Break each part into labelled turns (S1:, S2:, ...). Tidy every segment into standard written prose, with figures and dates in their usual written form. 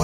S1: por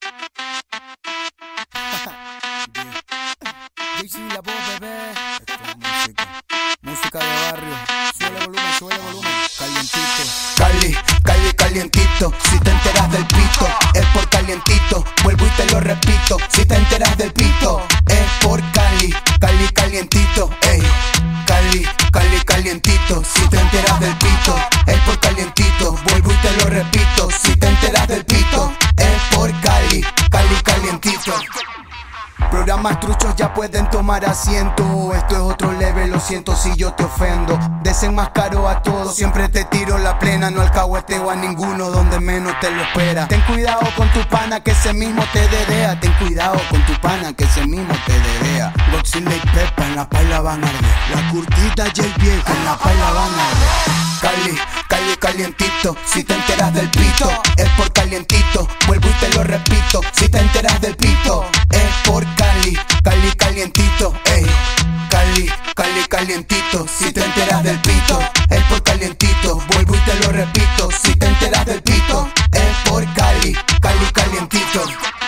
S2: Daisy la voz, bebé. Esto es música de barrio. Suele volumen, calientito.
S1: Calientito, si te enteras del pito, es por calientito, vuelvo y te lo repito, si te enteras del pito, es por calientito, ey, calientito, si te enteras del pito, es por calientito, vuelvo y te lo repito, si te enteras del pito, es por calientito. Programas truchos ya pueden tomar asiento. Esto es otro level, lo siento si yo te ofendo. Desenmascaro a todos, siempre te tiro la plena. No alcahueteo a ninguno donde menos te lo espera. Ten cuidado con tu pana que ese mismo te dedea. Ten cuidado con tu pana que ese mismo te dedea. Godzilla y Pepa en la paila van a arder. La curtita y el viejo en la paila van a arder. Calientito, si te enteras del pito, es por calientito, vuelvo y te lo repito, si te enteras del pito, es por calientito, ey, calientito, si te enteras del pito, es por calientito, vuelvo y te lo repito, si te enteras del pito, es por calientito.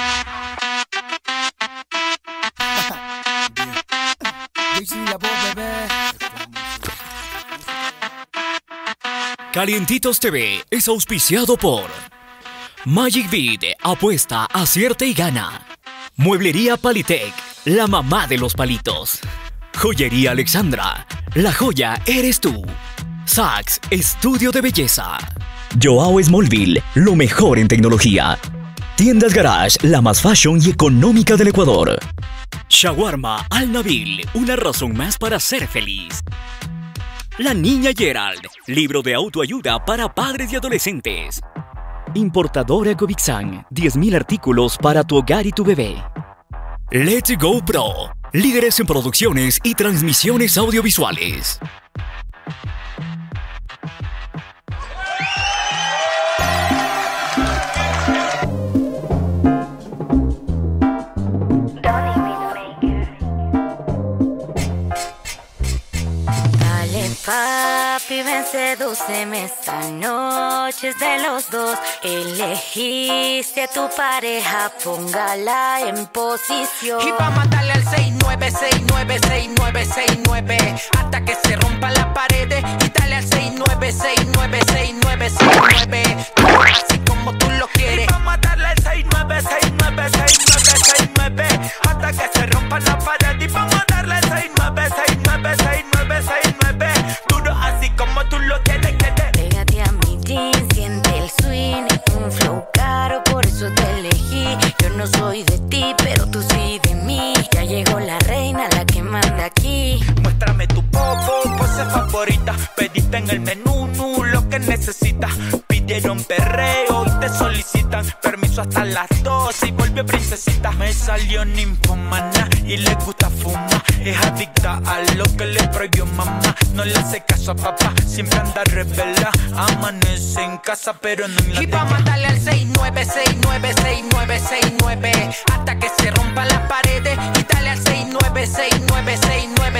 S2: Daisy la voz, bebé.
S3: Calientitos TV es auspiciado por Magic Beat, apuesta, acierta y gana. Mueblería Palitec, la mamá de los palitos. Joyería Alexandra, la joya eres tú. Sax, estudio de belleza. Joao Smallville, lo mejor en tecnología. Tiendas Garage, la más fashion y económica del Ecuador. Shawarma Al Nabil, una razón más para ser feliz. La Niña Gerald, libro de autoayuda para padres y adolescentes. Importadora Covixan, 10.000 artículos para tu hogar y tu bebé. Let's Go Pro, líderes en producciones y transmisiones audiovisuales.
S4: Papi, ven, sedúceme, esta noche es de los dos. Elegiste a tu pareja, póngala en posición.
S5: Y vamos a darle al 69, 69, 69, 69 hasta que se rompan las paredes. Y dale al 69, 69, 69, 69 así como tú lo quieres. Y vamos a darle al 69, 69, 69, 69 hasta que se rompan las paredes. Y vamos a darle al 69, 69, 69, 69 duro así como tú lo tienes que tener.
S4: Pégate a mi jean, siente el swing, un flow caro, por eso te elegí. Yo no soy de ti, pero tú sí de mí. Ya llegó la reina, la que manda aquí.
S5: Muéstrame tu pose favorita. Pediste en el menú lo que necesitas. Pidieron perreo y te solicitan permiso hasta las 12 y volvió princesita. Me salió ninfomana y le gusta fumar. Es adicta a lo que le prohibió mamá. No le hace caso a papá, siempre anda revela. Amanece en casa pero no en la. Y vamos a darle al 69, 69, 69, 69 hasta que se rompan las paredes. Y dale al 69, 69, 69,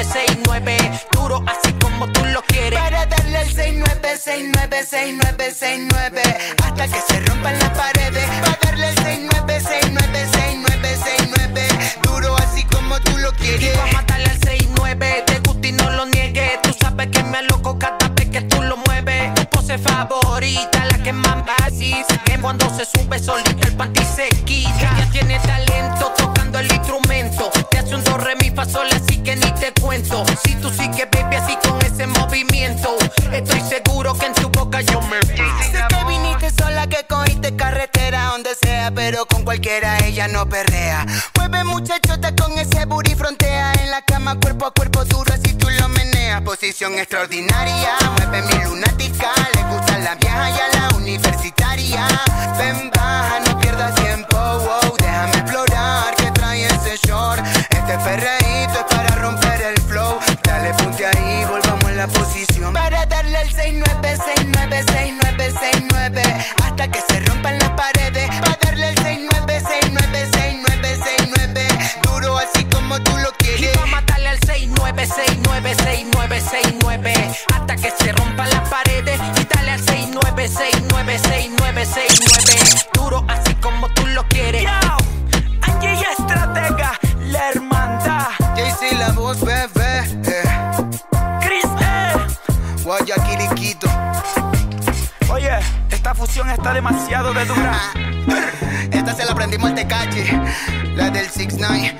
S5: 69 duro así como tú lo quieres.
S1: Para darle al 69, 69, 69, 69 hasta que se rompan las paredes. Para darle al 69, 69, 69, 69 duro así como tú lo quieres.
S5: Y vamos a darle al 69, te gusta y no lo niegues. Tú sabes que me aloco cada vez que tú lo mueves. Tu pose favorita, la que más me así. Sé que cuando se sube solita el panty se quita. Ella tiene talento tocando el instrumento. Te hace un do, re, mi, fa, sol, así que ni te cuento. Si tú sigues, baby, así con ese movimiento, estoy seguro que en tu boca yo me.
S1: Sé que viniste sola, que cogiste carretera, donde sea, pero con cualquiera ella no perrea. Mueve muchachota con ese booty, frontea en la cama, cuerpo a cuerpo duro, así tú lo meneas. Posición extraordinaria, mueve mi lunática, le gustan las viejas y a la universitaria. Ven, baja, no pierdas tiempo, wow, déjame explorar que trae ese short. Este ferreíto es para romper el flow. Dale, ponte ahí, volvamos a la posición. Para darle al 69, 69, 69, 69 hasta que se rompan las paredes. Para darle al 69, 69, 69, 69 duro así como tú lo quieres.
S5: Y vamos a darle al 69, 69, 69, 69 hasta que se rompan las paredes. Y dale al 69, 69, 69, 69 duro así como tú lo quieres. Esta fusión está demasiado de dura.
S1: Esta se la aprendimos al Tecachi, la del 6ix9ine.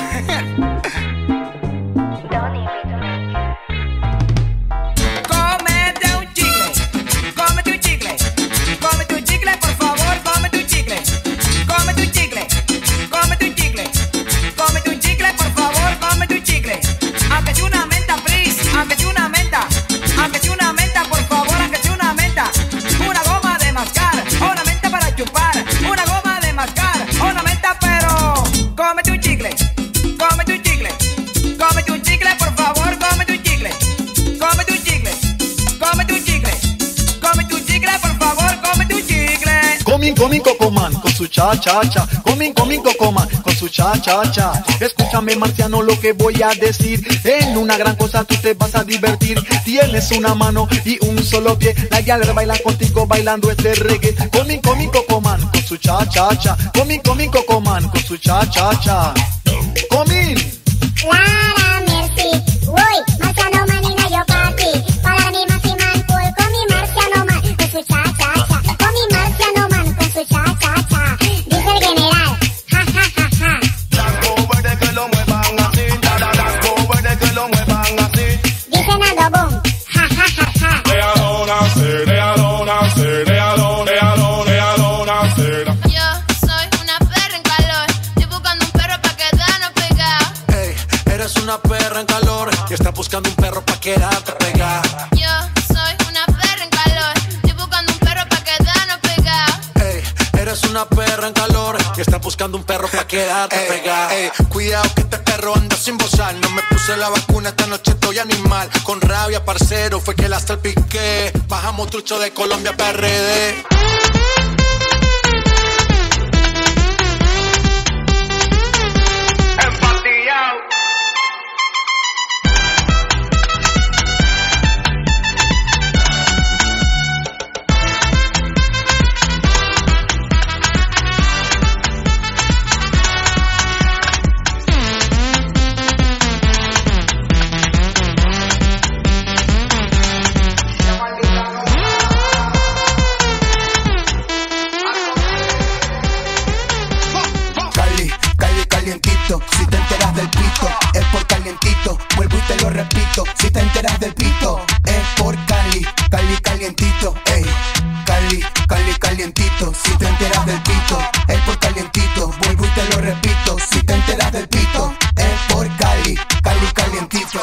S6: Cómete un chicle, cómete un chicle, cómete un chicle, por favor, cómete un chicle, cómete un chicle, cómete un chicle, cómete un chicle, por favor, cómete un chicle. Aunque sea una menta, please, aunque sea una menta, aunque sea una menta, por favor, aunque sea una menta. Una goma de mascar, una menta para chupar, una goma de mascar, una menta, pero cómete un chicle, cómete un chicle, cómete un chicle, por favor, cómete un chicle, cómete un chicle, cómete un chicle, cómete un chicle, por favor, cómete un chicle.
S7: Comin Cocoman con su cha-cha-cha. Comin Cocoman con su cha-cha-cha. Escúchame, marciano, lo que voy a decir. En una gran cosa tú te vas a divertir. Tienes una mano y un solo pie. La galera baila contigo bailando este reggae. Comin Cocoman con su cha-cha-cha. Comin Cocoman con su cha-cha-cha. Comin.
S8: Lara, merci. Uy, marciano manina yo pa' ti. Para mi maximan cool con mi marciano man con su cha-cha-cha. Con mi marciano man con su cha-cha-cha. Dice el general, ja ja ja ja.
S1: Las pobres que lo muevan así, las pobres que lo muevan así.
S8: Dice Nando Boom, ja ja ja ja.
S9: Yo soy una perra en calor. Estoy buscando un perro pa' quedarnos pegados.
S10: Ey, eres una perra en calor y estás buscando un perro pa' quedarte pegada.
S9: Yo soy una perra en calor. Estoy buscando un perro pa' quedarnos pegados.
S10: Ey, eres una perra en calor y estás buscando un perro pa' quedarte pegada.
S1: Ey, cuidado que este perro anda sin bozar. No me puse la vacuna, esta noche estoy animal. Con rabia, parcero, fue que la salpiqué. Bajamos trucho de Colombia PRD. Si te enteras del pito, es por calientito. Vuelvo y te lo repito. Si te enteras del pito, es por Cali, Cali calientito. Ey, Cali, Cali calientito. Si te enteras del pito, es por calientito. Vuelvo y te lo repito. Si te enteras del pito, es por Cali, Cali calientito.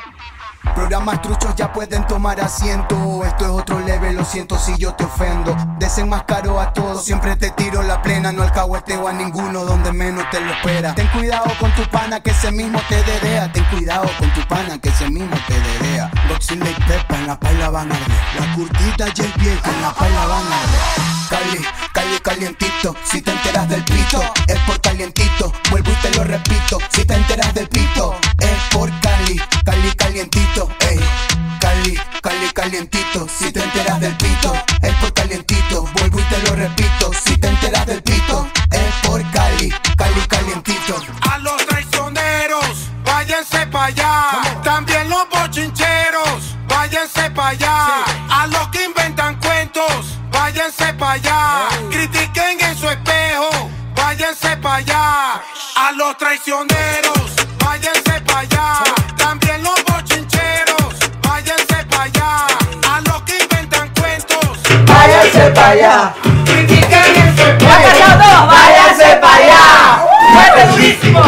S1: Programas truchos ya pueden tomar asiento. Esto es otro level, lo siento si yo te ofendo. Desenmascaro a todos, siempre te tiro la plena. No alcahueteo a ninguno donde menos te lo espera. Ten cuidado con tu pana que ese mismo te dedea. Ten cuidado con tu pana que ese mismo te dedea. Boxing Lake Pepa en la paila van a arder. La curtita J Vieja en la paila van a arder. Cali, Cali calientito. Si te enteras del pito, es por calientito. Vuelvo y te lo repito. Si te enteras del pito, es por Cali, Cali calientito. Ey, Cali, Cali calientito. Si te enteras del pito, es por calientito. Vuelvo y te lo repito. Si te enteras del pito, es por Cali, Cali calientito.
S11: A los traicioneros, váyanse pa' allá. También los bochincheros, váyanse pa' allá. A los que inventan cuentos, váyanse pa' allá. Critiquen en su espejo, váyanse pa' allá. A los traicioneros, váyanse pa' allá. También los bochincheros, váyanse pa' allá. A los que inventan cuentos,
S6: váyanse pa' allá. Critiquen en su espejo, váyanse pa' allá. ¡Muévete durísimo!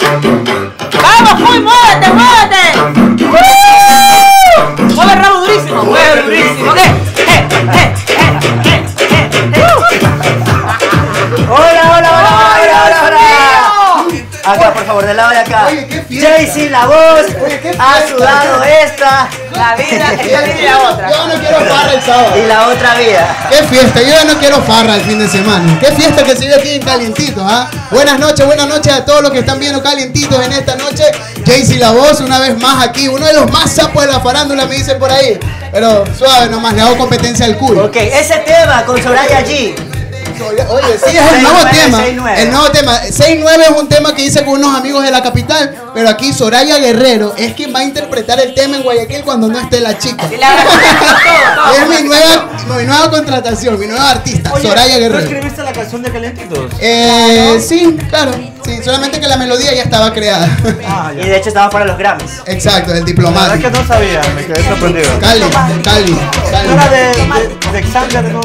S6: ¡Vamos, Puy! ¡Muévete, muévete! ¡Mueve el rabo durísimo! ¡Mueve durísimo!
S12: ¡Hola! Acá, por favor, del lado de acá. Jaycee, la voz, ha sudado esta.
S6: La vida, esta vida y la otra.
S13: Yo no quiero farra el sábado.
S12: Y la otra vida.
S13: ¡Qué fiesta! Yo ya no quiero farra el fin de semana. ¡Qué fiesta que se vive aquí en Calientito! ¿Ah? Buenas noches a todos los que están viendo Calientitos en esta noche. Jaycee, la voz, una vez más aquí. Uno de los más sapos de la farándula, me dicen por ahí. Pero suave nomás, le hago competencia al culo.
S12: Ok, ese tema con Soraya G.
S13: Oye, sí, es el nuevo tema.
S12: 6ix9.
S13: El nuevo tema. 6ix9 es un tema que hice con unos amigos de la capital. pero aquí Soraya Guerrero es quien va a interpretar el tema en Guayaquil cuando no esté la chica. Es mi nueva contratación, mi nueva artista,
S14: Oye,
S13: Soraya
S14: ¿tú
S13: Guerrero.
S14: escribiste la canción de Calientitos?
S13: Sí, claro. Sí, solamente que la melodía ya estaba creada.
S12: Y de hecho estaba para los Grammys.
S13: Exacto, el
S14: La
S13: diplomático.
S14: verdad que no sabía, me quedé sorprendido.
S13: Cali.
S14: ¿No era de Xander, no?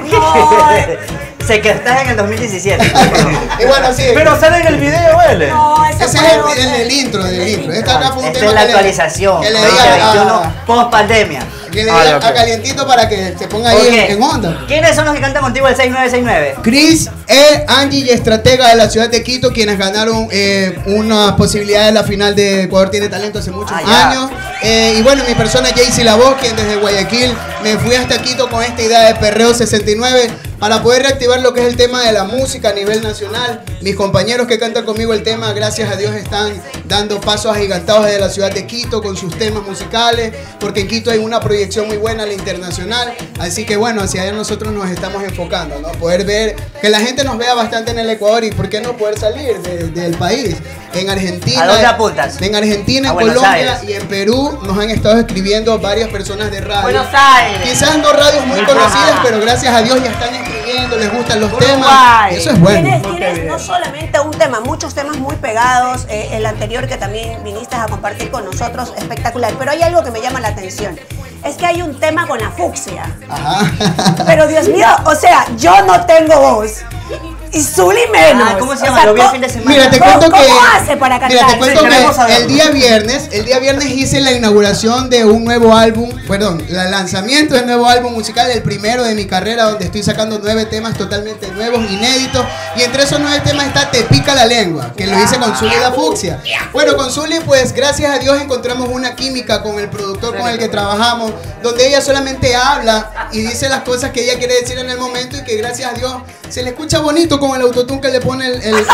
S12: Sé que estás en el 2017.
S13: Y bueno, sí.
S14: Pero sale en el video, él.
S15: No,
S13: Ese es el intro del intro. Esta acá fue un
S12: Esta
S13: tema
S12: es la
S13: que le-
S12: actualización.
S13: que le
S12: 2021 post pandemia.
S13: Que le diga a Calientito para que se ponga ahí en onda.
S12: ¿Quiénes son los que cantan contigo el 6969?
S13: Chris, Angie y Estratega de la ciudad de Quito, quienes ganaron unas posibilidades de la final de Ecuador Tiene Talento hace muchos años. Y bueno, mi persona Jaycee La Voz, quien desde Guayaquil me fui hasta Quito con esta idea de Perreo 69 para poder reactivar lo que es el tema de la música a nivel nacional. Mis compañeros que cantan conmigo el tema, gracias a Dios, están dando pasos agigantados desde la ciudad de Quito con sus temas musicales, porque en Quito hay una proyección muy buena a la internacional. Así que bueno, hacia allá nosotros nos estamos enfocando, ¿no? Poder ver, que la gente nos vea bastante en el Ecuador y por qué no poder salir del país. En Argentina,
S12: ¿A dónde apuntas?
S13: En Argentina,
S12: A
S13: en
S12: Buenos
S13: Colombia
S12: Aires.
S13: y en Perú nos han estado escribiendo varias personas de radio.
S12: Buenos Aires.
S13: Quizás no radios muy conocidas, pero gracias a Dios ya están escribiendo, les gustan los temas. Y eso es bueno.
S15: Tienes no solamente un tema, muchos temas muy pegados. El anterior que también viniste a compartir con nosotros, espectacular. Pero hay algo que me llama la atención. Es que hay un tema con la fucsia. Pero Dios mío, o sea, yo no tengo voz. Y Zuli menos.
S12: ¿Cómo se llama? Lo vi el fin de semana.
S13: Mira, te cuento que.
S15: ¿Cómo hace para cantar?
S13: Mira, te cuento
S15: Sí, queremos
S13: que
S15: saberlo.
S13: el día viernes hice la inauguración de un nuevo álbum, perdón, el lanzamiento del nuevo álbum musical, el primero de mi carrera, donde estoy sacando 9 temas totalmente nuevos, inéditos. Y entre esos 9 temas está Te Pica la Lengua, que lo hice con Zuli La Fucsia. Bueno, con Zuli, pues gracias a Dios encontramos una química con el productor con el que trabajamos, donde ella solamente habla y dice las cosas que ella quiere decir en el momento y que gracias a Dios se le escucha bonito con el autotune que le pone el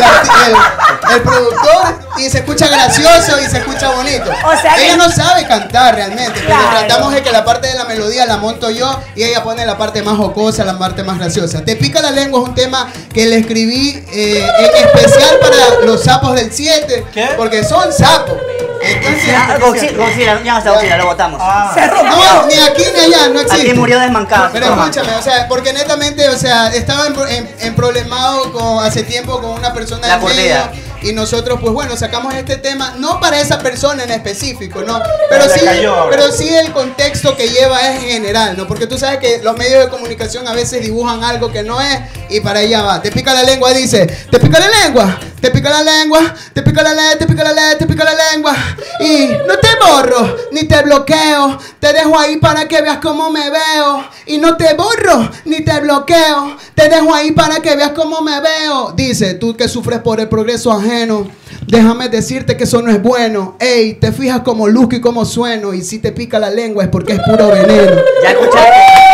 S13: productor y se escucha gracioso y se escucha bonito.
S15: O sea que-
S13: ella no sabe cantar realmente, pero
S15: Claro.
S13: tratamos de que la parte de la melodía la monto yo y ella pone la parte más jocosa, la parte más graciosa. Te Pica la Lengua es un tema que le escribí en especial para los sapos del 7, porque son sapos.
S12: Godzilla, ya hasta Godzilla, lo votamos.
S13: No, ni aquí ni allá, no existe.
S12: Aquí murió desmancado.
S13: Pero escúchame, o sea, porque netamente, o sea, estaba en problemado hace tiempo con una persona
S12: La
S13: del medio
S12: mordida.
S13: y nosotros, pues bueno, sacamos este tema, no para esa persona en específico, ¿no? Pero
S14: Le
S13: sí,
S14: cayó ahora.
S13: pero sí el contexto que lleva es general, ¿no? Porque tú sabes que los medios de comunicación a veces dibujan algo que no es y para ella va. Te pica la lengua, dice, te pica la lengua, te pica la lengua, te pica la lengua, te pica la lengua, te pica la lengua. Y no te borro, ni te bloqueo, te dejo ahí para que veas cómo me veo. Y no te borro, ni te bloqueo, te dejo ahí para que veas cómo me veo. Dice, tú que sufres por el progreso ajeno, déjame decirte que eso no es bueno. Ey, te fijas como luzco y como sueno. Y si te pica la lengua es porque es puro veneno.
S12: Ya escuchaste.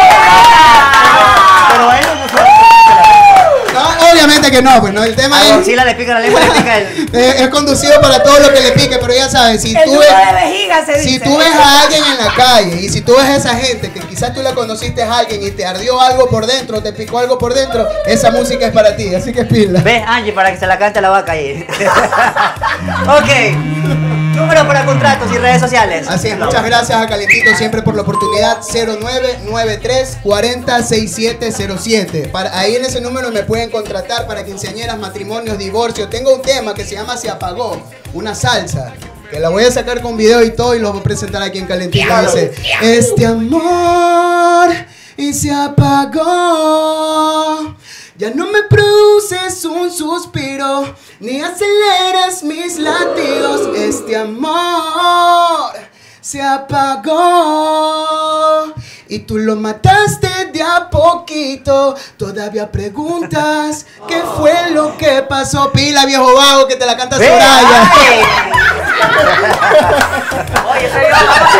S14: Pero ellos no saben.
S13: No, obviamente que no, pues no, el tema
S12: A
S13: es...
S12: Godzilla le pica la lengua, le pica el...
S13: Es conducido para todo lo que le pique, pero ya sabes, si
S15: El
S13: tú
S15: nudo
S13: ves,
S15: de vejiga se
S13: si
S15: dice.
S13: tú ves a alguien en la calle y si tú ves a esa gente que quizás tú la conociste a alguien y te ardió algo por dentro, te picó algo por dentro, esa música es para ti, así que pila.
S12: ¿Ves, Angie? Para que se la cante la va a caer. Ok. Número para contratos y redes sociales.
S13: Así es, muchas gracias a Calientito siempre por la oportunidad. 0993 40 6707. Ahí en ese número me pueden contratar para quinceañeras, matrimonios, divorcios. Tengo un tema que se llama Se Apagó, una salsa, que la voy a sacar con video y todo y lo voy a presentar aquí en Calientito. Dice, este amor y se apagó. Ya no me produces un suspiro, ni aceleras mis latidos. Este amor se apagó y tú lo mataste de a poquito. Todavía preguntas qué fue lo que pasó. Pila, viejo vago, que te la canta Soraya.
S12: Oye, soy yo,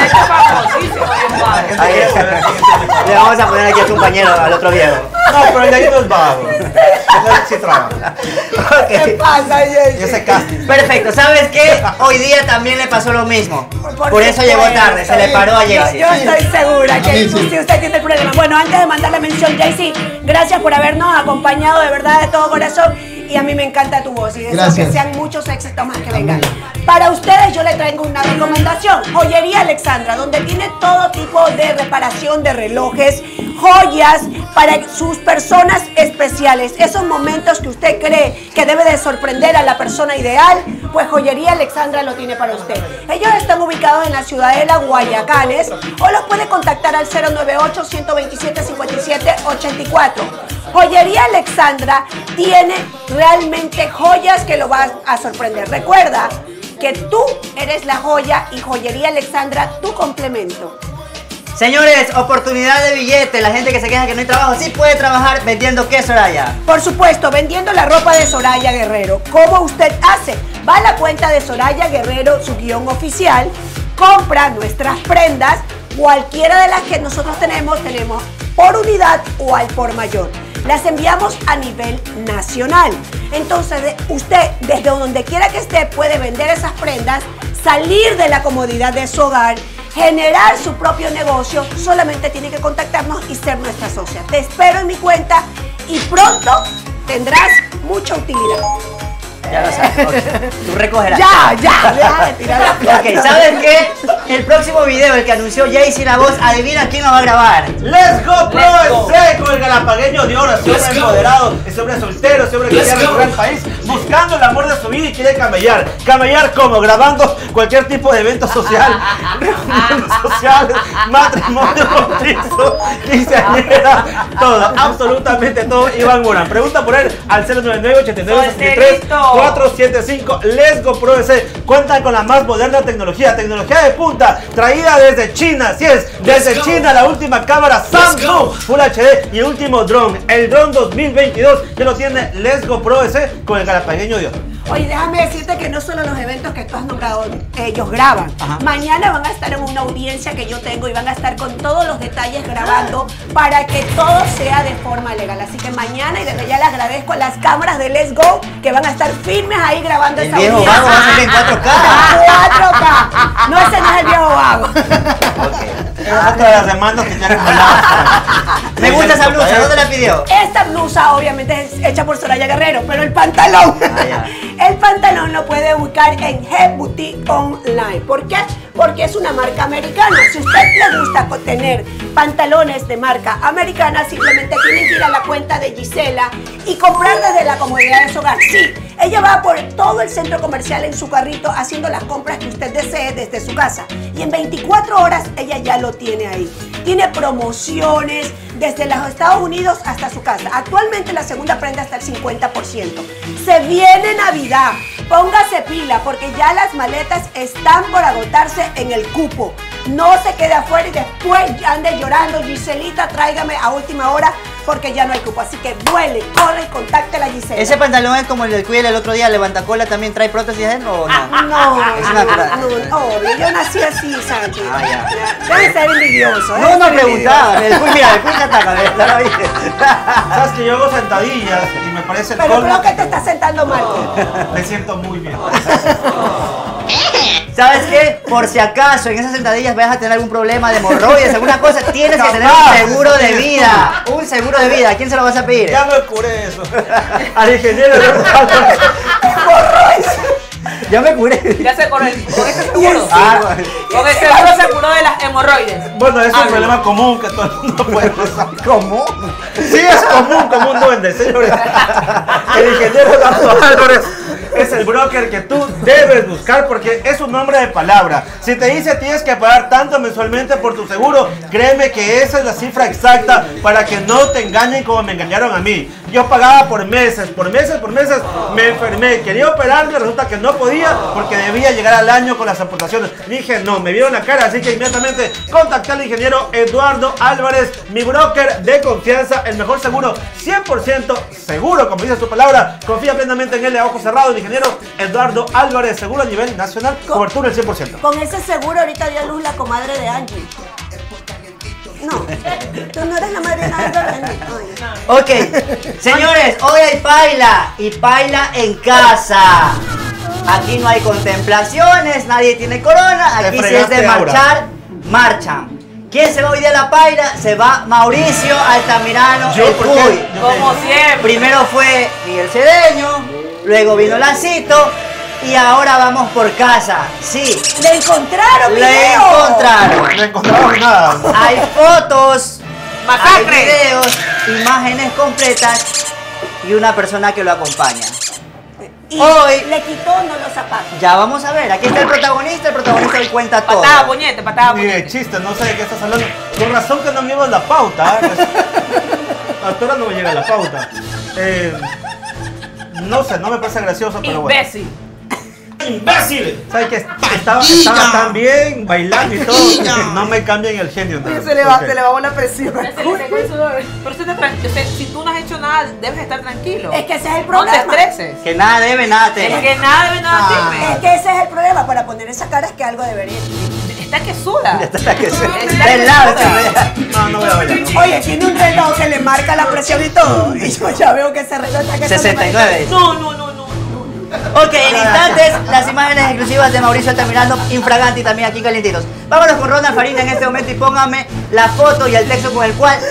S12: le vamos a poner aquí al compañero, al otro viejo.
S14: No, pero el de ahí no es vago. Él sí trabaja.
S15: ¿Qué pasa, Jaycee?
S14: Ese casting.
S12: Perfecto, ¿sabes qué? Hoy día también le pasó lo mismo. Por eso llegó tarde, se le paró a Jaycee.
S15: Yo estoy segura que si usted tiene el problema. Bueno, antes de mandarle mención, Jaycee, gracias por habernos acompañado de verdad de todo corazón. Y a mí me encanta tu voz y deseo
S13: Gracias.
S15: que sean muchos éxitos más que vengan. Para ustedes yo les traigo una recomendación. Joyería Alexandra, donde tiene todo tipo de reparación de relojes, joyas para sus personas especiales. Esos momentos que usted cree que debe de sorprender a la persona ideal, pues Joyería Alexandra lo tiene para usted. Ellos están ubicados en la Ciudadela Guayacanes o los puede contactar al 098-127-57-84. Joyería Alexandra tiene realmente joyas que lo van a sorprender. Recuerda que tú eres la joya y Joyería Alexandra tu complemento.
S12: Señores, oportunidad de billete. La gente que se queja que no hay trabajo, sí puede trabajar vendiendo ¿qué, Soraya?
S15: Por supuesto, vendiendo la ropa de Soraya Guerrero. ¿Cómo usted hace? Va a la cuenta de Soraya Guerrero, su guión oficial, compra nuestras prendas, cualquiera de las que nosotros tenemos por unidad o al por mayor. Las enviamos a nivel nacional. Entonces, usted, desde donde quiera que esté, puede vender esas prendas, salir de la comodidad de su hogar, generar su propio negocio. Solamente tiene que contactarnos y ser nuestra socia. Te espero en mi cuenta y pronto tendrás mucha utilidad.
S12: Ya lo sabes. Okay. Tú recogerás.
S15: Ya, deja de tirar la plata.
S12: Ok, ¿sabes qué? El próximo video, el que anunció Jaycee La Voz, adivina quién lo va a grabar.
S14: Let's go, Pro SC con el galapagueño de oro. Ese hombre empoderado, ese hombre soltero, ese hombre que quiere recorrer el país buscando el amor de su vida y quiere camellar. ¿Camellar cómo? Grabando cualquier tipo de evento social, reuniones sociales, matrimonio, bautizo, quinceañera, todo, absolutamente todo. Iván Morán. Pregunta por él al 099-89-63-475. Let's go, Pro SC. Cuentan con la más moderna tecnología de punta, traída desde China. Así es, desde China, la última cámara Samsung Full HD y el último drone, el drone 2022, que lo tiene Let's go Pro SC con el galapagueño de oro.
S15: Oye, déjame decirte que no solo los eventos que tú has nombrado, ellos graban.
S12: Ajá.
S15: Mañana van a estar en una audiencia que yo tengo y van a estar con todos los detalles grabando para que todo sea de forma legal. Así que mañana, y desde ya les agradezco a las cámaras de Let's Go que van a estar firmes ahí grabando esa
S12: viejo
S15: audiencia.
S12: vago va a salir en 4K.
S15: 4K. No, ese no es el viejo vago.
S14: Es otra de las demandas que tienen con
S12: Me gusta esa blusa, ¿dónde la pidió?
S15: Esta blusa obviamente es hecha por Soraya Guerrero, pero el pantalón, el pantalón lo puede buscar en Head Boutique Online. ¿Por qué? Porque es una marca americana. Si a usted le gusta tener pantalones de marca americana, simplemente tienen que ir a la cuenta de Gisela y comprar desde la comodidad de su hogar. Sí, ella va por todo el centro comercial en su carrito haciendo las compras que usted desee desde su casa. Y en 24 horas ella ya lo tiene ahí. Tiene promociones desde los Estados Unidos hasta su casa. Actualmente la segunda prenda está al 50%. Se viene Navidad. Póngase pila porque ya las maletas están por agotarse en el cupo. No se quede afuera y después ande llorando. Giselita, tráigame a última hora porque ya no hay cupo. Así que vuele, corre y contáctele a la Gisela.
S12: ¿Ese pantalón es como el del Cuil el otro día, levantacola, también trae prótesis adentro o no?
S15: No,
S12: es natural.
S15: no, obvio, yo nací así, Sánchez.
S12: Ya.
S15: Debe ser envidioso.
S12: No preguntaba. El Cuil, mira, el Cuil te ataca,
S14: Sabes que yo hago sentadillas y me parece el
S15: Pero
S14: colmo.
S15: creo que te está sentando mal.
S14: Me siento muy bien.
S12: ¿Sabes qué? Por si acaso en esas sentadillas vas a tener algún problema de hemorroides, alguna cosa, tienes que tener un seguro de vida. Un seguro de vida. ¿A quién se lo vas a pedir?
S14: Ya me curé eso. Al ingeniero.
S12: Ya me curé.
S6: Ya se con ese seguro. Con el seguro se curó de las hemorroides.
S14: Bueno, es un problema común que todo el mundo puede pasar.
S12: ¿Cómo?
S14: Sí, es común como un duende, señores. El ingeniero Eduardo Álvarez es el broker que tú debes buscar porque es un nombre de palabra. Si te dice tienes que pagar tanto mensualmente por tu seguro, créeme que esa es la cifra exacta para que no te engañen como me engañaron a mí. Yo pagaba por meses, me enfermé, quería operarme, resulta que no podía porque debía llegar al año con las aportaciones. Dije, no, me vieron la cara, así que inmediatamente contacté al ingeniero Eduardo Álvarez, mi broker de confianza, el mejor seguro, 100% seguro, como dice su palabra. Confía plenamente en él a ojos cerrados, el ingeniero Eduardo Álvarez, seguro a nivel nacional, cobertura del 100%.
S15: Con ese seguro ahorita dio a luz la comadre de Angie. No, tú no eres la madrina de Angie.
S12: Ok, señores, hoy hay paila y paila en casa. Aquí no hay contemplaciones, nadie tiene corona, aquí si es de marchar, marchan. ¿Quién se va hoy día a la paira? Se va Mauricio Altamirano,
S14: Yo,
S12: el
S14: ¿por qué?
S12: Cuy.
S16: Como siempre.
S12: Primero fue Miguel Cedeño, luego vino Lancito y ahora vamos por casa. Sí.
S15: ¡Le encontraron,
S12: Le
S15: video!
S12: encontraron.
S14: No encontramos nada.
S12: Hay fotos,
S16: Masacre.
S12: hay videos, imágenes completas y una persona que lo acompaña.
S15: Y
S12: Hoy
S15: le quitó no los zapatos.
S12: ya vamos a ver, aquí está el protagonista hoy cuenta todo.
S16: Patada, puñete, patada,
S14: Ni de
S16: puñete.
S14: chiste, no sé de qué estás hablando. Con razón que no me llevas la pauta. Hasta ahora no me llega la pauta. No sé, no me parece gracioso, pero bueno.
S16: Imbécil.
S14: ¡Imbécil! ¿Sabes qué? Estaba tan bien bailando y todo. No me cambian el genio.
S15: Se le bajó la presión.
S16: Pero usted está tranquilo. Si tú no has hecho nada, debes estar tranquilo.
S15: Es que ese es el
S16: No
S15: problema.
S16: te estreses.
S12: Que nada debe, nada teme.
S16: Es que nada debe nada teme.
S15: Es que ese es el problema. Para poner esa cara es que algo debería.
S16: Está que suda.
S12: Está que se-
S16: Está
S12: del
S16: que
S12: lado,
S16: suda.
S14: No voy a bailar. no.
S15: Oye, tiene un reloj que le marca la presión y todo. Y yo ya veo que ese reloj está que se le
S12: 69.
S16: No.
S12: Ok, en instantes, las imágenes exclusivas de Mauricio Altamirano, infraganti también aquí calientitos. Vámonos con Ronald Farina en este momento y póngame la foto y el texto con el cual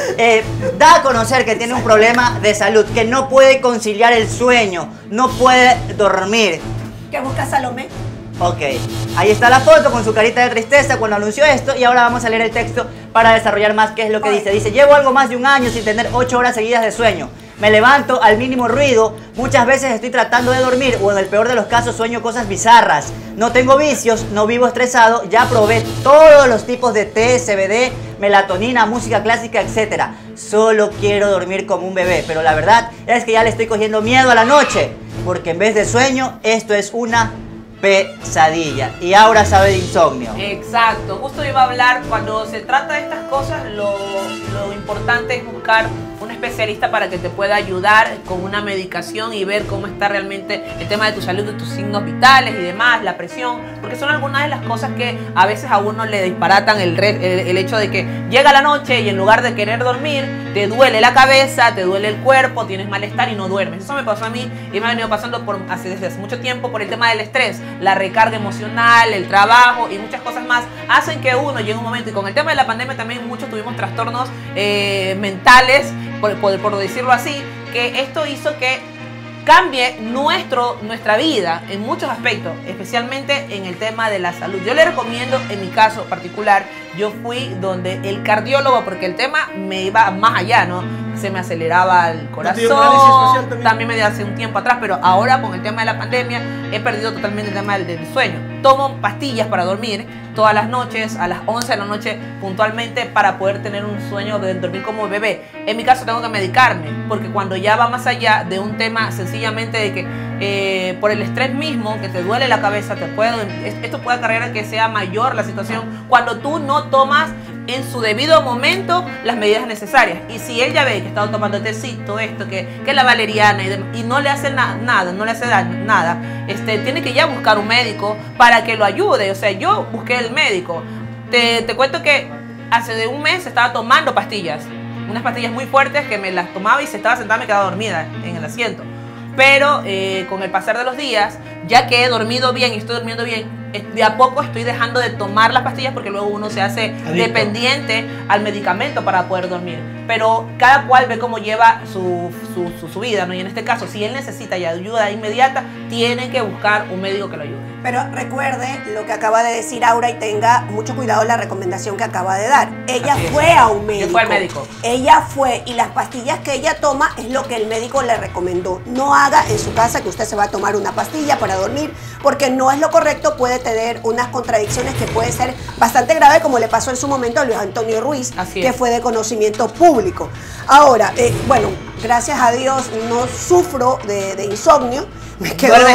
S12: da a conocer que tiene un problema de salud, que no puede conciliar el sueño, no puede dormir.
S15: ¿Qué busca Salomé?
S12: Ok, ahí está la foto con su carita de tristeza cuando anunció esto y ahora vamos a leer el texto para desarrollar más qué es lo que dice. Dice, llevo algo más de un año sin tener 8 horas seguidas de sueño. Me levanto al mínimo ruido, muchas veces estoy tratando de dormir o en el peor de los casos sueño cosas bizarras. No tengo vicios, no vivo estresado, ya probé todos los tipos de té, CBD, melatonina, música clásica, etc. Solo quiero dormir como un bebé, pero la verdad es que ya le estoy cogiendo miedo a la noche, porque en vez de sueño, esto es una pesadilla. Y ahora sabe de insomnio.
S16: Exacto, justo iba a hablar, cuando se trata de estas cosas, lo importante es buscar un especialista para que te pueda ayudar con una medicación y ver cómo está realmente el tema de tu salud, de tus signos vitales y demás, la presión, porque son algunas de las cosas que a veces a uno le disparatan el hecho de que llega la noche y en lugar de querer dormir, te duele la cabeza, te duele el cuerpo, tienes malestar y no duermes. Eso me pasó a mí y me ha venido pasando desde hace mucho tiempo por el tema del estrés, la recarga emocional, el trabajo y muchas cosas más hacen que uno llegue un momento, y con el tema de la pandemia también muchos tuvimos trastornos mentales, por decirlo así, que esto hizo que cambie nuestra vida en muchos aspectos, especialmente en el tema de la salud. Yo le recomiendo, en mi caso particular, yo fui donde el cardiólogo, porque el tema me iba más allá, ¿no? Se me aceleraba el corazón, también me dio hace un tiempo atrás, pero ahora con el tema de la pandemia he perdido totalmente el tema del sueño. Tomo pastillas para dormir todas las noches, a las 11 de la noche puntualmente, para poder tener un sueño de dormir como bebé. En mi caso tengo que medicarme, porque cuando ya va más allá de un tema sencillamente de que por el estrés mismo, que te duele la cabeza, esto puede acarrear a que sea mayor la situación cuando tú no tomas en su debido momento las medidas necesarias. Y si él ya ve que está tomando tecito, esto, que la valeriana y no le hace nada, no le hace nada, tiene que ya buscar un médico para que lo ayude. O sea, yo busqué el médico. Te cuento que hace de un mes estaba tomando pastillas, unas pastillas muy fuertes que me las tomaba y se estaba sentada, me quedaba dormida en el asiento. Pero con el pasar de los días, ya que he dormido bien y estoy durmiendo bien, de a poco estoy dejando de tomar las pastillas, porque luego uno se hace dependiente al medicamento para poder dormir. Pero cada cual ve cómo lleva su vida, ¿no? Y en este caso, si él necesita ya ayuda inmediata, tiene que buscar un médico que lo ayude.
S15: Pero recuerde lo que acaba de decir Aura y tenga mucho cuidado la recomendación que acaba de dar. Ella fue a un médico.
S16: Fue al médico.
S15: Ella fue, y las pastillas que ella toma es lo que el médico le recomendó. No haga en su casa que usted se va a tomar una pastilla para dormir, porque no es lo correcto, puede tener unas contradicciones que puede ser bastante grave, como le pasó en su momento a Luis Antonio Ruiz, que fue de conocimiento público. Ahora, bueno, gracias a Dios no sufro de insomnio. Me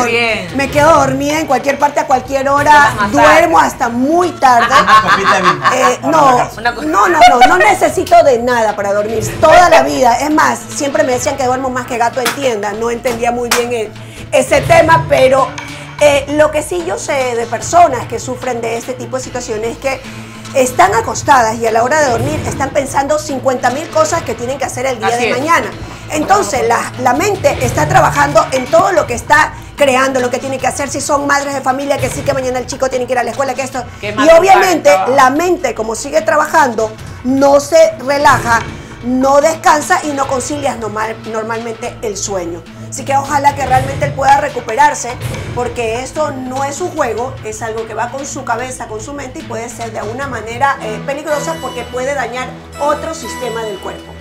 S15: quedo dormida en cualquier parte, a cualquier hora, duermo hasta muy tarde. No necesito de nada para dormir, toda la vida. Es más, siempre me decían que duermo más que gato en tienda, no entendía muy bien ese tema, pero lo que sí yo sé de personas que sufren de este tipo de situaciones es que están acostadas y a la hora de dormir están pensando 50.000 cosas que tienen que hacer el día de mañana. Entonces la mente está trabajando en todo lo que está creando lo que tiene que hacer, si son madres de familia que sí que mañana el chico tiene que ir a la escuela, que esto.
S16: Qué
S15: Y obviamente la mente, como sigue trabajando, no se relaja, no descansa y no concilias normalmente el sueño. Así que ojalá que realmente él pueda recuperarse, porque esto no es un juego, es algo que va con su cabeza, con su mente, y puede ser de alguna manera peligrosa porque puede dañar otro sistema del cuerpo.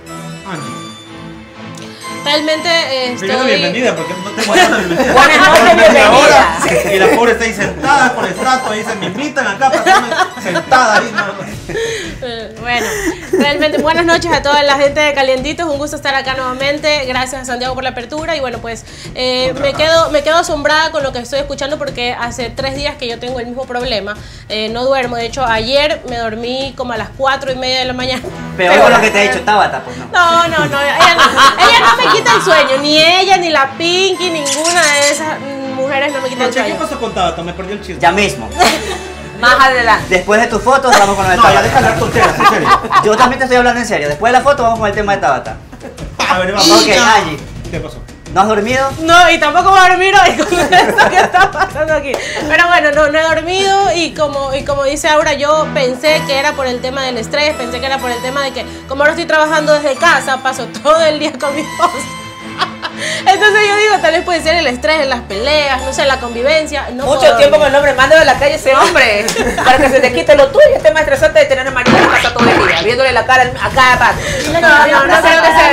S17: Realmente
S14: Primero,
S17: estoy...
S14: bienvenida, porque no tengo nada de bienvenida.
S16: Buenas noches, bienvenida.
S14: Y la pobre está ahí sentada con el estrato, ahí se me invitan acá para quedarme sentada ahí.
S17: Bueno, realmente buenas noches a toda la gente de Calientitos, un gusto estar acá nuevamente, gracias a Santiago por la apertura y bueno pues me quedo asombrada con lo que estoy escuchando porque hace 3 días que yo tengo el mismo problema, no duermo, de hecho ayer me dormí como a las 4:30 de la mañana.
S12: Peor con lo que te ha dicho Tabata, pues no.
S17: No, ella no me quita el sueño, ni ella, ni la Pinky, ninguna de esas mujeres no me quita el sueño.
S14: ¿Qué pasó con Tabata? Me perdí el chisme.
S12: Ya mismo.
S16: Más adelante.
S12: Después de tus fotos vamos con lo de
S14: No,
S12: Tabata.
S14: ya deja hablar tonteras, en serio.
S12: Yo también te estoy hablando en serio. Después de la foto vamos con el tema de Tabata.
S14: A ver, vamos.
S12: Ok, Angie.
S14: ¿Qué pasó?
S12: ¿No has dormido?
S17: No, y tampoco voy a dormir hoy con esto que está pasando aquí. Pero bueno, no he dormido y como dice Aura, yo pensé que era por el tema del estrés, pensé que era por el tema de que como ahora estoy trabajando desde casa, paso todo el día con mi esposo. Entonces yo digo, tal vez puede ser el estrés, las peleas, no sé, la convivencia. No
S16: Mucho tiempo con el hombre, mándalo a la calle ese hombre para que se te quite lo tuyo. Este más estresante de tener a marido en casa todo el día, viéndole la cara a cada rato. No creo que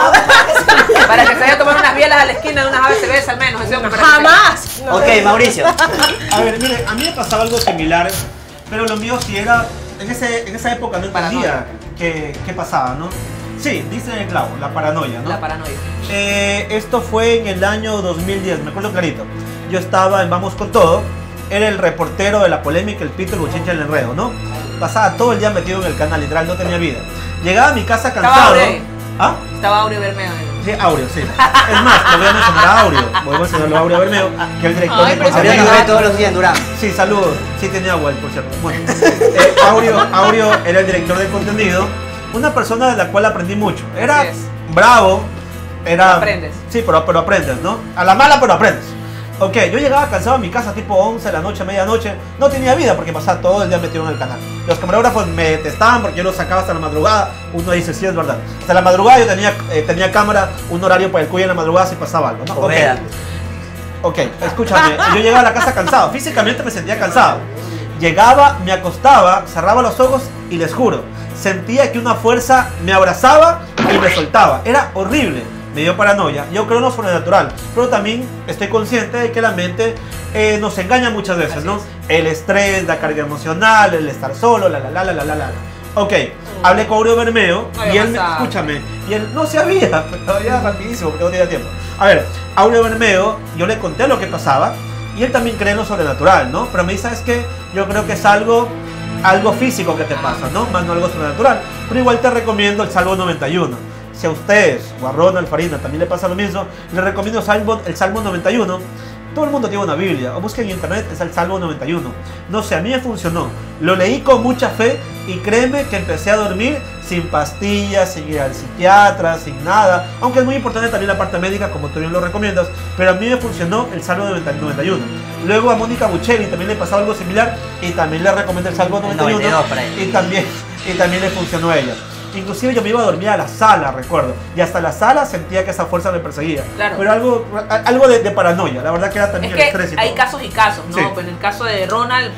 S16: sea para que se vaya a tomar unas bielas a la esquina de unas ABCBs al menos. Ese hombre
S17: jamás.
S12: Ok, Mauricio.
S14: A ver, mire, a mí me pasaba algo similar, pero lo mío sí era, en esa época no entendía qué pasaba, ¿no? Sí, dice el clavo, la paranoia, ¿no?
S16: La paranoia.
S14: Esto fue en el año 2010, me acuerdo clarito. Yo estaba en Vamos con Todo, era el reportero de la polémica, el pito, el bochinche, el enredo, ¿no? Pasaba todo el día metido en el canal, literal, no tenía vida. Llegaba a mi casa cansado. ¿Ah?
S16: Estaba Aureo Bermeo.
S14: Sí, Aureo, sí. Es más, lo voy a mencionar a Aureo. Voy a mencionarlo a Aureo Bermeo, que es el director de contenido.
S12: Nos ve todos los días en Durán.
S14: Sí, saludos. Sí tenía agua, por cierto. Bueno, Aureo era el director de contenido. Una persona de la cual aprendí mucho. Era bravo. Era,
S16: aprendes.
S14: Sí, pero aprendes, ¿no? A la mala, pero aprendes. Ok, yo llegaba cansado a mi casa tipo 11 de la noche, medianoche. No tenía vida porque pasaba todo el día metido en el canal. Los camarógrafos me detestaban porque yo los sacaba hasta la madrugada. Uno dice, sí, es verdad. Hasta la madrugada yo tenía cámara, un horario para el cuyo en la madrugada si pasaba algo, ¿no? Ok, escúchame. Yo llegaba a la casa cansado. Físicamente me sentía cansado. Llegaba, me acostaba, cerraba los ojos y les juro, sentía que una fuerza me abrazaba y me soltaba. Era horrible. Me dio paranoia. Yo creo en lo sobrenatural, pero también estoy consciente de que la mente nos engaña muchas veces, ¿no? El estrés, la carga emocional, el estar solo, la. Ok, hablé con Aureo Bermeo y él, escúchame, y él no sabía, todavía rapidísimo porque no tenía tiempo. A ver, Aureo Bermeo, yo le conté lo que pasaba y él también cree en lo sobrenatural, ¿no? Pero me dice, ¿sabes qué? Yo creo que es algo físico que te pasa, ¿no? Más no algo sobrenatural. Pero igual te recomiendo el Salmo 91. Si a ustedes o a Ronald Farina también le pasa lo mismo, les recomiendo el Salmo 91. Todo el mundo tiene una Biblia, o busquen en internet, es el Salmo 91. No sé, a mí me funcionó. Lo leí con mucha fe y créeme que empecé a dormir sin pastillas, sin ir al psiquiatra, sin nada. Aunque es muy importante también la parte médica, como tú bien lo recomiendas, pero a mí me funcionó el Salmo 91. Luego a Mónica Buccelli también le pasaba algo similar y también le recomendé el Salmo 91 y también le funcionó a ella. Inclusive yo me iba a dormir a la sala, recuerdo. Y hasta la sala sentía que esa fuerza me perseguía. Claro. Pero algo de paranoia. La verdad que era también el estrés y todo.
S16: Hay casos y casos, ¿no?
S14: Sí.
S16: Pero en el caso de Ronald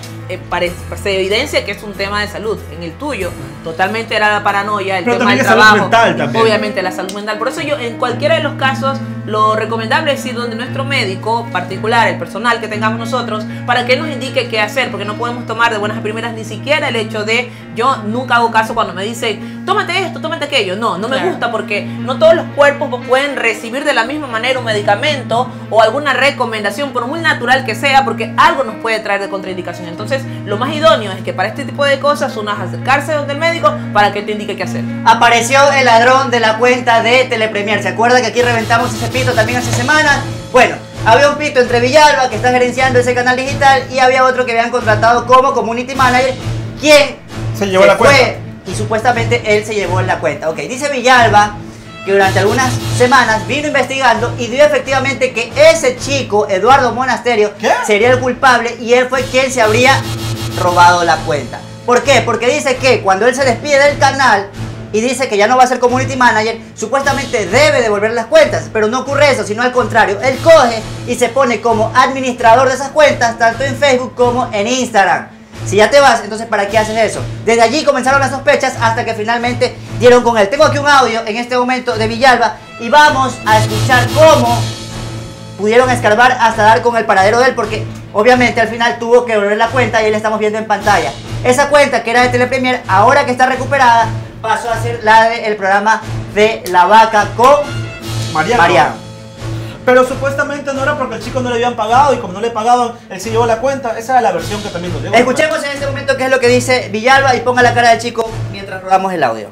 S16: se evidencia que es un tema de salud. En el tuyo totalmente era la paranoia, el
S14: pero
S16: tema del
S14: trabajo.
S16: Salud
S14: mental también.
S16: Obviamente la salud mental. Por eso yo en cualquiera de los casos lo recomendable es ir donde nuestro médico particular, el personal que tengamos nosotros, para que nos indique qué hacer. Porque no podemos tomar de buenas a primeras ni siquiera el hecho de, yo nunca hago caso cuando me dicen, tómate esto, tómate aquello. No me gusta porque no todos los cuerpos pueden recibir de la misma manera un medicamento o alguna recomendación, por muy natural que sea, porque algo nos puede traer de contraindicación. Entonces, lo más idóneo es que para este tipo de cosas uno es acercarse donde el médico para que te indique qué hacer.
S12: Apareció el ladrón de la cuenta de Telepremier. ¿Se acuerda que aquí reventamos ese pito también hace semanas? Bueno, había un pito entre Villalba, que está gerenciando ese canal digital, y había otro que habían contratado como community manager, quien
S14: se llevó la cuenta.
S12: Y supuestamente él se llevó la cuenta. Ok, dice Villalba que durante algunas semanas vino investigando y dio efectivamente que ese chico, Eduardo Monasterio, sería el culpable y él fue quien se habría robado la cuenta. ¿Por qué? Porque dice que cuando él se despide del canal y dice que ya no va a ser community manager, supuestamente debe devolver las cuentas, pero no ocurre eso, sino al contrario, él coge y se pone como administrador de esas cuentas, tanto en Facebook como en Instagram. Si ya te vas, entonces ¿para qué haces eso? Desde allí comenzaron las sospechas hasta que finalmente dieron con él. Tengo aquí un audio en este momento de Villalba y vamos a escuchar cómo pudieron escarbar hasta dar con el paradero de él, porque obviamente al final tuvo que devolver la cuenta y ahí la estamos viendo en pantalla. Esa cuenta que era de Telepremier, ahora que está recuperada, pasó a ser la del programa de La Vaca con Mariano.
S14: Pero supuestamente no era porque el chico no le habían pagado y como no le pagaban, él se llevó la cuenta. Esa era la versión que también nos llegó.
S12: Escuchemos en este momento qué es lo que dice Villalba y ponga la cara del chico mientras rodamos el audio.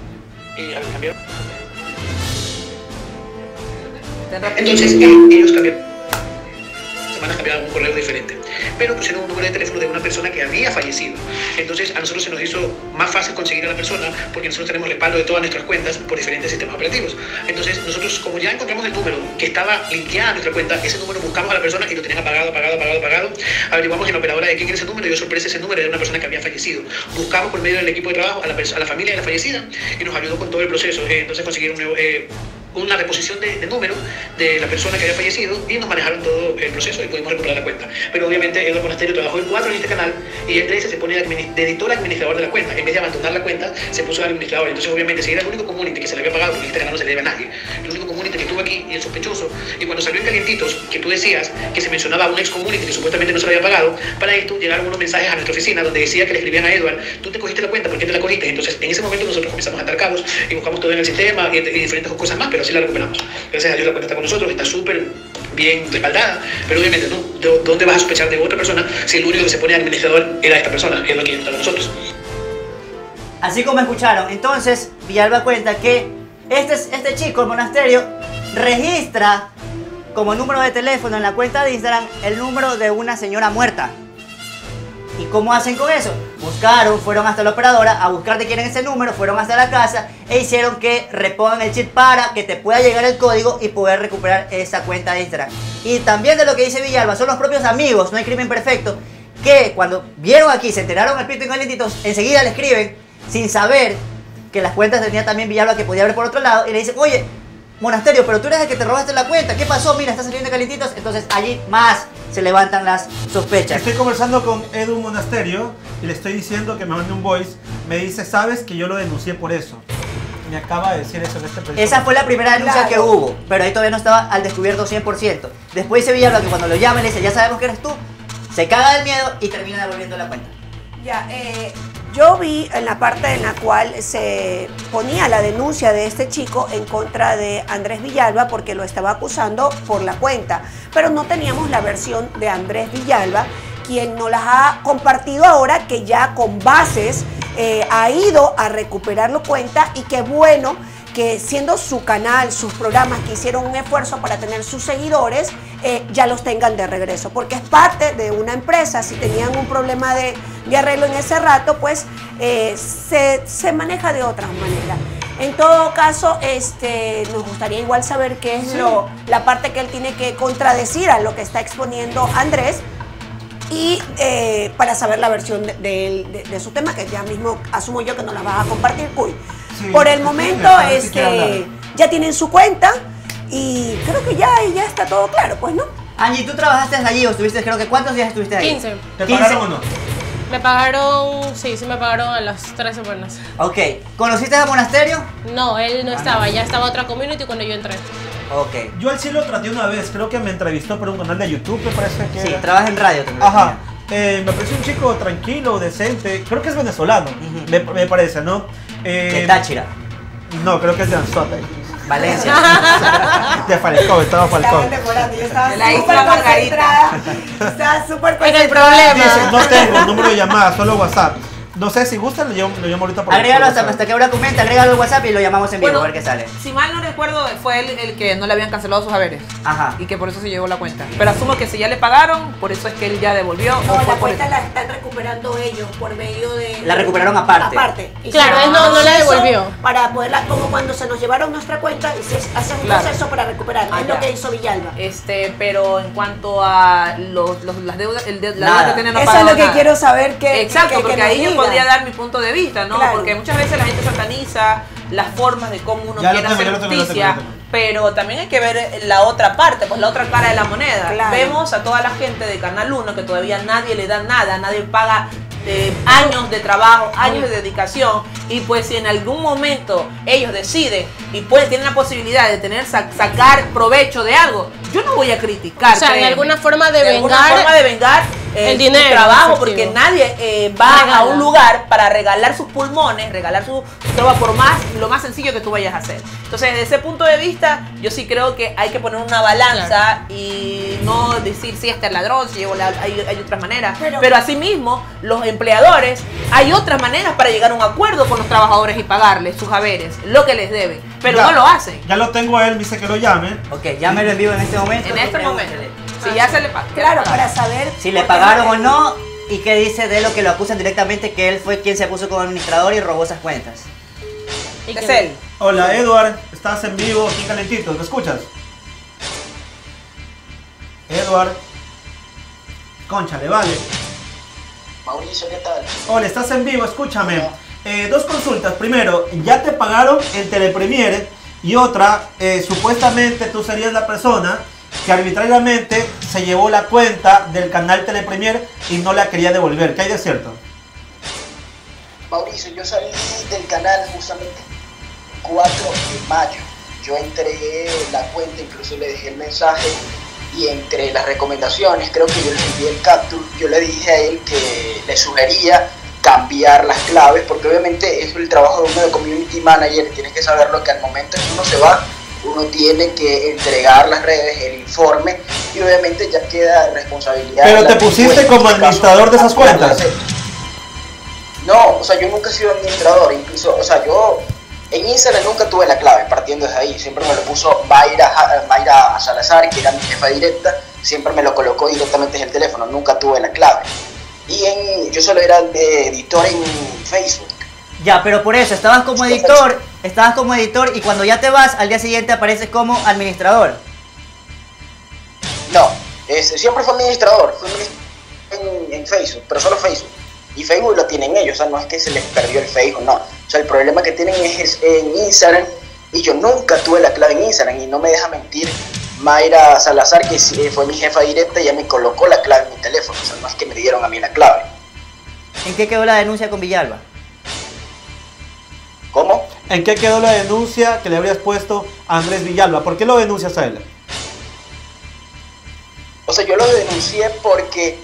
S18: Entonces ellos cambiaron un correo diferente, pero pusieron un número de teléfono de una persona que había fallecido. Entonces a nosotros se nos hizo más fácil conseguir a la persona porque nosotros tenemos respaldo de todas nuestras cuentas por diferentes sistemas operativos. Entonces nosotros, como ya encontramos el número que estaba linkeado a nuestra cuenta, ese número buscamos a la persona y lo tenían apagado. Averiguamos en la operadora de quién era ese número y dio sorpresa, ese número era una persona que había fallecido. Buscamos por medio del equipo de trabajo a la familia de la fallecida y nos ayudó con todo el proceso. Entonces consiguieron una reposición de número de la persona que había fallecido y nos manejaron todo el proceso y pudimos recuperar la cuenta. Pero obviamente Eduardo Monasterio trabajó en 4 en este canal y el 13 se pone de editor administrador de la cuenta. En vez de abandonar la cuenta, se puso de administrador. Entonces obviamente si era el único community que se le había pagado, porque este canal no se le debe a nadie, el único community que estuvo aquí y el sospechoso, y cuando salió en Calientitos, que tú decías que se mencionaba a un ex community que supuestamente no se le había pagado, para esto llegaron unos mensajes a nuestra oficina donde decía que le escribían a Edward, tú te cogiste la cuenta, ¿por qué te la cogiste? Entonces en ese momento nosotros comenzamos a atar cabos y buscamos todo en el sistema y diferentes cosas más, pero así la recuperamos. Gracias a Dios la cuenta está con nosotros, está súper bien respaldada, pero obviamente no, ¿dónde vas a sospechar de otra persona si el único que se pone administrador era esta persona, es lo que está con nosotros?
S12: Así como escucharon, entonces Villalba cuenta que este chico, el Monasterio, registra como número de teléfono en la cuenta de Instagram el número de una señora muerta. ¿Y cómo hacen con eso? Buscaron, fueron hasta la operadora a buscar de quién es ese número, fueron hasta la casa e hicieron que repongan el chip para que te pueda llegar el código y poder recuperar esa cuenta de Instagram. Y también de lo que dice Villalba, son los propios amigos, no hay crimen perfecto, que cuando vieron aquí, se enteraron al pito en Calientitos, enseguida le escriben sin saber que las cuentas tenía también Villalba que podía ver por otro lado y le dicen, oye, Monasterio, pero tú eres el que te robaste la cuenta, ¿qué pasó? Mira, está saliendo de Calientitos. Entonces allí más se levantan las sospechas.
S14: Estoy conversando con Edu Monasterio y le estoy diciendo que me mande un voice. Me dice, sabes que yo lo denuncié por eso. Me acaba de decir eso en este preciso.
S12: Esa fue la primera denuncia que hubo, pero ahí todavía no estaba al descubierto 100%. Después dice Villalba que cuando lo llaman le dice, ya sabemos que eres tú, se caga del miedo y termina devolviendo la cuenta.
S15: Ya, yo vi en la parte en la cual se ponía la denuncia de este chico en contra de Andrés Villalba porque lo estaba acusando por la cuenta, pero no teníamos la versión de Andrés Villalba, quien nos las ha compartido ahora que ya con bases ha ido a recuperar la cuenta y qué bueno que siendo su canal, sus programas que hicieron un esfuerzo para tener sus seguidores, ya los tengan de regreso, porque es parte de una empresa. Si tenían un problema de arreglo en ese rato, pues se maneja de otra manera. En todo caso, nos gustaría igual saber qué es la parte que él tiene que contradecir a lo que está exponiendo Andrés, y para saber la versión de su tema, que ya mismo asumo yo que nos la vas a compartir, Cuy. Sí, por el momento, ya tienen su cuenta y creo que ya está todo claro, pues, ¿no?
S12: Angie, ¿tú trabajaste allí o estuviste, creo que cuántos días estuviste ahí?
S17: 15.
S14: ¿Te pagaron o no?
S17: Me pagaron, sí me pagaron a las 3 semanas.
S12: Ok. ¿Conociste a Monasterio?
S17: No, él no estaba, ya estaba otra community cuando yo entré.
S12: Ok.
S14: Yo al sí lo traté una vez, creo que me entrevistó por un canal de YouTube, me parece que...
S12: Sí, trabaja en radio también.
S14: Ajá. Me parece un chico tranquilo, decente, creo que es venezolano, me parece, ¿no?
S12: ¿De Táchira?
S14: No, creo que es de Anzoátegui.
S12: Valencia.
S14: De Falcón, estaba Falcón.
S15: De la isla Margarita. Estaba súper
S17: en el problema.
S14: Dice, no tengo número de llamada, solo WhatsApp. No sé si gusta, lo llamo ahorita por
S12: Agrégalo
S14: WhatsApp.
S12: hasta que ahora comente, agrégalo al WhatsApp y lo llamamos en vivo,
S16: Bueno,
S12: a ver qué sale.
S16: Si mal no recuerdo, fue él el que no le habían cancelado sus haberes.
S12: Ajá.
S16: Y que por eso se llevó la cuenta. Pero asumo que si ya le pagaron, por eso es que él ya devolvió.
S15: No,
S16: o
S15: la
S16: fue por
S15: cuenta la están recuperando ellos por medio de...
S12: La recuperaron aparte.
S15: Y
S17: Claro,
S15: se
S17: él no la
S15: hizo
S17: devolvió.
S15: Para poderla, como cuando se nos llevaron nuestra cuenta y se hace un
S16: Claro.
S15: proceso para recuperar.
S16: Ah,
S15: es
S16: ya.
S15: lo que hizo Villalba.
S16: Pero en cuanto a las deudas, la deuda que tiene no
S15: Eso
S16: pagaba
S15: es lo que
S16: nada.
S15: quiero saber que...
S16: Exacto,
S15: que
S16: porque
S15: nos
S16: ahí yo
S15: diga.
S16: podría dar mi punto de vista, ¿no?
S15: Claro.
S16: Porque muchas veces la gente sataniza las formas de cómo uno
S14: Ya lo
S16: quiere
S14: tengo,
S16: hacer
S14: ya lo tengo, ya lo
S16: justicia,
S14: tengo.
S16: pero también hay que ver la otra parte, pues la otra cara de la moneda.
S15: Claro.
S16: Vemos a toda la gente de Canal 1 que todavía nadie le da nada, nadie paga años de trabajo, años de dedicación, y pues si en algún momento ellos deciden y tienen la posibilidad de sacar provecho de algo, yo no voy a criticar.
S17: O sea, en
S16: créeme.
S17: alguna forma de
S16: alguna
S17: vengar
S16: forma de vengar
S17: el
S16: su
S17: dinero,
S16: trabajo,
S17: efectivo.
S16: porque nadie va
S17: Regala.
S16: a un lugar para regalar sus pulmones, regalar su trabajo por lo más sencillo que tú vayas a hacer. Entonces, desde ese punto de vista, yo sí creo que hay que poner una balanza y no decir si este es ladrón, si hay otras maneras. Pero asimismo, los empleadores, hay otras maneras para llegar a un acuerdo con los trabajadores y pagarles sus haberes, lo que les deben, pero
S14: Ya,
S16: no lo hacen.
S14: Ya lo tengo a él, me dice que lo llame.
S12: Ok, llámelo en vivo en este momento.
S16: En este momento, si ya se le paga.
S15: Claro, para saber...
S12: Si le pagaron o no, y qué dice de lo que lo acusan directamente, que él fue quien se puso como administrador y robó esas cuentas.
S16: Es él.
S14: Hola, Edward, estás en vivo, aquí calentito, ¿me escuchas? Edward. Cónchale, vale.
S18: Mauricio, ¿qué tal?
S14: Hola, estás en vivo, escúchame. Dos consultas. Primero, ya te pagaron el Telepremiere. Y otra, supuestamente tú serías la persona que arbitrariamente se llevó la cuenta del canal Telepremiere y no la quería devolver. ¿Qué hay de cierto?
S18: Mauricio, yo salí del canal justamente 4 de mayo. Yo entregué la cuenta, incluso le dejé el mensaje y entre las recomendaciones, creo que yo le envié el capture, yo le dije a él que le sugería cambiar las claves, porque obviamente es el trabajo de uno de community manager, tienes que saberlo que al momento en que uno se va, uno tiene que entregar las redes, el informe, y obviamente ya queda responsabilidad.
S14: Pero
S18: de
S14: te
S18: la
S14: pusiste
S18: cuenta,
S14: como
S18: en este caso,
S14: administrador de esas
S18: cambiar
S14: cuentas.
S18: las redes. No, o sea, yo nunca he sido administrador, incluso, o sea, yo en Instagram nunca tuve la clave, partiendo desde ahí, siempre me lo puso Mayra Salazar, que era mi jefa directa, siempre me lo colocó directamente en el teléfono, nunca tuve la clave. Y yo solo era editor en Facebook.
S12: Ya, pero por eso, estabas como editor y cuando ya te vas, al día siguiente apareces como administrador.
S18: No, siempre fue administrador, en Facebook, pero solo Facebook. Y Facebook lo tienen ellos, o sea, no es que se les perdió el Facebook, no. O sea, el problema que tienen es en Instagram, y yo nunca tuve la clave en Instagram, y no me deja mentir Mayra Salazar, que fue mi jefa directa, y ella me colocó la clave en mi teléfono, o sea, no es que me dieron a mí la clave.
S12: ¿En qué quedó la denuncia con Villalba?
S18: ¿Cómo?
S14: ¿En qué quedó la denuncia que le habrías puesto a Andrés Villalba? ¿Por qué lo denuncias a él?
S18: O sea, yo lo denuncié porque...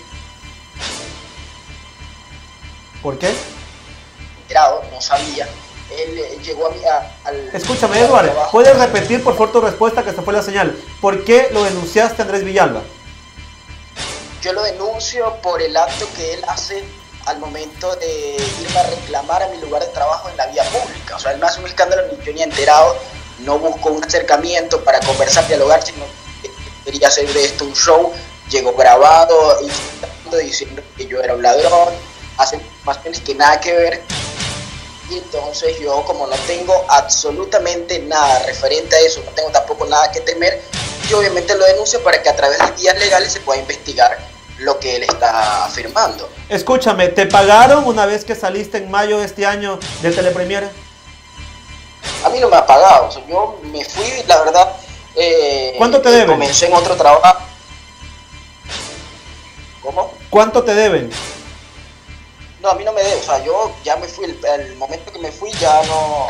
S14: ¿Por qué?
S18: No sabía. Él llegó a mí al...
S14: Escúchame, Edward, ¿puedes repetir por favor tu respuesta, que se fue la señal? ¿Por qué lo denunciaste a Andrés Villalba?
S18: Yo lo denuncio por el acto que él hace al momento de irme a reclamar a mi lugar de trabajo en la vía pública. O sea, él me hace un escándalo, ni yo ni enterado, no busco un acercamiento para conversar, dialogar, sino que quería hacer de esto un show. Llegó grabado, diciendo que yo era un ladrón, hace informaciones que nada que ver. Y entonces yo, como no tengo absolutamente nada referente a eso, no tengo tampoco nada que temer, yo obviamente lo denuncio para que a través de vías legales se pueda investigar lo que él está afirmando.
S14: Escúchame, ¿te pagaron una vez que saliste en mayo de este año de Telepremiere?
S18: A mí no me ha pagado, o sea, yo me fui, la verdad.
S14: ¿Cuánto te deben?
S18: Comencé en otro trabajo. ¿Cómo?
S14: ¿Cuánto te deben?
S18: No, a mí no me debe, o sea, yo ya me fui, el momento que me fui ya no...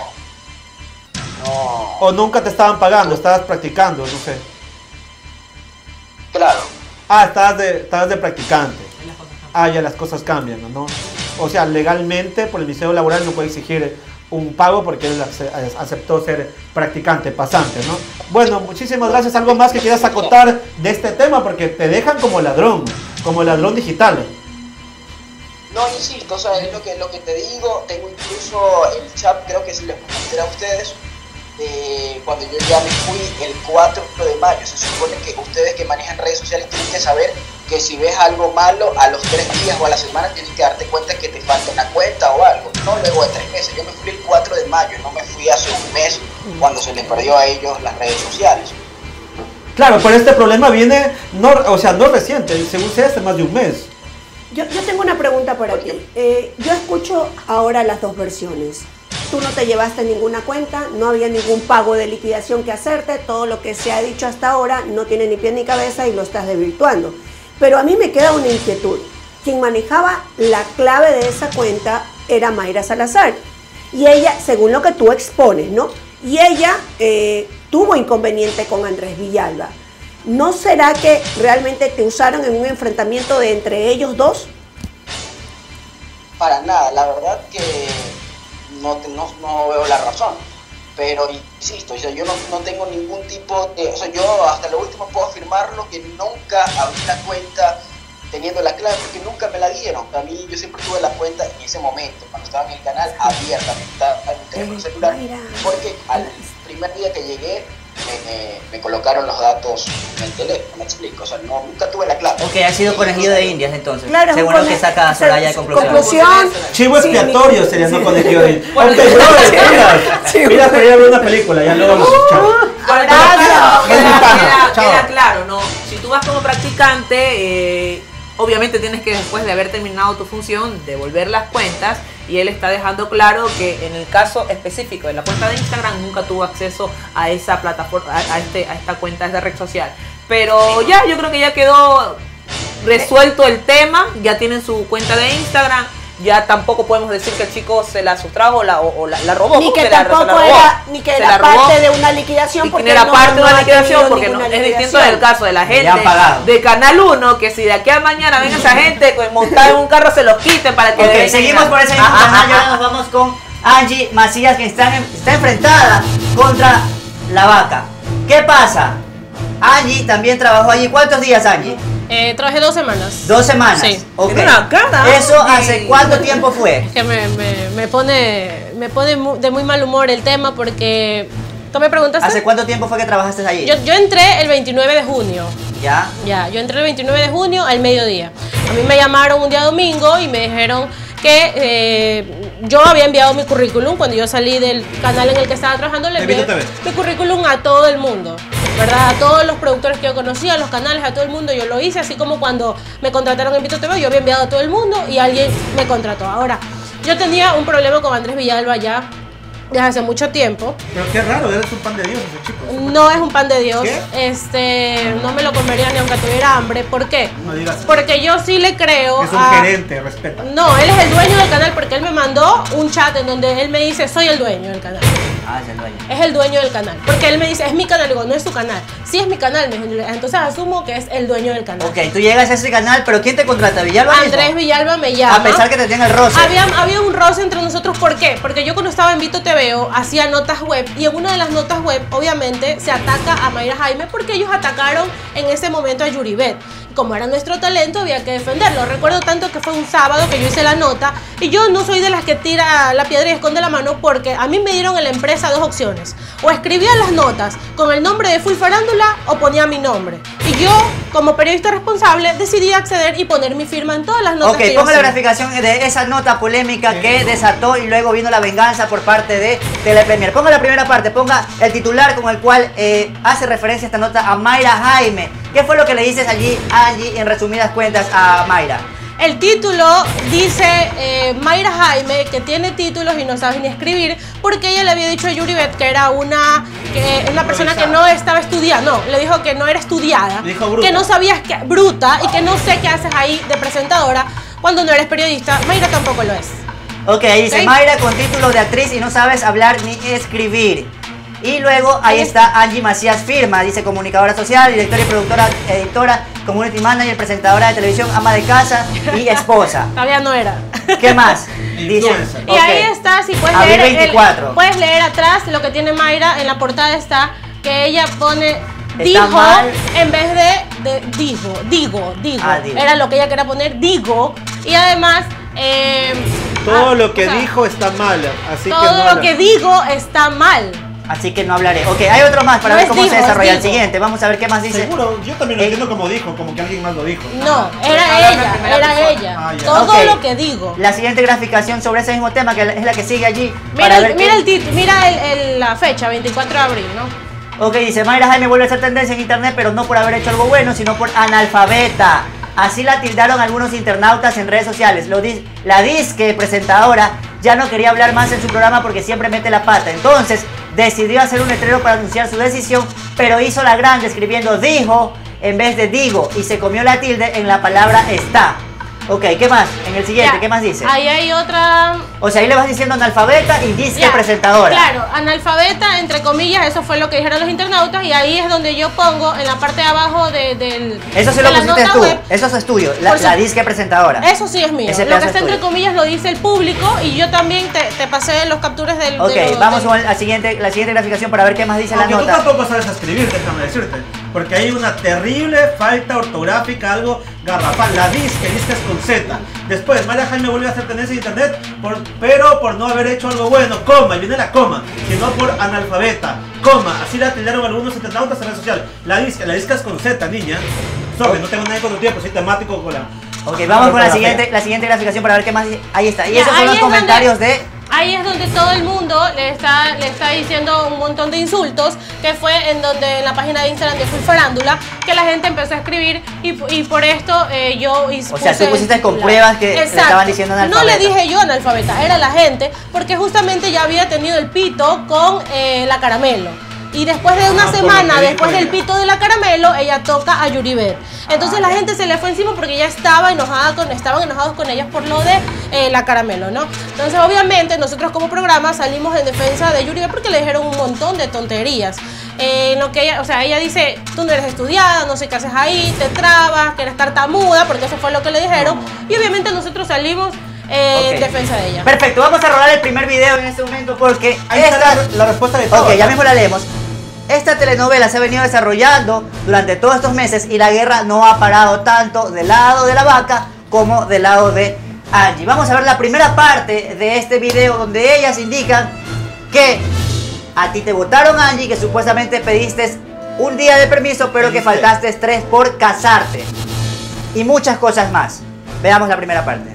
S14: ¿O nunca te estaban pagando? ¿Estabas practicando? No sé.
S18: Claro.
S14: Ah, estabas de practicante. Ah, ya las cosas cambian, ¿no? O sea, legalmente por el Ministerio Laboral no puede exigir un pago porque él aceptó ser practicante, pasante, ¿no? Bueno, muchísimas gracias. ¿Algo más que quieras acotar de este tema? Porque te dejan como ladrón digital.
S19: No, insisto, o sea, es lo que te digo. Tengo incluso el chat, creo que si les comenté a ustedes, cuando yo ya me fui el 4 de mayo. Se supone que ustedes que manejan redes sociales tienen que saber que si ves algo malo, a los 3 días o a la semana tienes que darte cuenta que te falta una cuenta o algo. No luego de 3 meses. Yo me fui el 4 de mayo, no me fui hace un mes cuando se les perdió a ellos las redes sociales.
S14: Claro, pero este problema viene, no reciente, según sea hace más de un mes.
S15: Yo tengo una pregunta para ti. Yo escucho ahora las dos versiones. Tú no te llevaste ninguna cuenta, no había ningún pago de liquidación que hacerte, todo lo que se ha dicho hasta ahora no tiene ni pie ni cabeza y lo estás desvirtuando. Pero a mí me queda una inquietud. Quien manejaba la clave de esa cuenta era Mayra Salazar. Y ella, según lo que tú expones, ¿no? Y ella tuvo inconveniente con Andrés Villalba. ¿No será que realmente te usaron en un enfrentamiento de entre ellos dos?
S19: Para nada, la verdad que no veo la razón. Pero insisto, o sea, yo no tengo ningún tipo de... O sea, yo hasta lo último puedo afirmarlo que nunca abrí la cuenta teniendo la clave porque nunca me la dieron. A mí yo siempre tuve la cuenta en ese momento, cuando estaba en el canal, abierta, en el teléfono celular, porque al primer día que llegué me colocaron los datos en el teléfono, me explico, o sea, nunca tuve la clave.
S12: Ok, ha sido conejillo de indias entonces,
S15: claro,
S12: según lo que saca Soraya de
S15: conclusión.
S14: Chivo expiatorio sería no conejillo de indias. Mira, quería ver una película, ya lo vamos a escuchar.
S16: Queda claro, ¿no? Si tú vas como practicante, obviamente tienes que después de haber terminado tu función devolver las cuentas y él está dejando claro que en el caso específico de la cuenta de Instagram nunca tuvo acceso a esa plataforma, a esta cuenta, a esta red social. Pero ya, yo creo que ya quedó resuelto el tema, ya tienen su cuenta de Instagram. Ya tampoco podemos decir que el chico se la sustrajo o la robó.
S15: Ni que tampoco era, ni que era parte de una liquidación.
S16: Porque era parte de una liquidación, porque no, es distinto del caso de la gente de Canal 1, que si de aquí a mañana venga esa gente montada en un carro se los quiten para que...
S12: Ok, seguimos por ese mismo canal y ahora nos vamos con Angie Macías, que está enfrentada contra la vaca. ¿Qué pasa? Angie también trabajó allí. ¿Cuántos días, Angie?
S17: Trabajé 2 semanas.
S12: 2 semanas.
S17: Sí.
S12: Okay. ¿Eso hace cuánto tiempo fue?
S17: Que me pone de muy mal humor el tema porque... ¿Tú me preguntaste?
S12: ¿Hace cuánto tiempo fue que trabajaste allí?
S17: Yo entré el 29 de junio.
S12: ¿Ya?
S17: Ya, yo entré el 29 de junio al mediodía. A mí me llamaron un día domingo y me dijeron que yo había enviado mi currículum cuando yo salí del canal en el que estaba trabajando. Le envié mi currículum a todo el mundo, ¿verdad? A todos los productores que yo conocía, a los canales, a todo el mundo. Yo lo hice, así como cuando me contrataron en Vito TV, yo había enviado a todo el mundo y alguien me contrató. Ahora, yo tenía un problema con Andrés Villalba ya desde hace mucho tiempo.
S14: Pero qué raro, eres un pan de Dios ese chico.
S17: No es un pan de Dios.
S14: ¿Qué?
S17: No me lo comería ni aunque tuviera hambre. ¿Por qué?
S14: No digas.
S17: Porque yo sí le creo.
S14: Es un gerente, respeta.
S17: No, él es el dueño del canal porque él me mandó un chat en donde él me dice, soy el dueño del canal.
S12: Ah, es el dueño.
S17: Es el dueño del canal. Porque él me dice, es mi canal. Digo, no es tu canal. Sí es mi canal. Entonces asumo que es el dueño del canal.
S12: Ok, tú llegas a ese canal, pero ¿quién te contrata? ¿Villalba?
S17: Andrés Villalba me llama.
S12: A pesar que te tenga el roce.
S17: Había un roce entre nosotros. ¿Por qué? Porque yo cuando estaba en Vito TV hacía notas web y en una de las notas web obviamente se ataca a Mayra Jaime porque ellos atacaron en ese momento a Yuribet. Como era nuestro talento había que defenderlo. Recuerdo tanto que fue un sábado que yo hice la nota y yo no soy de las que tira la piedra y esconde la mano porque a mí me dieron en la empresa 2 opciones. O escribía las notas con el nombre de Full Farándula o ponía mi nombre. Y yo, como periodista responsable, decidí acceder y poner mi firma en todas las notas que yo
S12: ponga la
S17: hacía.
S12: graficación de esa nota polémica que desató y luego vino la venganza por parte de Telepremier. Ponga la primera parte, ponga el titular con el cual hace referencia esta nota a Mayra Jaime. ¿Qué fue lo que le dices allí, Angie, en resumidas cuentas a Mayra?
S17: El título dice Mayra Jaime que tiene títulos y no sabe ni escribir porque ella le había dicho a Yuribet que era una persona que no estaba estudiada. No, le dijo que no era estudiada, que no sabías que bruta y que no sé qué haces ahí de presentadora cuando no eres periodista. Mayra tampoco lo es.
S12: Ok, ahí dice Mayra con título de actriz y no sabes hablar ni escribir. Y luego ahí está Angie Macías Firma, dice comunicadora social, directora y productora, editora, community manager, presentadora de televisión, ama de casa y esposa.
S17: Todavía no era.
S12: ¿Qué más? Dice.
S17: Y ahí está, si puedes
S12: Abril
S17: leer,
S12: 24.
S17: Puedes leer atrás lo que tiene Mayra, en la portada está que ella pone dijo en vez de digo.
S12: Ah, digo.
S17: Era lo que ella quería poner, digo. Y además
S14: Todo lo que dijo está mal, así que
S17: todo lo que digo está mal.
S12: Así que no hablaré. Ok, hay otro más para ver cómo se desarrolla el siguiente. Vamos a ver qué más dice.
S14: Seguro, yo también lo entiendo como dijo, como que alguien más lo dijo.
S17: No, era ella. Todo
S12: Ok.
S17: lo que digo.
S12: La siguiente graficación sobre ese mismo tema, que es la que sigue allí.
S17: Mira el título, mira la fecha, 24 de abril, ¿no?
S12: Ok, dice, Mayra Jaime vuelve a ser tendencia en internet, pero no por haber hecho algo bueno, sino por analfabeta. Así la tildaron algunos internautas en redes sociales. La disque presentadora ya no quería hablar más en su programa porque siempre mete la pata. Entonces decidió hacer un letrero para anunciar su decisión, pero hizo la grande escribiendo dijo en vez de digo y se comió la tilde en la palabra está. Ok, ¿qué más? En el siguiente,
S17: Ya,
S12: ¿qué más dice?
S17: Ahí hay otra...
S12: O sea, ahí le vas diciendo analfabeta y disque
S17: Ya,
S12: presentadora.
S17: Claro, analfabeta, entre comillas, eso fue lo que dijeron los internautas y ahí es donde yo pongo en la parte de abajo del...
S12: Eso sí
S17: de
S12: lo
S17: la
S12: pusiste
S17: nota
S12: tú,
S17: web.
S12: eso es tuyo,
S17: Por
S12: la
S17: su-
S12: disque presentadora.
S17: Eso sí es mío.
S12: Ese
S17: Lo
S12: pedazo
S17: que
S12: es
S17: está entre
S12: tuyo.
S17: comillas lo dice el público y yo también te pasé los capturas del...
S12: Ok,
S17: de los-
S12: vamos
S17: del-
S12: con la siguiente graficación para ver qué más dice la
S14: Aunque tú
S12: nota.
S14: tampoco sabes escribir, déjame decirte. Porque hay una terrible falta ortográfica, algo garrafal. La disque es con Z. Después, Mayra Jaime vuelve a hacer tendencia en internet, pero por no haber hecho algo bueno, coma, y viene la coma, sino por analfabeta, coma. Así la tildaron algunos internautas en redes sociales. La disque es con Z, niña. Sorry, no tengo nada con tu tiempo, soy temático con la...
S12: Ok, vamos con la siguiente graficación para ver qué más dice. Ahí está. Y
S17: Ya,
S12: esos son
S17: ahí
S12: los
S17: es
S12: comentarios
S17: donde-
S12: de...
S17: Ahí es donde todo el mundo le está diciendo un montón de insultos, que fue en donde en la página de Instagram de Full Farándula, que la gente empezó a escribir y por esto yo hice...
S12: O sea, tú pusiste con pruebas que le estaban diciendo
S17: No
S12: analfabeta.
S17: le dije yo analfabeta, era la gente, porque justamente ya había tenido el pito con la Caramelo. Y después de una
S14: por lo
S17: semana,
S14: que dijo
S17: después del
S14: ella.
S17: pito de la Caramelo, ella toca a Yuribet. Entonces la gente se le fue encima porque ya estaban enojados con ellas por lo de la Caramelo, ¿no? Entonces obviamente nosotros como programa salimos en defensa de Yuribet porque le dijeron un montón de tonterías. Lo que ella, o sea, ella dice, tú no eres estudiada, no sé qué haces ahí, te trabas, que eres tartamuda, porque eso fue lo que le dijeron. Y obviamente nosotros salimos en defensa de ella.
S12: Perfecto, vamos a rolar el primer video en este momento porque
S14: Ahí está la respuesta de todos.
S12: Ok, ya mismo la leemos. Esta telenovela se ha venido desarrollando durante todos estos meses y la guerra no ha parado tanto del lado de la vaca como del lado de Angie. Vamos a ver la primera parte de este video donde ellas indican que a ti te votaron, Angie, que supuestamente pediste un día de permiso, pero que faltaste 3 por casarte. Y muchas cosas más. Veamos la primera parte.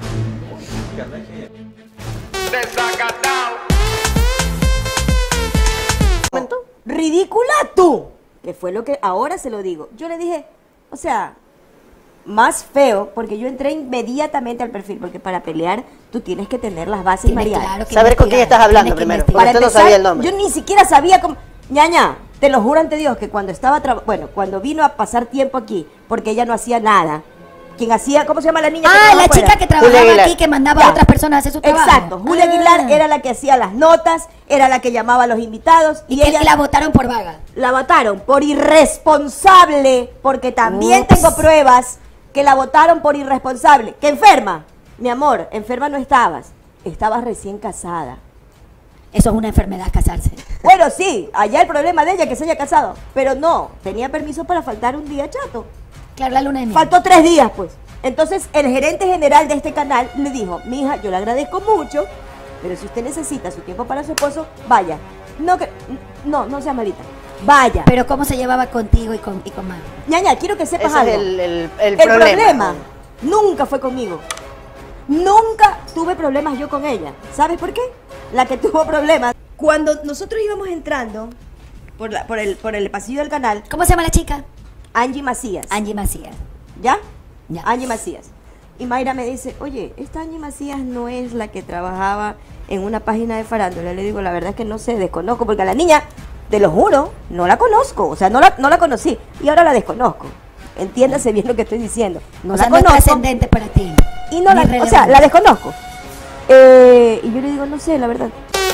S20: Ridícula tú, que fue lo que ahora se lo digo. Yo le dije, o sea, más feo, porque yo entré inmediatamente al perfil, porque para pelear tú tienes que tener las bases variadas.
S21: Saber con quién estás hablando primero, porque usted no sabía el nombre.
S20: Yo ni siquiera sabía cómo... Ñaña, te lo juro ante Dios que cuando estaba cuando vino a pasar tiempo aquí, porque ella no hacía nada. Quien hacía, ¿cómo se llama la niña?
S22: Ah,
S20: que
S22: la
S20: trabajaba
S22: chica
S20: afuera?
S22: que trabajaba aquí, que mandaba a otras personas a hacer su trabajo.
S20: Exacto, Julia Aguilar era la que hacía las notas, era la que llamaba a los invitados.
S22: Y que la votaron por vaga.
S20: La votaron por irresponsable, porque también
S22: Ups.
S20: tengo pruebas que la votaron por irresponsable. ¿Que enferma? Mi amor, enferma no estabas, estabas recién casada.
S22: Eso es una enfermedad, casarse.
S20: Bueno, sí, allá el problema de ella que se haya casado, pero no, tenía permiso para faltar un día, chato.
S22: Claro, la luna de miel.
S20: Faltó 3 días, pues. Entonces, el gerente general de este canal le dijo, mija, yo le agradezco mucho, pero si usted necesita su tiempo para su esposo, vaya. No sea malita. Vaya.
S22: Pero ¿cómo se llevaba contigo y con Mago?
S20: Ñaña, quiero que sepas
S21: Ese es
S20: algo.
S21: el
S20: problema nunca fue conmigo. Nunca tuve problemas yo con ella. ¿Sabes por qué? La que tuvo problemas. Cuando nosotros íbamos entrando por el pasillo del canal.
S22: ¿Cómo se llama la chica?
S20: Angie Macías.
S22: Angie Macías.
S20: ¿Ya?
S22: Ya.
S20: Angie Macías. Y Mayra me dice, oye, esta Angie Macías no es la que trabajaba en una página de farándula. Le digo, la verdad es que no sé, desconozco, porque a la niña, te lo juro, no la conozco. O sea, no la conocí. Y ahora la desconozco. Entiéndase bien lo que estoy diciendo. No
S22: O
S20: la
S22: sea, no es
S20: conozco.
S22: trascendente para ti.
S20: Y no
S22: Ni
S20: o sea,
S22: relevante.
S20: la desconozco. Y yo le digo, no sé, la verdad.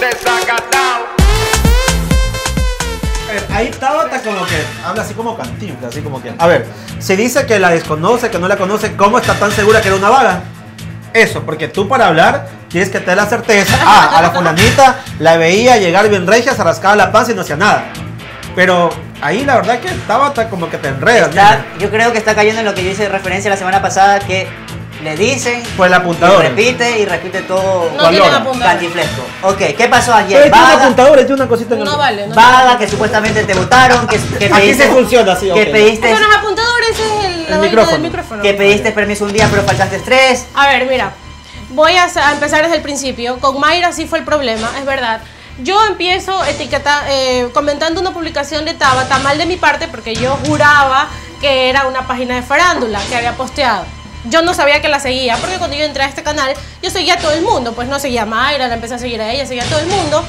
S14: Ahí Tabata como que habla así como Cantinflas, así como que... A ver, se dice que la desconoce, que no la conoce, ¿cómo está tan segura que era una vaga? Eso, porque tú para hablar tienes que tener la certeza. A la fulanita la veía llegar bien regia, se rascaba la panza y no hacía nada. Pero ahí la verdad que Tabata como que te enredas.
S12: Yo creo que está cayendo en lo que yo hice referencia la semana pasada, que Le dicen.
S14: Pues el apuntador.
S12: Y repite todo.
S17: No tiene apuntador.
S12: Cantinflesco. Ok, ¿qué pasó ayer?
S14: Pero tiene apuntador, tiene una cosita en el...
S17: No vale. No
S12: Vaga,
S17: vale.
S12: que supuestamente te votaron, que
S14: Aquí
S12: pediste,
S14: se funciona así,
S12: que
S14: ok.
S12: pediste,
S17: Eso no es apuntador, ese es el
S14: micrófono.
S17: del micrófono.
S12: que pediste permiso un día pero faltaste 3.
S17: A ver, mira, voy a empezar desde el principio. Con Mayra sí fue el problema, es verdad. Yo empiezo comentando una publicación de Tabata, mal de mi parte, porque yo juraba que era una página de farándula que había posteado. Yo no sabía que la seguía, porque cuando yo entré a este canal, yo seguía a todo el mundo. Pues no seguía a Mayra, la empecé a seguir a ella, seguía a todo el mundo.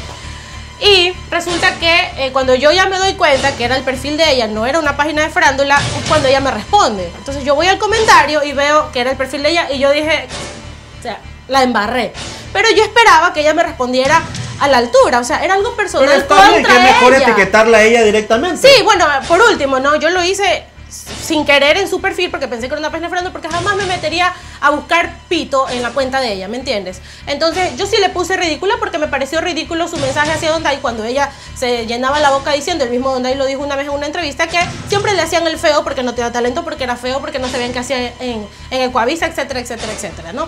S17: Y resulta que cuando yo ya me doy cuenta que era el perfil de ella, no era una página de farándula, es cuando ella me responde. Entonces yo voy al comentario y veo que era el perfil de ella y yo dije, o sea, la embarré. Pero yo esperaba que ella me respondiera a la altura, o sea, era algo personal
S14: Pero está bien,
S17: contra
S14: que mejor
S17: ella.
S14: etiquetarla a ella directamente.
S17: Sí, bueno, por último, no, yo lo hice sin querer en su perfil porque pensé que era una página de farándula, porque jamás me metería a buscar pito en la cuenta de ella, ¿me entiendes? Entonces yo sí le puse ridícula porque me pareció ridículo su mensaje hacia Donday cuando ella se llenaba la boca diciendo, el mismo Donday lo dijo una vez en una entrevista, que siempre le hacían el feo porque no tenía talento, porque era feo, porque no sabían qué hacía en Ecuavisa, etcétera, etcétera, etcétera, ¿no?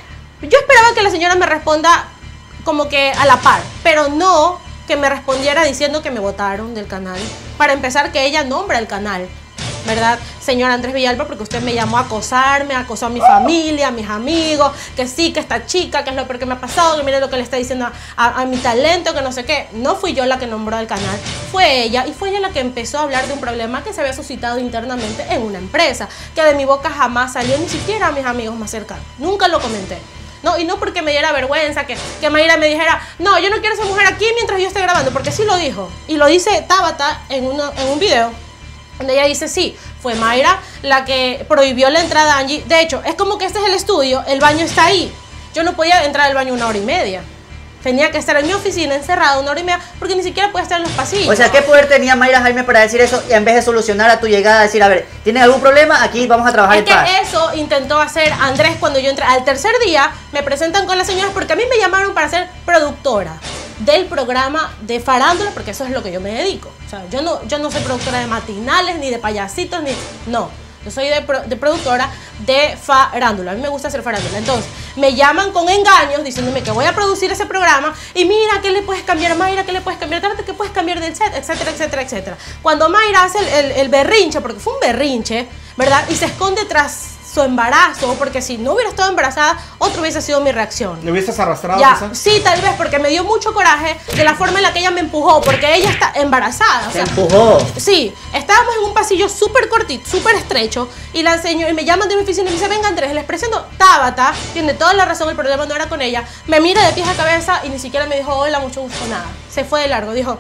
S17: Yo esperaba que la señora me responda como que a la par, pero no que me respondiera diciendo que me votaron del canal. Para empezar, que ella nombra el canal, ¿verdad? Señor Andrés Villalba, porque usted me llamó a acosarme, acosó a mi familia, a mis amigos, que sí, que esta chica, que es lo peor que me ha pasado, que mire lo que le está diciendo a mi talento, que no sé qué. No fui yo la que nombró el canal, fue ella, y fue ella la que empezó a hablar de un problema que se había suscitado internamente en una empresa, que de mi boca jamás salió, ni siquiera a mis amigos más cercanos. Nunca lo comenté. No, y no porque me diera vergüenza, que Mayra me dijera, no, yo no quiero ser mujer aquí mientras yo esté grabando, porque sí lo dijo. Y lo dice Tabata en un video, donde ella dice, sí, fue Mayra la que prohibió la entrada a Angie. De hecho, es como que este es el estudio, el baño está ahí. Yo no podía entrar al baño 1 hora y media. Tenía que estar en mi oficina encerrada 1 hora y media, porque ni siquiera podía estar en los pasillos.
S12: O sea, ¿qué poder tenía Mayra Jaime para decir eso y en vez de solucionar a tu llegada, decir, a ver, ¿tienes algún problema? Aquí vamos a trabajar en paz.
S17: Es que eso intentó hacer Andrés cuando yo entré. Al tercer día me presentan con las señoras porque a mí me llamaron para ser productora del programa de farándula, porque eso es lo que yo me dedico. O sea, yo no soy productora de matinales, ni de payasitos, ni... No. Yo soy de productora de farándula. A mí me gusta hacer farándula. Entonces, me llaman con engaños diciéndome que voy a producir ese programa y mira, ¿qué le puedes cambiar a Mayra? ¿Qué le puedes cambiar? ¿Qué puedes cambiar del set? Etcétera, etcétera, etcétera. Cuando Mayra hace el berrinche, porque fue un berrinche, ¿verdad? Y se esconde tras su embarazo, porque si no hubiera estado embarazada, otra hubiese sido mi reacción.
S14: ¿Le hubieses arrastrado?
S17: Ya,
S14: quizás?
S17: sí, tal vez, porque me dio mucho coraje de la forma en la que ella me empujó, porque ella está embarazada. O sea,
S12: empujó.
S17: Sí, estábamos en un pasillo súper cortito, súper estrecho, y la señora, y me llaman de mi oficina y me dice, venga Andrés, les presento Tabata, tiene toda la razón, el problema no era con ella, me mira de pies a cabeza y ni siquiera me dijo, hola, mucho gusto, nada. Se fue de largo, dijo,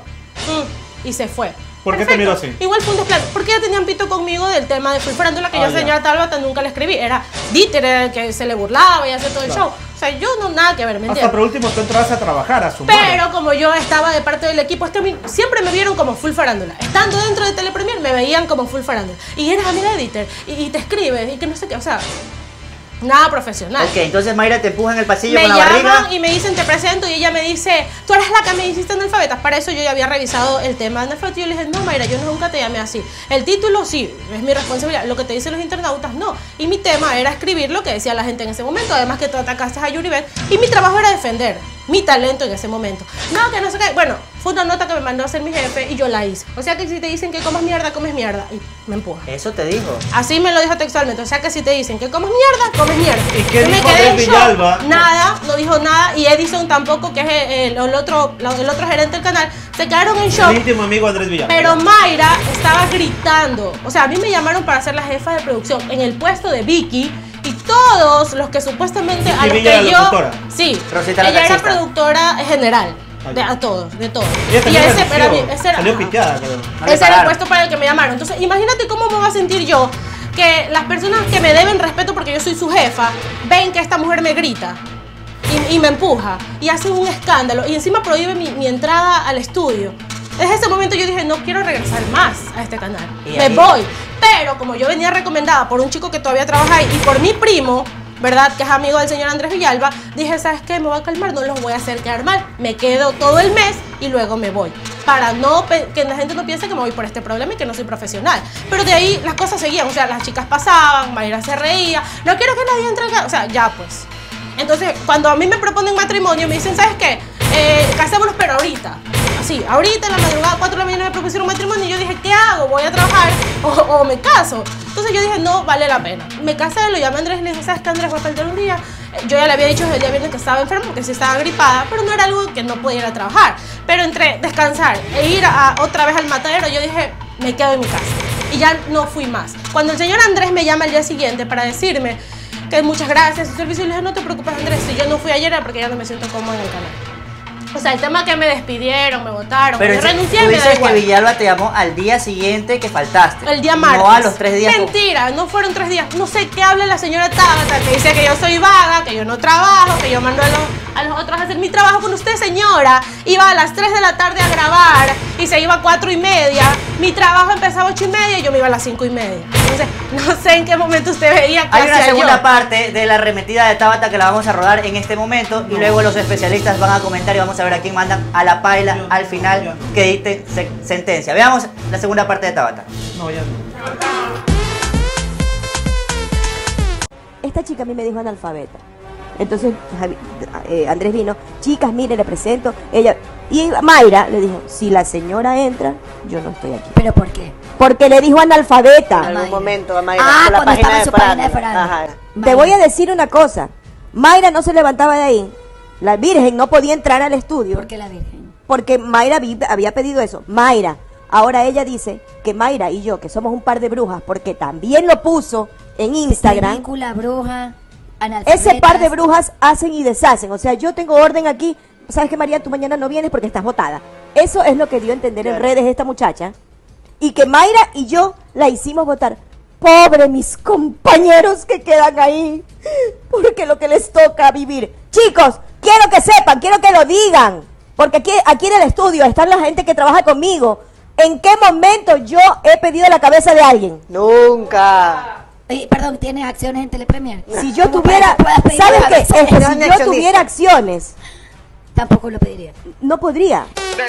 S17: y se fue.
S14: ¿Por qué te miró así?
S17: Igual fue un desplante, porque ya tenían pito conmigo del tema de Full Farándula, que yo a
S14: ya.
S17: señora Tabata nunca le escribí, era Dieter, era el que se le burlaba y hacía todo el show. O sea, yo no, nada que ver, ¿me entiendes?
S14: Hasta por último tú entraste a trabajar, a su
S17: Pero como yo estaba de parte del equipo, siempre me vieron como Full Farándula. Estando dentro de Telepremier me veían como Full Farándula. Y eres amiga de Dieter, y te escribes, y que no sé qué, o sea, nada profesional.
S12: Ok, entonces Mayra te empuja en el pasillo
S17: Me
S12: con la barriga.
S17: llaman y me dicen, te presento, y ella me dice, tú eres la que me hiciste analfabetas. Para eso yo ya había revisado el tema de analfabetas. Y yo le dije, no, Mayra, yo nunca te llamé así. El título sí, es mi responsabilidad. Lo que te dicen los internautas, no. Y mi tema era escribir lo que decía la gente en ese momento. Además que tú atacaste a Yuribet. Y mi trabajo era defender mi talento en ese momento. No, que no sé qué. Bueno, fue una nota que me mandó a hacer mi jefe y yo la hice. O sea que si te dicen que comas mierda, comes mierda. Y me empuja.
S12: Eso te dijo.
S17: Así me lo dijo textualmente. O sea que si te dicen que comes mierda, comes mierda.
S14: ¿Y qué
S17: Yo me
S14: dijo
S17: quedé en
S14: Andrés
S17: shock.
S14: Villalba?
S17: Nada, no dijo nada. Y Edison tampoco, que es el otro gerente del canal, se quedaron en shock.
S14: El íntimo amigo Andrés Villalba.
S17: Pero Mayra estaba gritando. O sea, a mí me llamaron para ser la jefa de producción en el puesto de Vicky. Y todos los que supuestamente a los
S14: Villa,
S17: que
S14: la
S17: yo...
S14: locutora.
S17: Sí,
S12: Rosita, la
S17: ella era
S12: taxista.
S17: productora general. A todos, de todos.
S14: Ella
S17: Y
S14: también
S17: ese
S14: renunció.
S17: era
S14: Salió piteada, creo.
S17: ese era el puesto para el que me llamaron. Entonces, imagínate cómo me va a sentir yo que las personas que me deben respeto porque yo soy su jefa, ven que esta mujer me grita y me empuja y hace un escándalo y encima prohíbe mi entrada al estudio. Desde ese momento yo dije, no quiero regresar más a este canal. Me voy. Pero como yo venía recomendada por un chico que todavía trabaja ahí y por mi primo, ¿verdad? Que es amigo del señor Andrés Villalba, dije, ¿sabes qué? Me voy a calmar, no los voy a hacer quedar mal. Me quedo todo el mes y luego me voy. para que la gente no piense que me voy por este problema y que no soy profesional. Pero de ahí las cosas seguían, o sea, las chicas pasaban, Mayra se reía, no quiero que nadie entre acá, o sea, ya pues. Entonces, cuando a mí me proponen matrimonio, me dicen, ¿sabes qué? Casémonos, pero ahorita. Así, ahorita en la madrugada, 4 de la mañana me propusieron matrimonio y yo dije, ¿qué hago? ¿Voy a trabajar o me caso? Entonces yo dije, no, vale la pena. Me casé, lo llamé a Andrés y le dije, ¿sabes qué, Andrés? Voy a faltar un día. Yo ya le había dicho desde el día viernes que estaba enfermo, porque sí estaba gripada, pero no era algo que no podía ir a trabajar. Pero entre descansar e ir otra vez al matadero, yo dije, me quedo en mi casa. Y ya no fui más. Cuando el señor Andrés me llama al día siguiente para decirme que muchas gracias, su servicio, le dije, no te preocupes, Andrés, si yo no fui ayer era porque ya no me siento cómoda en el canal. O sea, el tema que me despidieron, me votaron,
S12: pero
S17: me renuncié y
S12: tú
S17: me da
S12: dices
S17: igual.
S12: que Villalba te llamó al día siguiente que faltaste.
S17: El día martes.
S12: No a los 3 días.
S17: Mentira, no fueron 3 días. No sé qué habla la señora Tabata, que dice que yo soy vaga, que yo no trabajo, que yo mando a los otros a hacer mi trabajo con usted, señora. Iba a las 3 de la tarde a grabar y se iba a 4:30. Mi trabajo empezaba a 8:30 y yo me iba a las 5:30. Entonces, no sé en qué momento usted veía que
S12: hay una segunda
S17: yo.
S12: parte de la arremetida de Tabata que la vamos a rodar en este momento y luego los especialistas van a comentar y vamos a ver a quién mandan a la paila al final que dicte sentencia. Veamos la segunda parte de Tabata.
S14: No, ya no.
S20: Esta chica a mí me dijo analfabeta. Entonces Andrés vino, chicas, mire, le presento. Ella y Mayra le dijo, si la señora entra, yo no estoy aquí.
S22: ¿Pero por qué?
S20: Porque le dijo analfabeta.
S21: En algún momento a Mayra.
S20: Ah,
S21: por la
S20: cuando estaba en su
S21: página
S20: página de
S21: Ajá.
S20: farándula. Te voy a decir una cosa. Mayra no se levantaba de ahí. La Virgen no podía entrar al estudio.
S22: ¿Por qué la Virgen?
S20: Porque Mayra había pedido eso. Mayra. Ahora ella dice que Mayra y yo, que somos un par de brujas, porque también lo puso en Instagram.
S22: Película, bruja, analfabetas.
S20: Ese par de brujas hacen y deshacen. O sea, yo tengo orden aquí. ¿Sabes qué, María? Tú mañana no vienes porque estás botada. Eso es lo que dio a entender en redes esta muchacha. Y que Mayra y yo la hicimos votar. Pobre mis compañeros que quedan ahí. Porque lo que les toca vivir. Chicos, quiero que sepan, quiero que lo digan. Porque aquí en el estudio están la gente que trabaja conmigo. ¿En qué momento yo he pedido la cabeza de alguien?
S21: Nunca.
S22: Perdón, ¿tienes acciones en Telepremier?
S20: Si yo tuviera, ¿sabes qué? Si yo tuviera acciones,
S22: tampoco lo pediría.
S20: No podría.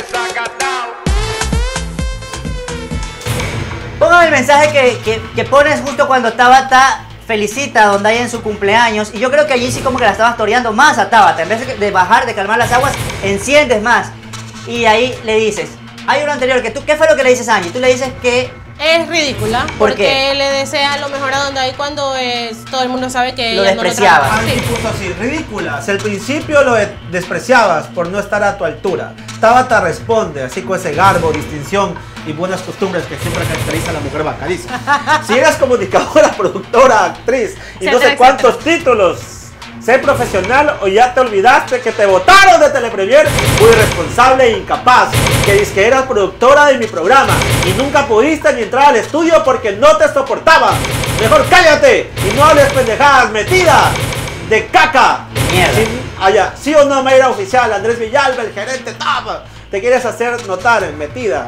S12: Póngame el mensaje que pones justo cuando Tabata felicita a Donday en su cumpleaños. Y yo creo que allí sí como que la estabas toreando más a Tabata. En vez de bajar, de calmar las aguas, enciendes más. Y ahí le dices, hay uno anterior que tú, ¿qué fue lo que le dices a Angie? Tú le dices que
S17: es ridícula.
S12: ¿Por
S17: porque
S12: qué?
S17: le desea lo mejor a Donday cuando todo el mundo sabe que
S12: lo
S17: ella no lo
S12: despreciaba.
S17: trabaja.
S14: Angie puso así, ridícula. Si al principio lo despreciabas por no estar a tu altura. Tabata responde así con ese garbo, distinción y buenas costumbres que siempre caracteriza a la mujer vaca. Dice, si eras comunicadora, productora, actriz y no sé cuántos títulos, sé profesional o ya te olvidaste que te votaron de Telepremier, muy irresponsable e incapaz, que dices que eras productora de mi programa y nunca pudiste ni entrar al estudio porque no te soportaba. Mejor cállate y no hables pendejadas, metida de caca.
S12: Mierda.
S14: ¿Sí o no, Mayra Oficial? Andrés Villalba, el gerente TAP, te quieres hacer notar, metida.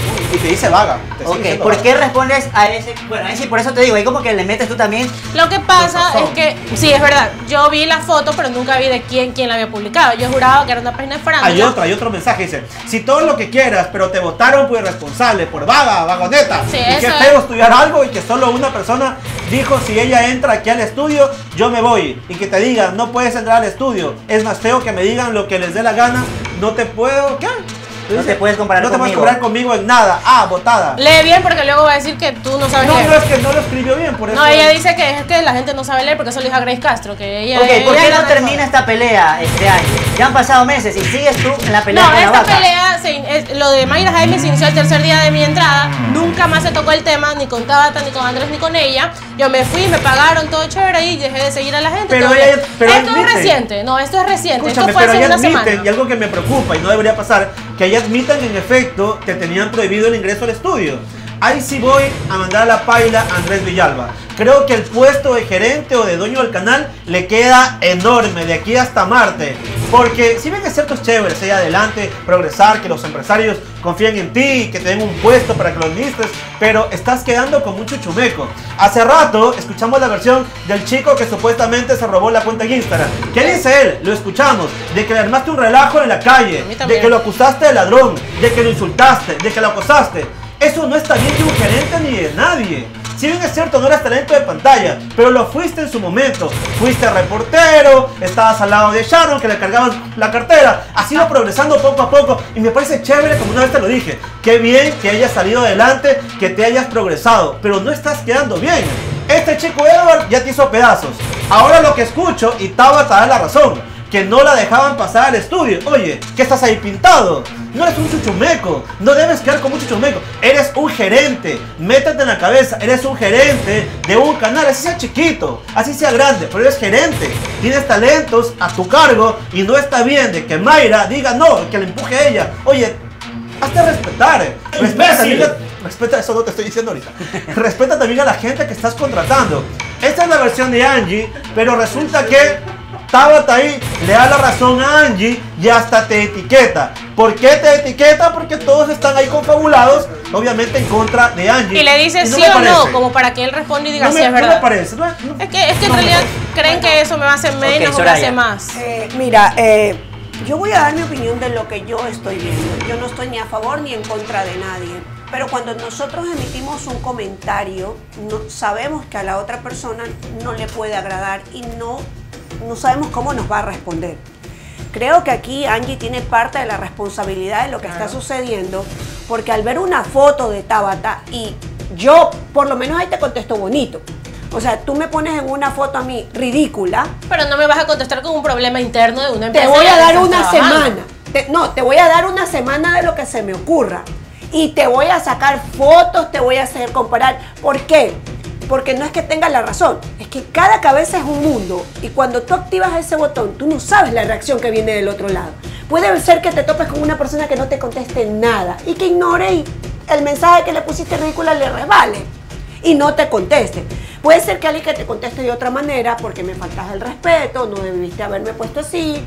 S14: Y te dice vaga.
S12: Ok, ¿por qué respondes a ese? Bueno, sí, por eso te digo, ahí como que le metes tú también.
S17: Lo que pasa es que, sí, es verdad, yo vi la foto, pero nunca vi de quién la había publicado. Yo juraba que era una página de farándula.
S14: Hay otro mensaje, dice, si todo lo que quieras, pero te votaron por irresponsable, por vaga, vagoneta.
S17: Sí,
S14: y qué
S17: eso
S14: feo estudiar algo y que solo una persona dijo, si ella entra aquí al estudio, yo me voy. Y que te digan, no puedes entrar al estudio. Es más feo que me digan lo que les dé la gana, no te puedo, ¿qué?
S12: No te puedes comparar
S14: conmigo. No te puedes comparar conmigo en nada. Votada.
S17: Lee bien porque luego va a decir que tú no sabes leer.
S14: No, es que no lo escribió bien, por eso.
S17: No, ella dice que es que la gente no sabe leer porque eso lo dijo a Grace Castro, que ella...
S12: Ok, ¿por qué no termina esta pelea este año? Ya han pasado meses y sigues tú en la pelea
S17: No,
S12: con la
S17: esta
S12: vaca.
S17: pelea, lo de Mayra Jaime se inició el tercer día de mi entrada. Nunca más se tocó el tema, ni con Tabata, ni con Andrés, ni con ella. Yo me fui, me pagaron, todo chévere y dejé de seguir a la gente.
S14: Pero
S17: esto
S14: admite.
S17: es reciente, no, esto es reciente.
S14: Escúchame,
S17: esto fue hace
S14: pero
S17: una
S14: admiten,
S17: semana.
S14: y algo que me preocupa y no debería pasar, que ahí admitan en efecto que tenían prohibido el ingreso al estudio. ahí sí voy a mandar a la paila a Andrés Villalba. Creo que el puesto de gerente o de dueño del canal le queda enorme de aquí hasta Marte. Porque si bien es cierto, es chévere seguir adelante, progresar, que los empresarios confíen en ti, que te den un puesto para que lo administres, pero estás quedando con mucho chumeco. Hace rato escuchamos la versión del chico que supuestamente se robó la cuenta en Instagram. ¿Qué dice él? Lo escuchamos. De que le armaste un relajo en la calle, de que lo acusaste de ladrón, de que lo insultaste, de que lo acosaste. Eso no está bien de un gerente ni de nadie. Si bien es cierto, no eras talento de pantalla, pero lo fuiste en su momento. Fuiste reportero, estabas al lado de Sharon, que le cargaban la cartera. Has ido progresando poco a poco y me parece chévere, como una vez te lo dije. Qué bien que hayas salido adelante, que te hayas progresado, pero no estás quedando bien. Este chico Edward ya te hizo pedazos. Ahora lo que escucho, y Tabata da la razón, que no la dejaban pasar al estudio. Oye, ¿qué estás ahí pintado? No eres un chuchumeco, no debes quedar como un chuchumeco. Eres un gerente, métete en la cabeza. Eres un gerente de un canal, así sea chiquito, así sea grande, pero eres gerente. Tienes talentos a tu cargo y no está bien de que Mayra diga no, que le empuje a ella. Oye, hazte respetar. Respeta, eso no te estoy diciendo ahorita. Respeta también a la gente que estás contratando. Esta es la versión de Angie, pero resulta que Tabata ahí le da la razón a Angie y hasta te etiqueta. ¿Por qué te etiqueta? Porque todos están ahí confabulados, obviamente en contra de Angie.
S17: Y le dice
S14: no
S17: sí o no, como para que él responda y diga sí, es verdad.
S14: No me parece.
S17: Es que en realidad creen que eso me va a hacer menos o me hace más.
S15: Mira, yo voy a dar mi opinión de lo que yo estoy viendo. Yo no estoy ni a favor ni en contra de nadie. Pero cuando nosotros emitimos un comentario, sabemos que a la otra persona no le puede agradar y no sabemos cómo nos va a responder. Creo que aquí Angie tiene parte de la responsabilidad de lo que está sucediendo, porque al ver una foto de Tabata, y yo por lo menos ahí te contesto bonito. O sea, tú me pones en una foto a mí ridícula.
S17: Pero no me vas a contestar con un problema interno de una empresa.
S15: Te voy a dar una semana. Te voy a dar una semana de lo que se me ocurra. Y te voy a sacar fotos, te voy a hacer comparar. ¿Por qué? Porque no es que tengas la razón, es que cada cabeza es un mundo y cuando tú activas ese botón, tú no sabes la reacción que viene del otro lado. Puede ser que te topes con una persona que no te conteste nada y que ignore y el mensaje que le pusiste ridícula le resbale y no te conteste. Puede ser que alguien que te conteste de otra manera porque me faltas el respeto, no debiste haberme puesto así,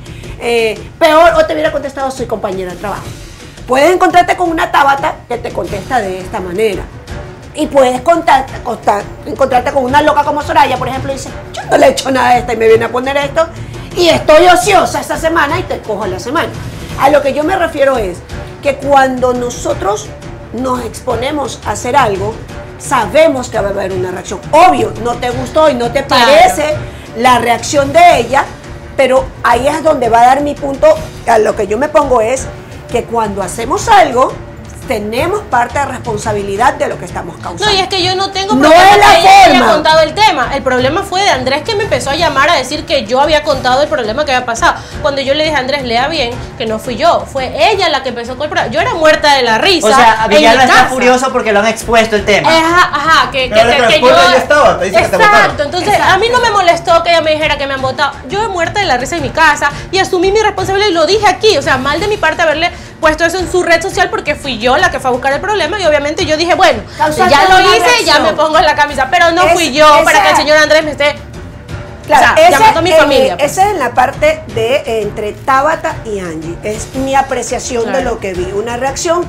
S15: peor, o te hubiera contestado soy compañera de trabajo. Puedes encontrarte con una Tabata que te contesta de esta manera. Y puedes encontrarte con una loca como Soraya, por ejemplo, y dice, yo no le he hecho nada a esta y me viene a poner esto y estoy ociosa esta semana y te cojo la semana. A lo que yo me refiero es que cuando nosotros nos exponemos a hacer algo, sabemos que va a haber una reacción. Obvio, no te gustó y no te parece la reacción de ella, pero ahí es donde va a dar mi punto. A lo que yo me pongo es que cuando hacemos algo, tenemos parte de responsabilidad de lo que estamos causando.
S17: No, y es que yo no tengo problema que ella haya contado el tema. El problema fue de Andrés, que me empezó a llamar a decir que yo había contado el problema que había pasado. Cuando yo le dije a Andrés, lea bien, que no fui yo, fue ella la que empezó con el problema. Yo era muerta de la risa.
S12: O sea, Villalba está furioso porque lo han expuesto el tema.
S17: Ajá, que yo...
S14: Estaba, te dice
S17: exacto,
S14: que te
S17: entonces a mí no me molestó que ella me dijera que me han votado. Yo muerta de la risa en mi casa y asumí mi responsabilidad y lo dije aquí. O sea, mal de mi parte haberle puesto eso en su red social porque fui yo la que fue a buscar el problema y obviamente yo dije, bueno, ya lo hice, ya me pongo en la camisa, pero no fui yo para que el señor Andrés me esté llamando a mi familia. Pues.
S15: Esa es la parte de entre Tabata y Angie, es mi apreciación de lo que vi. Una reacción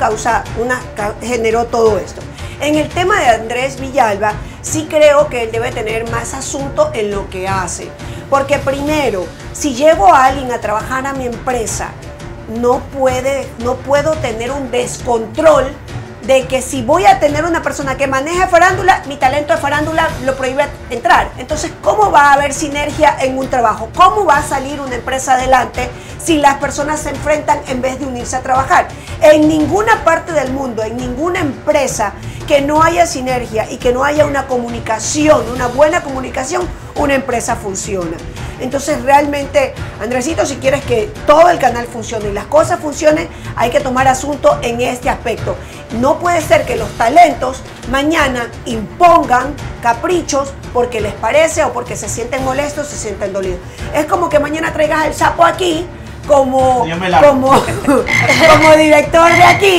S15: generó todo esto. En el tema de Andrés Villalba, sí creo que él debe tener más asunto en lo que hace, porque primero, si llevo a alguien a trabajar a mi empresa, no puedo tener un descontrol de que si voy a tener una persona que maneje farándula, mi talento de farándula lo prohíbe entrar. Entonces, ¿cómo va a haber sinergia en un trabajo? ¿Cómo va a salir una empresa adelante si las personas se enfrentan en vez de unirse a trabajar? En ninguna parte del mundo, en ninguna empresa que no haya sinergia y que no haya una comunicación, una buena comunicación, una empresa funciona. Entonces realmente, Andresito, si quieres que todo el canal funcione y las cosas funcionen, hay que tomar asunto en este aspecto. No puede ser que los talentos mañana impongan caprichos porque les parece o porque se sienten molestos, se sienten dolidos. Es como que mañana traigas el sapo aquí como director de aquí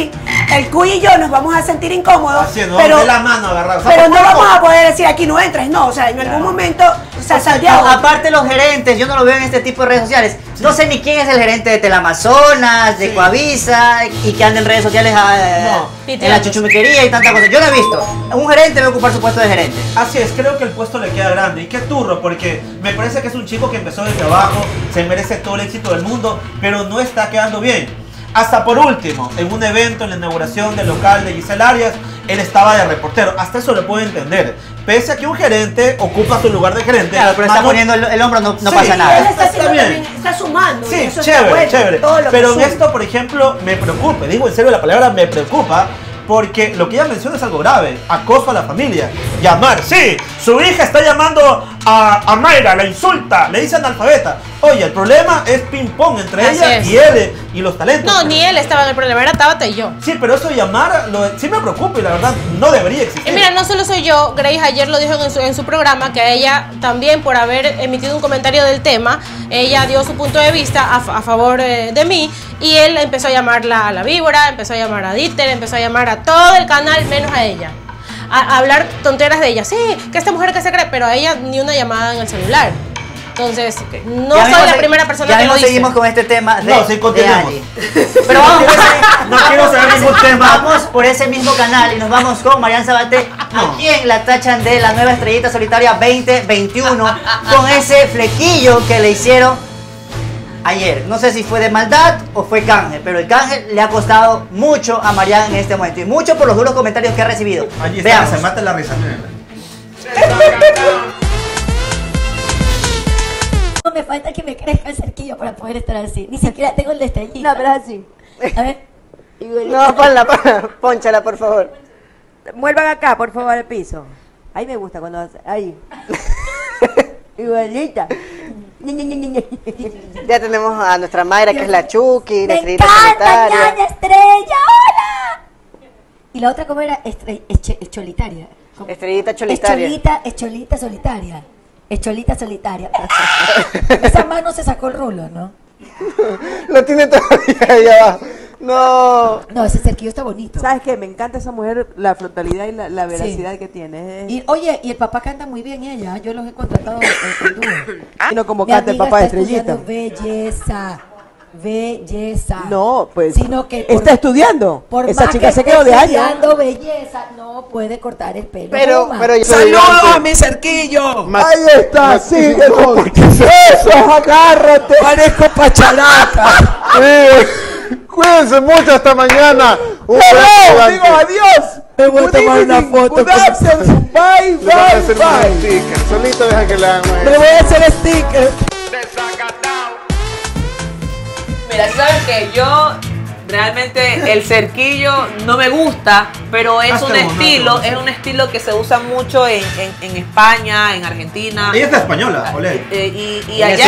S15: el Cuy y yo nos vamos a sentir incómodos,
S14: pero de la mano agarrados.
S15: Pero no vamos a poder decir aquí no entres, no, o sea, en algún momento, o sea, Santiago.
S12: Aparte los gerentes, yo no lo veo en este tipo de redes sociales. No sé ni quién es el gerente de Teleamazonas, de Coavisa, y que anda en redes sociales en la chuchumiquería y tantas cosas. Yo lo he visto. Un gerente debe ocupar su puesto de gerente.
S14: Así es, creo que el puesto le queda grande. Y qué turro, porque me parece que es un chico que empezó desde abajo, se merece todo el éxito del mundo, pero no está quedando bien. Hasta por último, en un evento, en la inauguración del local de Giselle Arias, él estaba de reportero. Hasta eso lo puedo entender. Pese a que un gerente ocupa su lugar de gerente.
S12: Claro, pero está poniendo el hombro, no
S14: sí,
S12: pasa nada.
S15: Él está bien. Está sumando.
S14: Sí,
S15: eso
S14: chévere,
S15: está bueno,
S14: chévere. Pero en esto, por ejemplo, me preocupa. Digo en serio la palabra me preocupa. Porque lo que ella menciona es algo grave. Acoso a la familia. Llamar. Sí, su hija está llamando a Mayra, la insulta, le dice analfabeta. Oye, el problema es ping pong entre ella y él y los talentos.
S17: No, ni él estaba en el problema, era Tabata y yo.
S14: Sí, pero eso de llamar sí me preocupa y la verdad no debería existir.
S17: Y mira, no solo soy yo, Grace ayer lo dijo en su programa, que a ella también por haber emitido un comentario del tema, ella dio su punto de vista a favor de mí, y él empezó a llamarla a la víbora, empezó a llamar a Dieter, empezó a llamar a todo el canal menos a ella. A hablar tonteras de ella. Sí, que esta mujer que se cree, pero a ella ni una llamada en el celular. Entonces, no soy la primera persona que lo dice.
S12: Seguimos con este tema de,
S14: no, sí, continuemos.
S12: Pero vamos,
S14: no quiero saber ningún tema.
S12: Vamos por ese mismo canal y nos vamos con Marian Sabaté, a quien la tachan de la nueva estrellita solitaria 2021, con ese flequillo que le hicieron ayer. No sé si fue de maldad o fue canje, pero el canje le ha costado mucho a Marian en este momento, y mucho por los duros comentarios que ha recibido.
S14: Allí está,
S12: veamos.
S14: Se mata la risa.
S22: No me falta que me crezca el cerquillo para poder estar así. Ni siquiera tengo el de estrellita.
S21: No, pero es así.
S22: A ver.
S21: No, pónchala, por favor. Muevan acá, por favor, al piso. Ahí me gusta cuando hace. Ahí. Igualita. Ya tenemos a nuestra Mayra, que es la Chucky, la estrellita solitaria.
S22: ¡Ñaña estrella! ¡Hola! Y la otra, ¿cómo era? Cholitaria.
S21: Estrellita solitaria.
S22: Es cholita solitaria. Es cholita solitaria. Esa mano se sacó el rulo, ¿no?
S21: Lo tiene todavía allá abajo. No.
S22: No, ese cerquillo está bonito.
S21: ¿Sabes qué? Me encanta esa mujer, la frontalidad y la veracidad que tiene.
S22: Y oye, y el papá canta muy bien ella. Yo los he contratado en dúo.
S21: Y no como canta el papá de Estrellita.
S22: Belleza. Belleza.
S21: No, pues.
S22: Sino que
S21: está estudiando.
S22: Por
S21: esa
S22: más
S21: chica
S22: que
S21: se quedó de años.
S22: estudiando belleza, no puede cortar el pelo.
S21: Pero
S2: ¡saludos a mi cerquillo!
S21: Ahí está, sigue. ¿Qué es eso? Agárrate.
S2: Parezco pacharaca.
S3: Cuídense mucho hasta mañana.
S21: Digo adiós.
S2: Me voy a tomar una foto.
S21: Bye, bye.
S3: Solito deja que le hagan.
S2: Me voy a hacer sticker.
S16: Mira, sabes que yo realmente el cerquillo no me gusta, pero es un estilo que se usa mucho en España, en Argentina.
S14: Ella es española, Olé.
S16: Y allá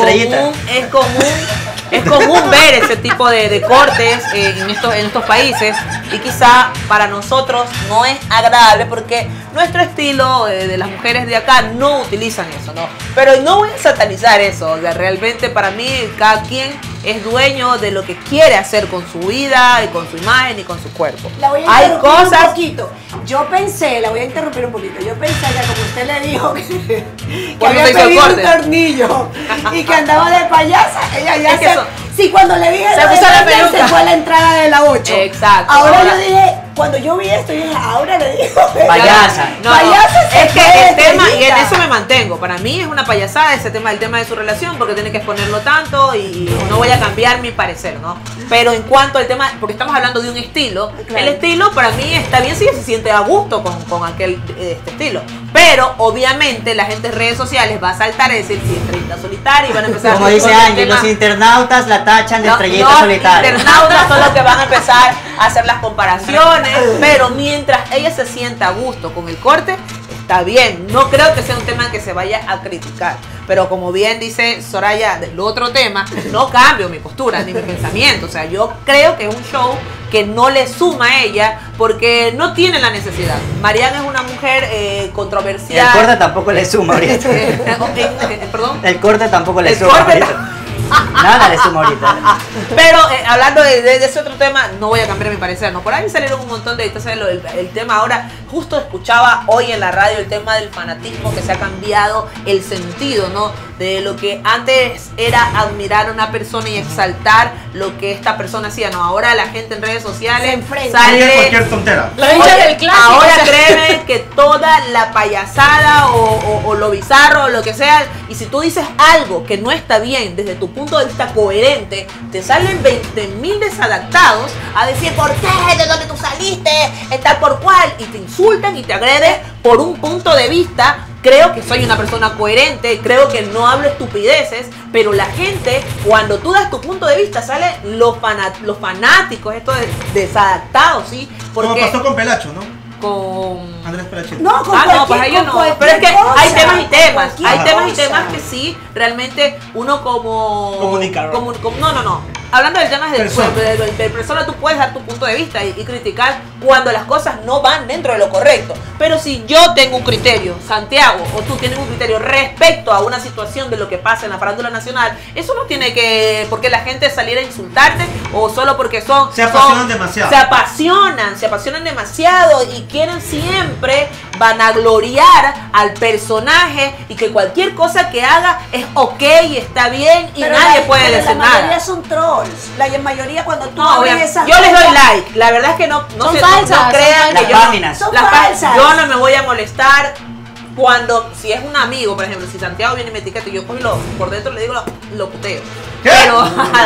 S16: es común ver ese tipo de cortes en estos países, y quizá para nosotros no es agradable porque nuestro estilo de las mujeres de acá no utilizan eso, ¿no? Pero no voy a satanizar eso, o sea, realmente para mí cada quien es dueño de lo que quiere hacer con su vida y con su imagen y con su cuerpo.
S15: La voy a interrumpir un poquito. Yo pensé, la voy a interrumpir un poquito. Yo pensé que como usted le dijo que había pedido un tornillo y que andaba de payasa, ella ya sí, cuando le dije se fue a la entrada de la 8.
S16: Exacto.
S15: Ahora yo dije, cuando yo vi esto, yo dije, ahora le digo
S12: payasa.
S16: Payasa es que el tema, y en eso me mantengo. Para mí es una payasada el tema de su relación, porque tiene que exponerlo tanto y no voy a cambiar mi parecer, ¿no? Pero en cuanto al tema, porque estamos hablando de un estilo, el estilo para mí está bien si ella se siente a gusto con aquel estilo. Pero obviamente la gente en redes sociales va a saltar y decir si estrellita solitaria y van a empezar
S12: como dice Ángel, los internautas la tachan de estrellita solitaria.
S16: Los internautas son los que van a empezar a hacer las comparaciones, pero mientras ella se sienta a gusto con el corte, está bien. No creo que sea un tema que se vaya a criticar. Pero como bien dice Soraya del otro tema, no cambio mi postura ni mi pensamiento. O sea, yo creo que es un show que no le suma a ella porque no tiene la necesidad. Marian es una mujer controversial.
S12: El corte tampoco le suma ahorita.
S16: ¿Perdón?
S12: El corte tampoco le suma ahorita. Nada le sumo ahorita.
S16: Pero hablando de ese otro tema, no voy a cambiar mi parecer, ¿no? Por ahí salieron un montón de... Entonces, el tema ahora, justo escuchaba hoy en la radio el tema del fanatismo, que se ha cambiado el sentido, ¿no? De lo que antes era admirar a una persona y exaltar lo que esta persona hacía, ¿no? Ahora la gente en redes sociales sale...
S14: cualquier tontera.
S17: Lo dicho del clásico.
S16: Ahora créeme que toda la payasada o lo bizarro o lo que sea, y si tú dices algo que no está bien desde tu punto de vista coherente, te salen 20.000 desadaptados a decir ¿por qué? ¿De dónde tú saliste? ¿Tal por cual? Y te insultan y te agreden por un punto de vista. Creo que soy una persona coherente, creo que no hablo estupideces, pero la gente, cuando tú das tu punto de vista, salen los fanáticos, estos desadaptados, ¿sí? Porque
S14: Como pasó con Pelacho, ¿no?
S16: Con
S14: Andrés Pelachito.
S15: No, con
S16: pues ellos no.
S15: cualquier
S16: Pero es que
S15: cosa,
S16: hay temas y temas.
S15: cualquier
S16: Hay temas y
S15: cosa.
S16: temas que sí, realmente uno como...
S14: Comunicador.
S16: No. Hablando del tema de persona, tú puedes dar tu punto de vista y criticar cuando las cosas no van dentro de lo correcto. Pero si yo tengo un criterio, Santiago, o tú tienes un criterio respecto a una situación de lo que pasa en la farándula nacional, eso no tiene que... porque la gente saliera a insultarte o solo porque
S14: se apasionan demasiado.
S16: Se apasionan demasiado y quieren siempre vanagloriar al personaje y que cualquier cosa que haga es ok y está bien y
S15: Pero
S16: nadie puede decir
S15: la mayoría
S16: nada.
S15: son trolls. La mayoría cuando tú
S16: No,
S15: ves esas
S16: yo les doy
S15: cosas-
S16: like. La verdad es que no
S15: Son
S16: se-
S15: falsas,
S16: no
S15: son
S16: crean
S15: falsas.
S16: que
S15: Las
S16: yo
S15: páginas. Son
S16: las
S15: falsas.
S16: Yo no me voy a molestar cuando, si es un amigo, por ejemplo, si Santiago viene y me etiqueta y yo cojo y por dentro le digo lo puteo. Pero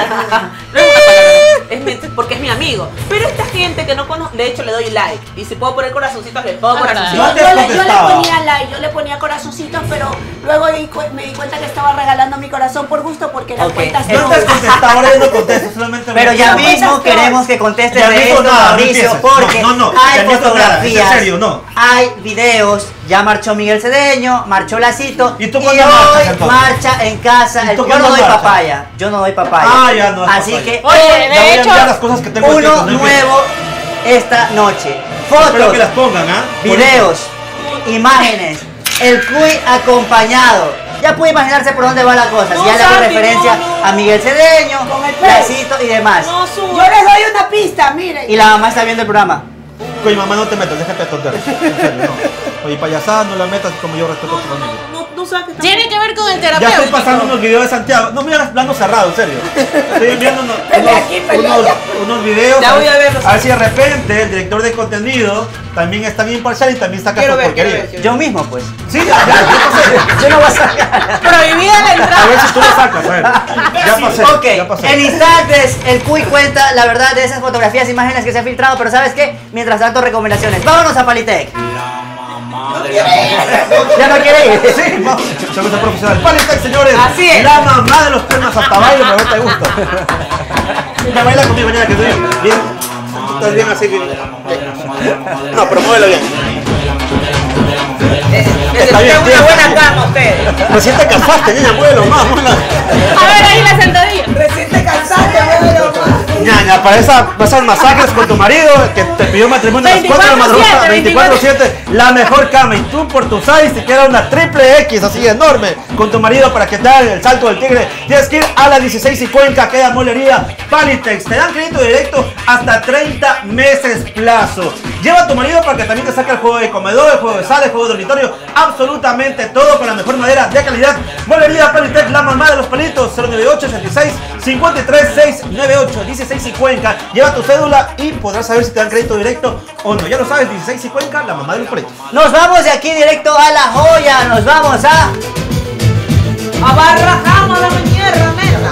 S16: porque es mi amigo. Pero esta gente que no conozco, de hecho le doy like. Y si puedo poner corazoncitos, le pongo corazoncitos.
S15: Yo le ponía like, yo le ponía corazoncitos, pero luego me di cuenta que estaba regalando mi corazón por gusto porque las cuentas
S14: No te has contestado, ahora yo no contesto, solamente
S12: Pero ya
S14: me-
S12: mismo queremos que contestes
S14: Ya
S12: de
S14: mismo
S12: esto,
S14: nada, no
S12: Mauricio,
S14: empieces.
S12: porque
S14: No,
S12: hay
S14: ya mismo nada,
S12: fotografías,
S14: en serio, no.
S12: hay videos, ya marchó Miguel Cedeño, marchó Lacito, y,
S14: cuándo marchas,
S12: hoy
S14: entonces?
S12: marcha en casa,
S14: ¿Y tú
S12: yo no
S14: cuándo
S12: doy
S14: marchas?
S12: papaya, yo no doy papaya.
S14: Ah, ya no es
S12: Así
S14: papaya.
S12: que
S14: Oye,
S12: hoy,
S14: de Ya voy a hecho, enviar las cosas que tengo aquí
S12: uno
S14: cuando empiece.
S12: nuevo esta noche,
S14: Espero
S12: fotos,
S14: que las pongan, ¿ah?
S12: videos, imágenes, el cuy acompañado. Ya puede imaginarse por dónde va la cosa. Si ya le hago referencia a Miguel Cedeño, Lacito y demás.
S15: Yo les doy una pista, miren.
S12: Y la mamá está viendo el programa.
S14: Oye, mamá, no te metas, déjate de tonterías. En serio, no. Oye, payasada, no la metas como yo respeto a tu familia.
S17: Tiene que ver con el
S14: Ya
S17: terapeuta.
S14: estoy pasando unos videos de Santiago. No me hagas plano cerrado, en serio. Estoy enviando unos videos.
S16: Ya voy a verlos.
S14: A ver si de repente el director de contenido también es tan imparcial y también saca
S16: Quiero
S14: su
S16: ver,
S14: porquería.
S12: Yo mismo, pues.
S14: Sí, ya pasé.
S12: Yo no voy a sacar.
S17: Prohibida la entrada.
S14: A ver si tú lo sacas, a ver. Ya pasé.
S12: Ok,
S14: Ya pasé.
S12: en instantes el Cuy cuenta la verdad de esas fotografías, imágenes que se han filtrado, pero ¿sabes qué? Mientras tanto, recomendaciones. Vámonos a Palitec. ¿Ya no quiere ir?
S14: Sí, vamos. Somos el profesional. Palitec, señores.
S12: Así es.
S14: La mamá de los temas hasta baile, me te gusta. Ya baila conmigo mañana que estoy bien. Tú estás bien así. No, pero muévelo bien. Está bien,
S16: una buena cama ustedes.
S14: Recién te casaste, niña, muévelo más, muévelo.
S17: A ver, ahí la sentadilla.
S15: Recién te cansaste, muévelo más.
S14: Ñaña, para esas masajes con tu marido que te pidió matrimonio a las 4 de la madrugada, 24/7, la mejor cama. Y tú por tu size, si quieres una triple X así enorme con tu marido para que te haga el salto del tigre, tienes que ir a la 16 y Cuenca, queda molería Palitex. Te dan crédito directo hasta 30 meses plazo. Lleva a tu marido para que también te saque el juego de comedor, el juego de sala, el juego de dormitorio, absolutamente todo con la mejor madera de calidad. Molería Palitex, la mamá de los palitos, 098 86 53 698 16 y Cuenca. Lleva tu cédula y podrás saber si te dan crédito directo o no. Ya lo sabes, 16 y Cuenca, la mamá de los palitos.
S12: Nos vamos de aquí directo a La Joya. Nos vamos a
S16: Abarrajamos la mierda,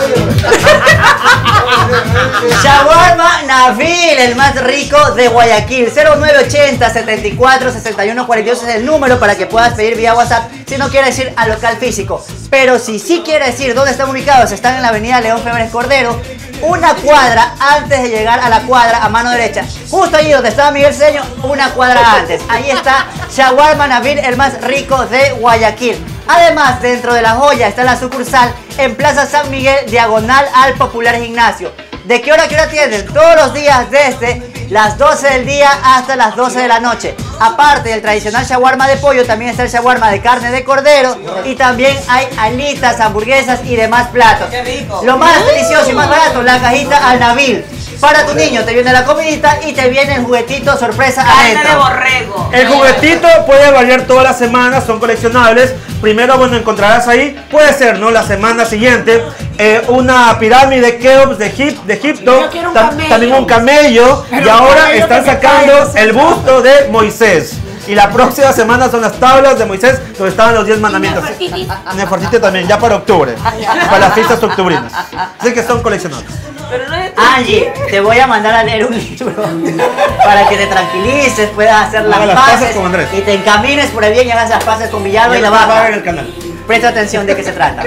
S12: Shawarma Navil, el más rico de Guayaquil. 0980 74 61 42 es el número para que puedas pedir vía WhatsApp si no quieres ir al local físico. Pero si sí quieres decir dónde están ubicados, están en la avenida León Febres Cordero, una cuadra antes de llegar a la cuadra a mano derecha. Justo allí donde estaba Miguel Cedeño, una cuadra antes. Ahí está Shawarma Navil, el más rico de Guayaquil. Además, dentro de La Joya está la sucursal en Plaza San Miguel, diagonal al Popular Gimnasio. ¿De qué hora a qué hora atienden? Todos los días desde las 12 del día hasta las 12 de la noche. Aparte del tradicional shawarma de pollo, también está el shawarma de carne de cordero y también hay alitas, hamburguesas y demás platos.
S16: ¡Qué rico!
S12: Lo más delicioso y más barato, la cajita Al Nabil. Para tu niño te viene la comidita y te viene el juguetito sorpresa adentro.
S16: de borrego.
S14: El juguetito puede variar todas las semanas, son coleccionables. Primero, bueno, encontrarás ahí, puede ser, ¿no? La semana siguiente, una pirámide de Keops de Egipto, también un camello, y ahora están sacando el busto de Moisés. Y la próxima semana son las tablas de Moisés, donde estaban los 10 mandamientos. Nefertiti también, ya para octubre, para las fiestas octubrinas. Así que son coleccionables.
S12: Angie, te voy a mandar a leer un libro para que te tranquilices, puedas hacer las paces
S14: con Andrés.
S12: y te encamines por el bien y hagas las paces con Villalba y la Baja.
S14: En el canal.
S12: Presta atención de qué se trata.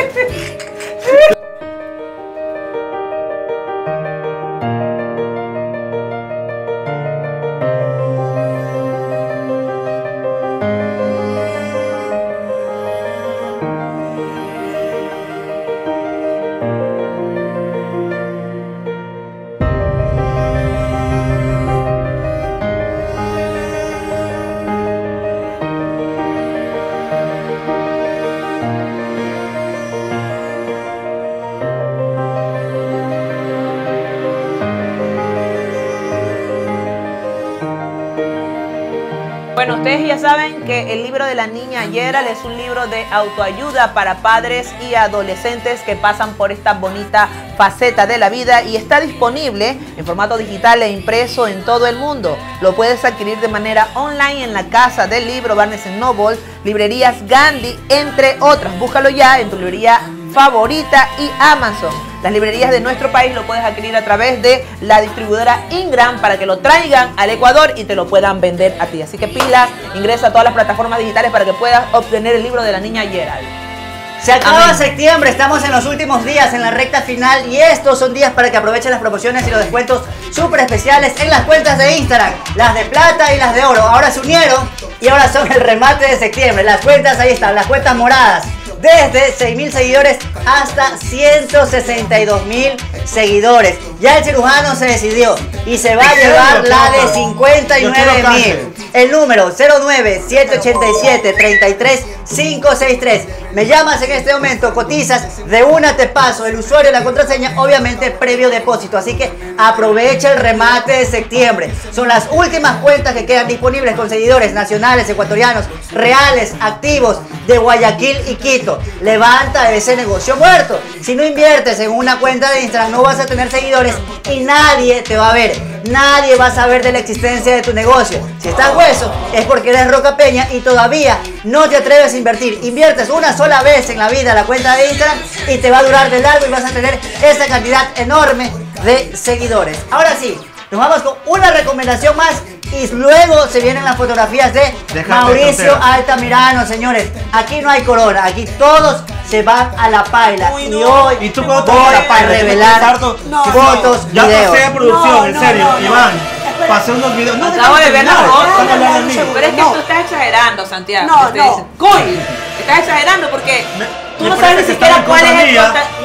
S16: Bueno, ustedes ya saben que el libro de la niña Gerald es un libro de autoayuda para padres y adolescentes que pasan por esta bonita faceta de la vida y está disponible en formato digital e impreso en todo el mundo. Lo puedes adquirir de manera online en la Casa del Libro, Barnes & Noble, librerías Gandhi, entre otras. Búscalo ya en tu librería favorita y Amazon. Las librerías de nuestro país lo puedes adquirir a través de la distribuidora Ingram para que lo traigan al Ecuador y te lo puedan vender a ti. Así que pilas, ingresa a todas las plataformas digitales para que puedas obtener el libro de la niña Gerald.
S12: Se acaba septiembre, estamos en los últimos días, en la recta final y estos son días para que aprovechen las promociones y los descuentos súper especiales en las cuentas de Instagram, las de plata y las de oro. Ahora se unieron y ahora son el remate de septiembre. Las cuentas, ahí están, las cuentas moradas. Desde 6.000 seguidores hasta 162.000 seguidores. Ya el cirujano se decidió y se va a llevar la de 59.000. El número 09-787-33-563. Me llamas en este momento, cotizas, de una te paso el usuario y la contraseña, obviamente previo depósito. Así que aprovecha el remate de septiembre. Son las últimas cuentas que quedan disponibles con seguidores nacionales, ecuatorianos, reales, activos de Guayaquil y Quito. Levanta ese negocio muerto. Si no inviertes en una cuenta de Instagram, no vas a tener seguidores y nadie te va a ver. Nadie va a saber de la existencia de tu negocio. Si estás hueso, es porque eres Roca Peña y todavía no te atreves a invertir. Inviertes una sola vez en la vida la cuenta de Instagram y te va a durar de largo y vas a tener esa cantidad enorme de seguidores. Ahora sí, nos vamos con una recomendación más y luego se vienen las fotografías de Mauricio Altamirano, señores. Aquí no hay corona, aquí todos se van a la paila. Y hoy
S14: ¿Y tú
S12: voy
S14: a
S12: revelar fotos,
S14: ya
S12: videos.
S14: pasé a producción, en serio, Iván. Pasé unos videos. No,
S16: Acabo de ver las fotos.
S14: no.
S16: Pero es que tú estás exagerando, Santiago.
S15: No,
S16: Ustedes dicen, ¡Cuy! Estás exagerando porque tú no sabes ni siquiera cuál es el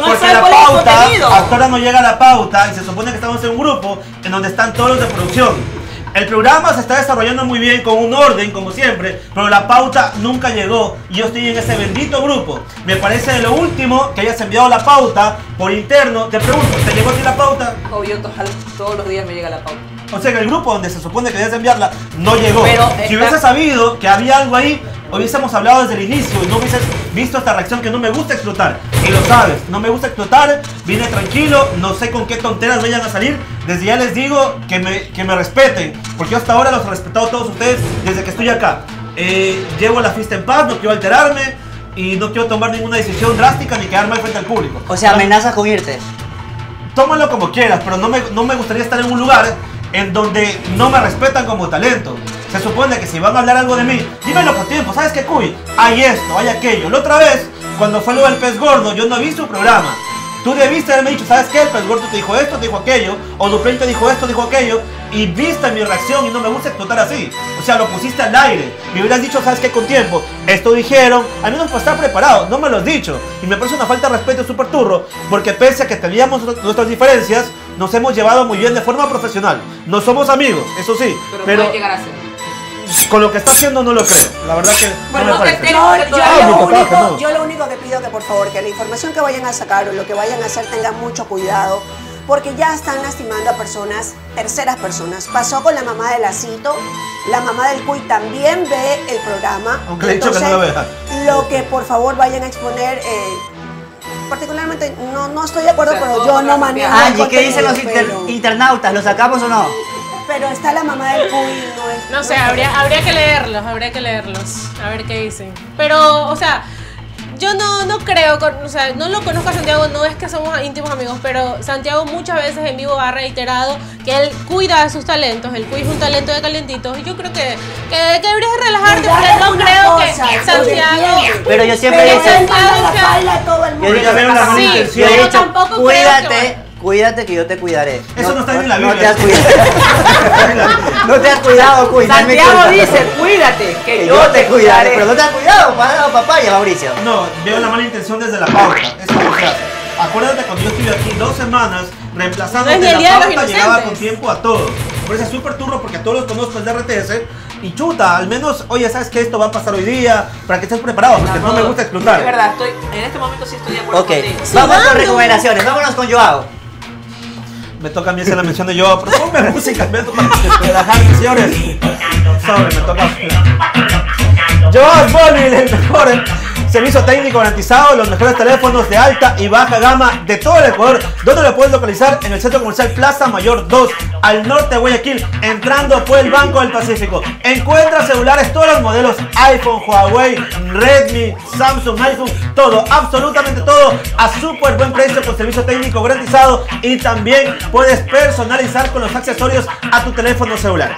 S16: contenido.
S14: Hasta ahora no llega la pauta y se supone que estamos en un grupo en donde están todos los de producción. El programa se está desarrollando muy bien con un orden, como siempre, pero la pauta nunca llegó y yo estoy en ese bendito grupo. Me parece de lo último que hayas enviado la pauta por interno. Te pregunto, ¿te llegó a ti la pauta?
S16: Obvio, todos los días me llega la pauta.
S14: O sea que el grupo donde se supone que debes enviarla no llegó.
S16: Pero
S14: si hubiese sabido que había algo ahí, hubiésemos hablado desde el inicio y no hubieses visto esta reacción que no me gusta explotar. Y lo sabes, no me gusta explotar, vine tranquilo, no sé con qué tonteras vayan a salir. Desde ya les digo que me respeten, porque yo hasta ahora los he respetado a todos ustedes desde que estoy acá. Llevo la fiesta en paz, no quiero alterarme y no quiero tomar ninguna decisión drástica ni quedar mal frente al público.
S12: O sea, amenazas con irte.
S14: Tómalo como quieras, pero no me gustaría estar en un lugar en donde no me respetan como talento. Se supone que si van a hablar algo de mí, dímelo con tiempo. ¿Sabes qué, Cuy? Hay esto, hay aquello. La otra vez, cuando fue lo del pez gordo, yo no vi su programa. Tú debiste haberme dicho, ¿sabes qué? El pez gordo te dijo esto, te dijo aquello. O Duplain te dijo esto, dijo aquello. Y viste mi reacción y no me gusta explotar así. O sea, lo pusiste al aire. Me hubieras dicho, ¿sabes qué? Con tiempo. Esto dijeron. Al menos para estar preparado. No me lo has dicho. Y me parece una falta de respeto súper turro. Porque pese a que teníamos nuestras diferencias, nos hemos llevado muy bien de forma profesional. No somos amigos, eso sí.
S16: Pero puede llegar a ser.
S14: con lo que está haciendo no lo creo. La verdad que no me parece.
S15: Yo lo único que pido que por favor, que la información que vayan a sacar o lo que vayan a hacer tengan mucho cuidado, porque ya están lastimando a personas, terceras personas. Pasó con la mamá de Lacito, la mamá del Cuy también ve el programa.
S14: Aunque le he dicho que no lo vea.
S15: Lo que por favor vayan a exponer, particularmente no estoy de acuerdo, pero yo no manejo.
S12: Angie, ¿qué dicen los internautas? ¿Lo sacamos o no?
S15: Pero está la mamá del Cuy,
S17: no sé, habría que leerlos, a ver qué dicen. Pero, o sea, yo no creo, o sea, no lo conozco a Santiago, no es que somos íntimos amigos, pero Santiago muchas veces en vivo ha reiterado que él cuida de sus talentos, el Cuy es un talento de Calientitos, y yo creo que deberías relajarte, porque no creo que Santiago...
S12: Pero yo siempre he dicho... Yo he dicho, cuídate que yo te cuidaré.
S14: Eso no está en la Biblia.
S12: No te has cuidado. No te has cuidado, Cuy.
S16: Santiago dice, cuídate, que yo te cuidaré.
S12: Pero no te has cuidado, papaya, Mauricio.
S14: No, veo la mala intención desde la pauta. Eso no se hace. Acuérdate cuando yo estuve aquí 2 semanas reemplazando que la pauta llegaba con tiempo a todos. Me parece súper turro porque a todos los conozco el de RTS. Y chuta, al menos, oye, ¿sabes que esto va a pasar hoy día? Para que estés preparado, porque no me gusta explotar.
S16: Es verdad, en este momento sí estoy de acuerdo contigo.
S12: Vamos con recomendaciones, vámonos con Joao.
S14: Me toca a mí hacer la mención de Joao, pero ponme música, me toca relajarme, señores. Sobre, me toca. Joao Móvil, el mejor servicio técnico garantizado, los mejores teléfonos de alta y baja gama de todo el Ecuador. ¿Dónde lo puedes localizar? En el Centro Comercial Plaza Mayor 2, al norte de Guayaquil, entrando por el Banco del Pacífico. Encuentra celulares, todos los modelos, iPhone, Huawei, Redmi, Samsung, iPhone, todo, absolutamente todo, a súper buen precio con servicio técnico garantizado, y también puedes personalizar con los accesorios a tu teléfono celular.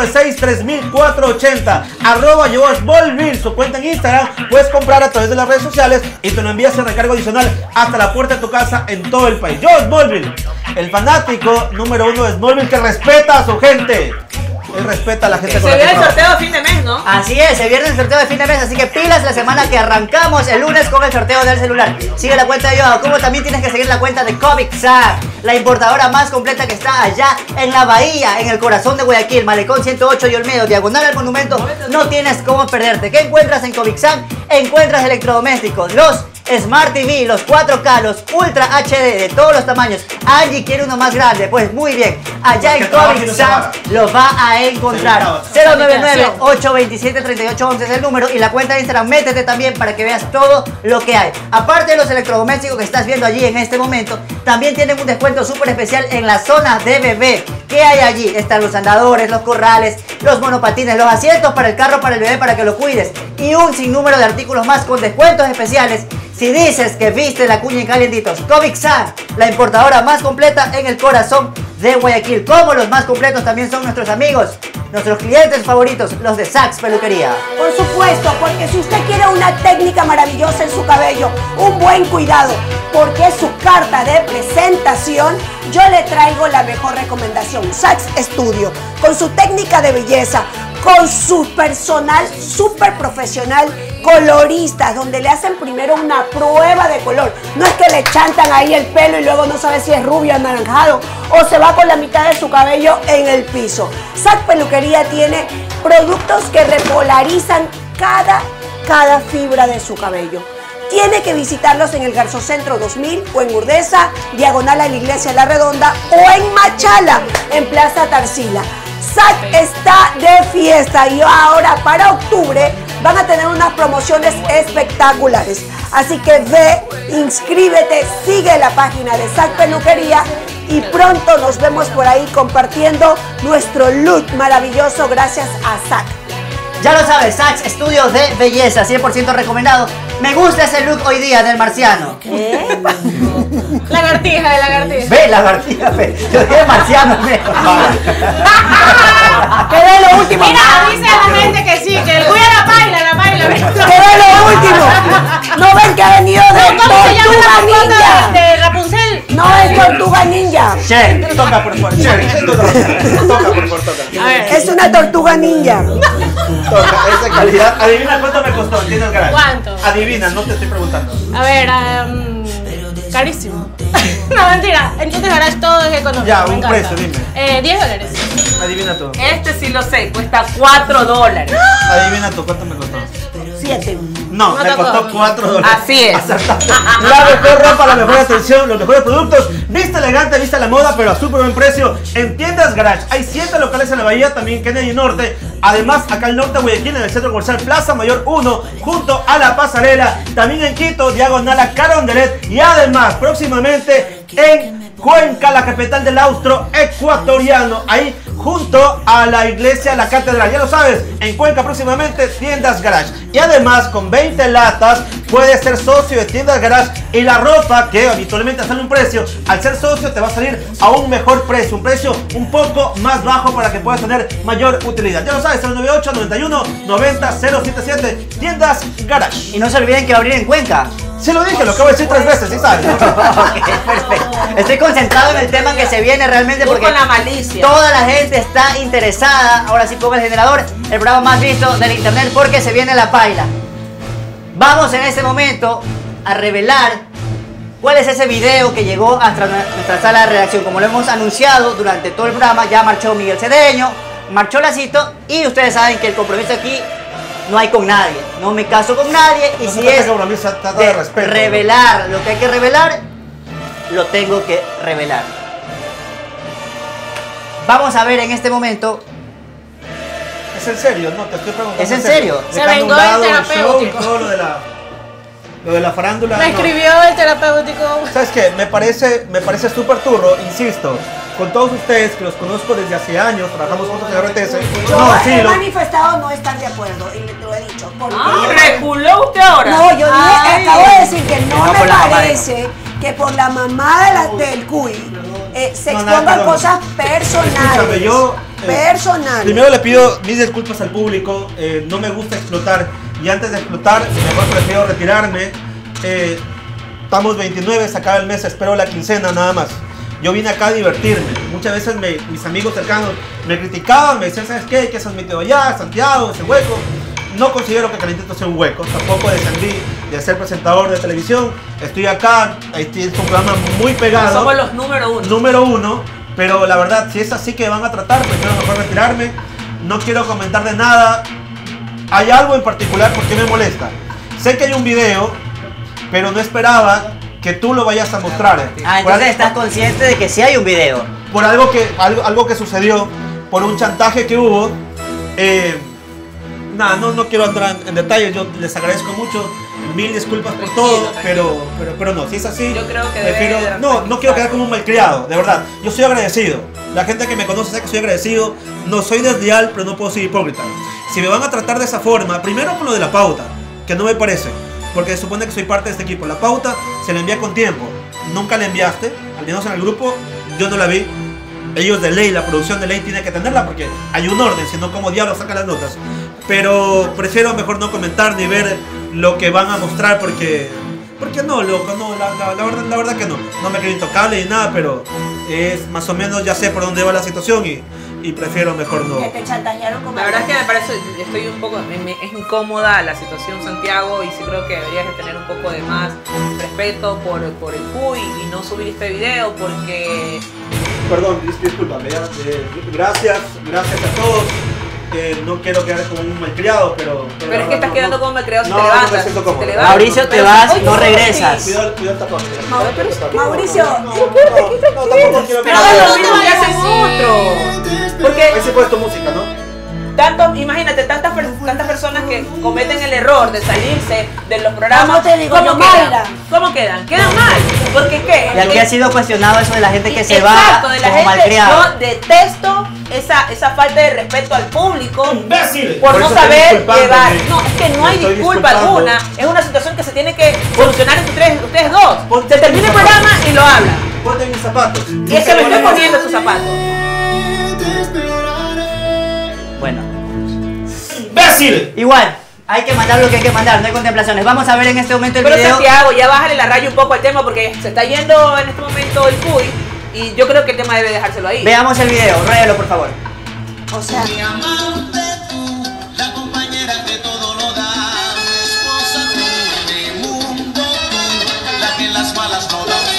S14: 096-3480, @YoasBolville, su cuenta en Instagram, puedes comprar a través de las redes sociales y te lo envías en recargo adicional hasta la puerta de tu casa en todo el país. Yo, Smallville, el fanático número 1 de Smallville, que respeta a su gente. Él respeta a la gente.
S16: Se viene el sorteo de fin de mes, ¿no?
S12: Así es, se viene el sorteo de fin de mes, así que pilas la semana que arrancamos el lunes con el sorteo del celular. Sigue la cuenta de Joao, como también tienes que seguir la cuenta de Covixar, la importadora más completa que está allá en la bahía, en el corazón de Guayaquil, Malecón 108 y Olmedo, diagonal al monumento. No tienes cómo perderte. ¿Qué encuentras en Covixar? Encuentras electrodomésticos, los Smart TV, los 4K, los Ultra HD de todos los tamaños. Angie quiere uno más grande, pues muy bien. Allá en Covixar los va a encontrar. 099-827-3811 es el número, y la cuenta de Instagram, métete también para que veas todo lo que hay. Aparte de los electrodomésticos que estás viendo allí en este momento, también tienen un descuento súper especial en la zona de bebé. ¿Qué hay allí? Están los andadores, los corrales, los monopatines, los asientos para el carro, para el bebé, para que lo cuides, y un sinnúmero de artículos más con descuentos especiales. Si dices que viste la cuña en Calientitos, Covixar, la importadora más completa en el corazón de Guayaquil. Como los más completos también son nuestros amigos, nuestros clientes favoritos, los de Sax Peluquería.
S15: Por supuesto, porque si usted quiere una técnica maravillosa en su cabello, un buen cuidado, porque es su carta de presentación, yo le traigo la mejor recomendación, Sax Studio, con su técnica de belleza, con su personal súper profesional, coloristas, donde le hacen primero una prueba de color. No es que le chantan ahí el pelo y luego no sabe si es rubio, anaranjado, o se va con la mitad de su cabello en el piso. Sax Peluquería tiene productos que repolarizan cada fibra de su cabello. Tiene que visitarlos en el Garzocentro 2000 o en Urdesa, diagonal a la Iglesia La Redonda, o en Machala, en Plaza Tarsila. Sax está de fiesta y ahora para octubre van a tener unas promociones espectaculares. Así que ve, inscríbete, sigue la página de Sax Peluquería y pronto nos vemos por ahí compartiendo nuestro look maravilloso gracias a Sax.
S12: Ya lo sabes, Sax Studio de belleza, 100% recomendado. Me gusta ese look hoy día del marciano.
S17: Lagartija, de lagartija.
S12: Ve, lagartija, ve. Yo dije marciano, ve.
S15: ¿Qué ve lo último?
S17: Mira, dice la gente que sí, que el cuida la baila.
S15: ¿Qué ve lo último? ¿No ven que ha venido de Tortuga Ninja?
S17: De Rapunzel.
S15: No es Tortuga Ninja.
S14: Toca por favor, toca por favor, toca.
S15: Es una Tortuga Ninja.
S14: Toca, esa calidad. Adivina cuánto me costó, ¿entiendes, Garay?
S17: ¿Cuánto?
S14: Adivina, no te estoy preguntando.
S17: A ver, carísimo. No, mentira. En Tiendas Garage todo es económico.
S14: Ya,
S17: me
S14: un
S17: encanta.
S14: precio, dime.
S17: $10.
S14: Adivina tú.
S16: Este sí lo sé, cuesta $4.
S14: Adivina tú, ¿cuánto me costó?
S15: 7.
S14: No, me costó $4.
S16: Así es.
S14: La mejor ropa, la mejor atención, los mejores productos. Vista elegante, vista la moda, pero a súper buen precio en Tiendas Garage. Hay 7 locales en la bahía, también Kennedy Norte. Además, acá al norte de Guayaquil, en el centro comercial Plaza Mayor 1, junto a la pasarela. También en Quito, diagonal a Carondelet. Y además, próximamente en Cuenca, la capital del austro ecuatoriano, ahí junto a la iglesia, la catedral. Ya lo sabes, en Cuenca próximamente Tiendas Garage. Y además con 20 latas puedes ser socio de Tiendas Garage y la ropa que habitualmente sale un precio, al ser socio te va a salir a un mejor precio, un precio un poco más bajo para que puedas tener mayor utilidad. Ya lo sabes, 098 91 90 077 Tiendas Garage.
S12: Y no se olviden que va a abrir en Cuenca.
S14: Sí lo dije, lo acabo de decir 3 veces, ¿sí sabes?
S12: Ok, perfecto. Estoy concentrado en el tema que se viene realmente porque
S16: con la malicia.
S12: Toda la gente está interesada. Ahora sí pongo el generador, el programa más visto del internet porque se viene la paila. Vamos en este momento a revelar cuál es ese video que llegó hasta nuestra sala de redacción. Como lo hemos anunciado durante todo el programa, ya marchó Miguel Cedeño, marchó Lacito y ustedes saben que el compromiso aquí no hay con nadie, no me caso con nadie y
S14: No
S12: si
S14: se trata
S12: es
S14: de compromiso, se trata de respeto,
S12: revelar lo que hay que revelar, lo tengo que revelar. Vamos a ver en este momento.
S14: ¿Es en serio? No, te estoy preguntando.
S12: ¿Es en serio?
S17: Se
S14: Dejando
S17: vengó
S14: a un lado
S17: el
S14: el show y
S17: terapéutico.
S14: todo lo de la farándula.
S17: Me
S14: no.
S17: escribió el terapéutico.
S14: ¿Sabes qué? Me parece súper turro, insisto. Con todos ustedes que los conozco desde hace años, trabajamos juntos en RTS.
S15: Yo
S14: No, sí,
S15: he
S14: lo,
S15: manifestado no estar de acuerdo y te lo he dicho. Porque
S16: ¿Reculó usted ahora?
S15: No, yo dije,
S16: Ay.
S15: acabo de decir que no
S12: No,
S15: me
S12: por la mamá
S15: parece que por la mamá del CUI se
S14: No, nada,
S15: expongan
S14: perdón.
S15: cosas personales.
S14: Escúchame, yo
S15: personales.
S14: primero le pido mis disculpas al público. No me gusta explotar y antes de explotar, mejor prefiero retirarme. Estamos 29, se acaba el mes, espero la quincena nada más. Yo vine acá a divertirme. Muchas veces mis amigos cercanos me criticaban, me decían, ¿sabes qué? ¿Qué se has metido allá, Santiago, ese hueco? No considero que Calientito sea un hueco, tampoco descendí de ser presentador de televisión. Estoy acá, es un programa muy pegado.
S16: Somos los número 1.
S14: Número 1, pero la verdad, si es así que van a tratar, prefiero mejor retirarme. No quiero comentar de nada. Hay algo en particular porque me molesta. Sé que hay un video, pero no esperaba que tú lo vayas a mostrar.
S12: Entonces estás consciente de que sí hay un video.
S14: Por algo que sucedió, por un chantaje que hubo. Nada, no quiero entrar en detalles, yo les agradezco mucho, mil disculpas por todo, pero no, si es así,
S16: yo creo que
S14: prefiero, no quiero quedar como un malcriado, de verdad, yo soy agradecido, la gente que me conoce sabe que soy agradecido, no soy desleal, pero no puedo ser hipócrita. Si me van a tratar de esa forma, primero con lo de la pauta, que no me parece, porque se supone que soy parte de este equipo, la pauta se la envía con tiempo, nunca la enviaste, al menos en el grupo, yo no la vi. Ellos de ley, la producción de ley tiene que tenerla porque hay un orden, si no como diablos sacan las notas. Pero prefiero mejor no comentar ni ver lo que van a mostrar porque no, loco, no, la verdad que no. No me creo intocable ni nada, pero es más o menos ya sé por dónde va la situación y prefiero mejor no.
S15: Que te chantajearon como...
S16: La verdad es que me parece, estoy un poco, es incómoda la situación, Santiago, y sí creo que deberías de tener un poco de más respeto por el CUI y no subir este video porque...
S14: Perdón, discúlpame, gracias a todos. No quiero quedar como un malcriado, pero
S16: es que estás quedando como malcriado si
S14: no,
S16: te levantas.
S14: No me siento cómodo.
S16: Si te levantas.
S12: Mauricio, te vas, no regresas.
S14: Cuidado el tatuaje.
S15: Mauricio,
S16: pero lo mismo que hacen otros. Porque
S14: ahí se ha puesto música, ¿no?
S16: Imagínate, tantas personas que cometen el error de salirse de los programas.
S15: ¿Cómo te digo yo,
S16: quedan?
S15: Mayra?
S16: ¿Cómo quedan? Quedan mal. ¿Porque qué?
S12: Y aquí ha sido cuestionado eso de la gente que se
S16: Exacto,
S12: va
S16: de la
S12: como
S16: gente.
S12: malcriado.
S16: Yo detesto esa falta de respeto al público.
S14: ¡Imbécil!
S16: Por no
S14: eso estoy
S16: saber
S14: disculpándome.
S16: llevar. No, es que no hay
S14: Estoy
S16: disculpa
S14: disculpando.
S16: alguna. Es una situación que se tiene que solucionar entre ustedes dos. Se termina el programa y lo hablan.
S14: Ponte mis zapatos.
S16: Y es que me estoy poniendo tus zapatos.
S12: Bueno.
S14: ¡Imbécil!
S12: Igual, hay que mandar lo que hay que mandar, no hay contemplaciones. Vamos a ver en este momento el
S16: Pero
S12: video.
S16: Santiago, ya bájale la raya un poco al tema porque se está yendo en este momento el CUI y yo creo que el tema debe dejárselo ahí.
S12: Veamos el video, ráyalo por favor.
S15: O sea...
S4: La compañera que todo lo da, esposa tú, mi mundo tú, la que en las malas no da.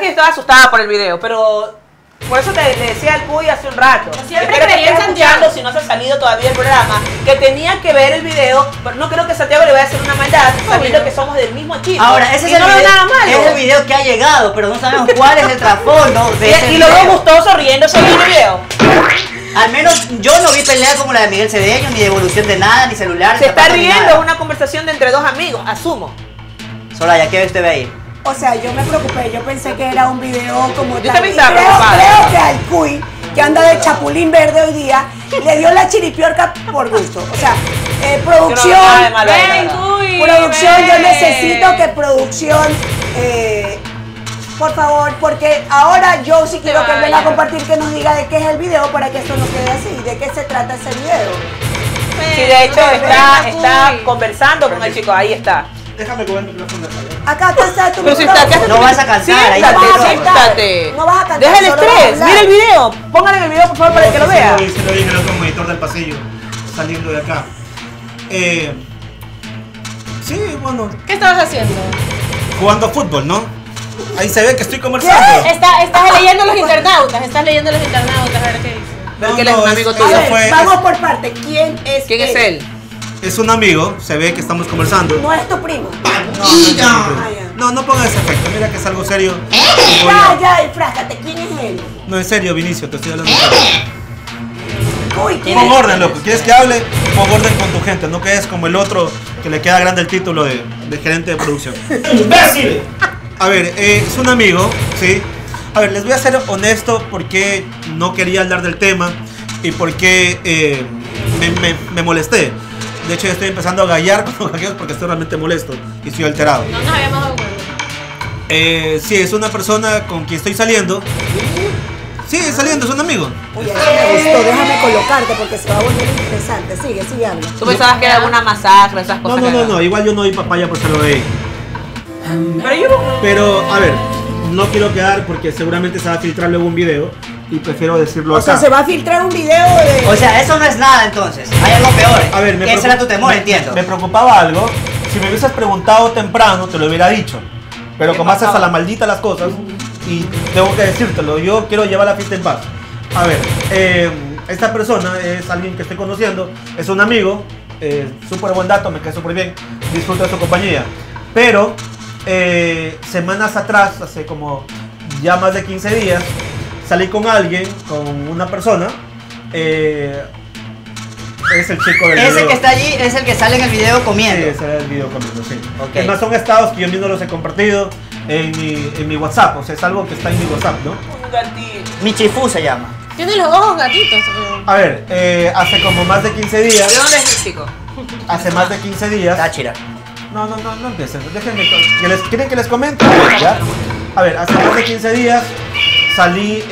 S16: que yo estaba asustada por el video, pero por eso le decía al Puy hace un rato.
S17: Siempre
S16: Espero que
S17: creía en
S16: esté
S17: Santiago.
S16: escuchando, si no se ha salido todavía el programa, que tenía que ver el video, pero no creo que Santiago le vaya a hacer una maldad, sabiendo que somos del mismo equipo.
S12: Ahora, ese es
S16: y
S12: el,
S16: no veo
S12: video,
S16: nada malo.
S12: es el video que ha llegado, pero no sabemos cuál es el trasfondo de ese
S16: Y lo veo
S12: video.
S16: gustoso riéndose en el video.
S12: Al menos yo no vi pelea como la de Miguel Cedeño, ni devolución de nada, ni celular.
S16: Se
S12: ni
S16: está
S12: zapatos, ni
S16: riendo,
S12: nada.
S16: es una conversación de entre dos amigos, asumo.
S12: Soraya, ¿qué usted ve ahí?
S15: O sea, yo me preocupé, yo pensé que era un video como
S16: Yo
S15: tal.
S16: también
S15: Y
S16: estaba preocupada.
S15: creo que al Cuy, que anda de chapulín verde hoy día, le dio la chiripiorca por gusto. O sea, producción,
S16: Yo no veo nada de malo ahí,
S15: ven,
S16: la verdad.
S15: Cuy, producción, yo necesito que producción, por favor, porque ahora yo sí quiero que él venga a compartir, que nos diga de qué es el video para que esto no quede así, de qué se trata ese video.
S16: Sí, de hecho está conversando con el chico, ahí está.
S14: Déjame comer el micrófono de acá.
S15: Acá está tu
S16: Pero si
S15: micrófono.
S16: está,
S12: No vas a cantar, ahí
S16: siéntate,
S12: está.
S16: siéntate.
S15: No vas a cantar,
S16: Deja el
S15: solo vas a
S16: estrés,
S15: hablar.
S16: mira el video. Póngale en el video, por favor, para que lo vea.
S14: Se lo vi en el otro monitor del pasillo, saliendo de acá. Sí, bueno,
S17: ¿Qué estabas haciendo?
S14: jugando fútbol, ¿no? Ahí se ve que estoy conversando.
S17: Estás leyendo los internautas, a ver qué dice.
S16: Pero que él es un amigo
S14: eso
S16: tuyo.
S14: fue-
S15: Vamos por parte. ¿Quién es
S16: él?
S14: Es un amigo, se ve que estamos conversando.
S15: No es tu primo.
S14: No pongas ese efecto, mira que es algo serio.
S15: Ya, enfráscate. ¿Quién es él?
S14: No, en serio, Vinicio, te estoy hablando.
S15: Uy, ¿quién
S14: Pon
S15: es?
S14: orden, loco. ¿Quieres que hable? Pon orden con tu gente. No quedes como el otro que le queda grande el título de gerente de producción. ¡Imbécil! A ver, es un amigo, ¿sí? A ver, les voy a ser honesto porque no quería hablar del tema y porque me molesté. De hecho, ya estoy empezando a gallar con los hackeos porque estoy realmente molesto y estoy alterado.
S17: No nos habíamos dado cuenta.
S14: Sí, es una persona con quien estoy saliendo. Sí, saliendo, es un amigo.
S15: Oye, eso me gustó. Déjame colocarte porque se va a volver interesante. Sigue, habla.
S16: Tú pensabas que era alguna masacre, esas cosas.
S14: No, igual yo no doy papaya por ser lo de ahí.
S16: Pero yo no.
S14: Pero, a ver, no quiero quedar porque seguramente se va a filtrar luego un video y prefiero decirlo
S15: O sea,
S14: acá.
S15: se va a filtrar un video de...
S12: O sea, eso no es nada entonces. Hay algo peor.
S14: A ver,
S12: Ese era tu temor, entiendo.
S14: Me preocupaba algo. Si me hubieses preguntado temprano, te lo hubiera dicho. Pero como haces a la maldita las cosas, y tengo que decírtelo, yo quiero llevar la fiesta en paz. A ver, esta persona es alguien que estoy conociendo, es un amigo, súper buen dato, me cae súper bien, disfruto de su compañía. Pero, semanas atrás, hace como ya más de 15 días, salí con alguien, con una persona, es el chico del
S12: Ese
S14: video.
S12: que está allí es el que sale en el video comiendo.
S14: Sí, ese era el video comiendo, sí.
S12: Ok.
S14: Es más, son estados que yo mismo los he compartido en mi WhatsApp, o sea, es algo que está en mi WhatsApp, ¿no?
S16: Un gatito.
S12: Michifú se llama.
S17: Tiene los ojos gatitos.
S14: A ver, hace como más de 15 días.
S16: ¿De dónde es el chico?
S14: Hace más de 15 días.
S12: Táchira.
S14: No empiecen, déjenme. ¿Quieren que les comente? ¿Ya? A ver, hace más de 15 días salí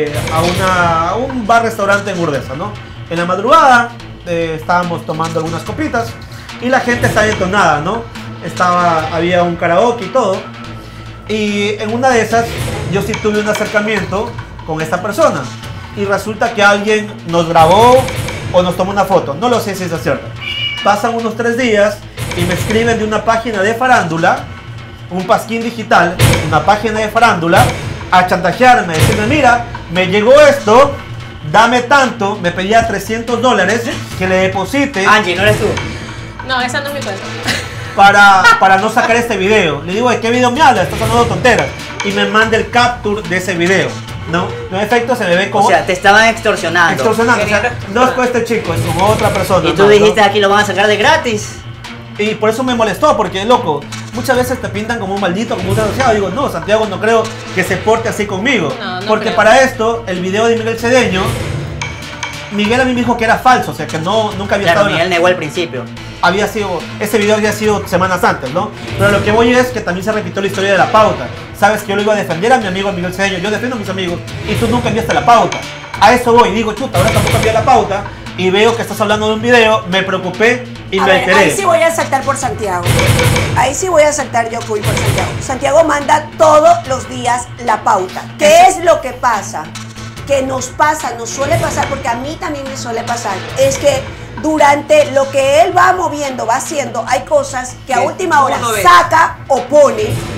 S14: a un bar-restaurante en Urdesa, ¿no? En la madrugada estábamos tomando algunas copitas y la gente estaba entonada, ¿no? Había un karaoke y todo. Y en una de esas yo sí tuve un acercamiento con esta persona. Y resulta que alguien nos grabó o nos tomó una foto. No lo sé si es cierto. Pasan unos 3 días y me escriben de una página de farándula, un pasquín digital, una página de farándula, a chantajearme, decirme, mira, me llegó esto, dame tanto, me pedía $300 que le deposite.
S12: Angie, ¿no eres tú?
S17: No, esa no es mi cuenta.
S14: Para no sacar este video. Le digo, ¿de qué video me habla? Estás hablando tonteras. Y me manda el capture de ese video. ¿No? En efecto se me ve como...
S12: O sea, te estaban extorsionando.
S14: Extorsionando. O sea, no es con este chico, es con otra persona.
S12: Y tú
S14: más,
S12: dijiste,
S14: ¿no?
S12: aquí lo van a sacar de gratis.
S14: Y por eso me molestó, porque, loco, muchas veces te pintan como un maldito, como un desgraciado. Digo, no, Santiago no creo que se porte así conmigo.
S17: No, no
S14: porque
S17: creo.
S14: para esto, el video de Miguel Cedeño, Miguel a mí me dijo que era falso, o sea, que nunca había
S12: Claro,
S14: estado
S12: Miguel negó al principio.
S14: ese video había sido semanas antes, ¿no? Pero lo que voy es que también se repitió la historia de la pauta. Sabes que yo lo iba a defender a mi amigo Miguel Cedeño, yo defiendo a mis amigos y tú nunca enviaste la pauta. A eso voy, digo, chuta, ahora tampoco envié la pauta y veo que estás hablando de un video, me preocupé y
S15: A
S14: me
S15: ver,
S14: alteré.
S15: ahí sí voy a saltar por Santiago. Ahí sí voy a saltar yo, Cuy, por Santiago. Santiago manda todos los días la pauta. ¿Qué es lo que pasa? Que nos suele pasar, porque a mí también me suele pasar, es que durante lo que él va moviendo, va haciendo, hay cosas que a última hora
S16: uno ve.
S15: saca o pone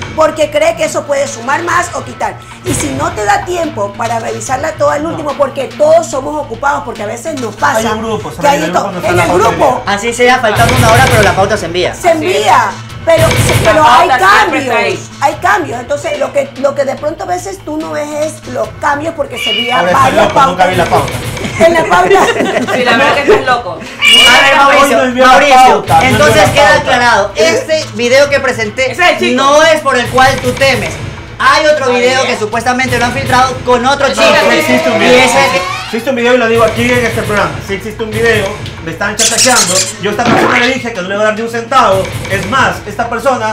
S15: porque cree que eso puede sumar más o quitar. Y si no te da tiempo para revisarla toda al último, porque todos somos ocupados, porque a veces nos pasa.
S14: Hay un grupo,
S15: que hay en el grupo.
S12: Así sea, faltando una hora, pero la pauta se envía.
S15: Se envía. Pero hay
S16: pauta siempre está
S15: cambios, hay cambios. Entonces, lo que de pronto a veces tú no ves es los cambios porque se envía
S14: Ahora
S15: varias
S14: loco,
S15: pautas.
S14: nunca vi la pauta.
S15: En la pauta.
S16: Sí, la verdad que estás loco.
S12: A ver, Mauricio, entonces queda aclarado. Este video que presenté no es por el cual tú temes. Hay otro video que supuestamente lo han filtrado con otro chico.
S14: Existe un video. Existe un video y lo digo aquí en este programa. Si existe un video, me están chantajeando. Yo a esta persona le dije que no le voy a dar ni un centavo. Es más, esta persona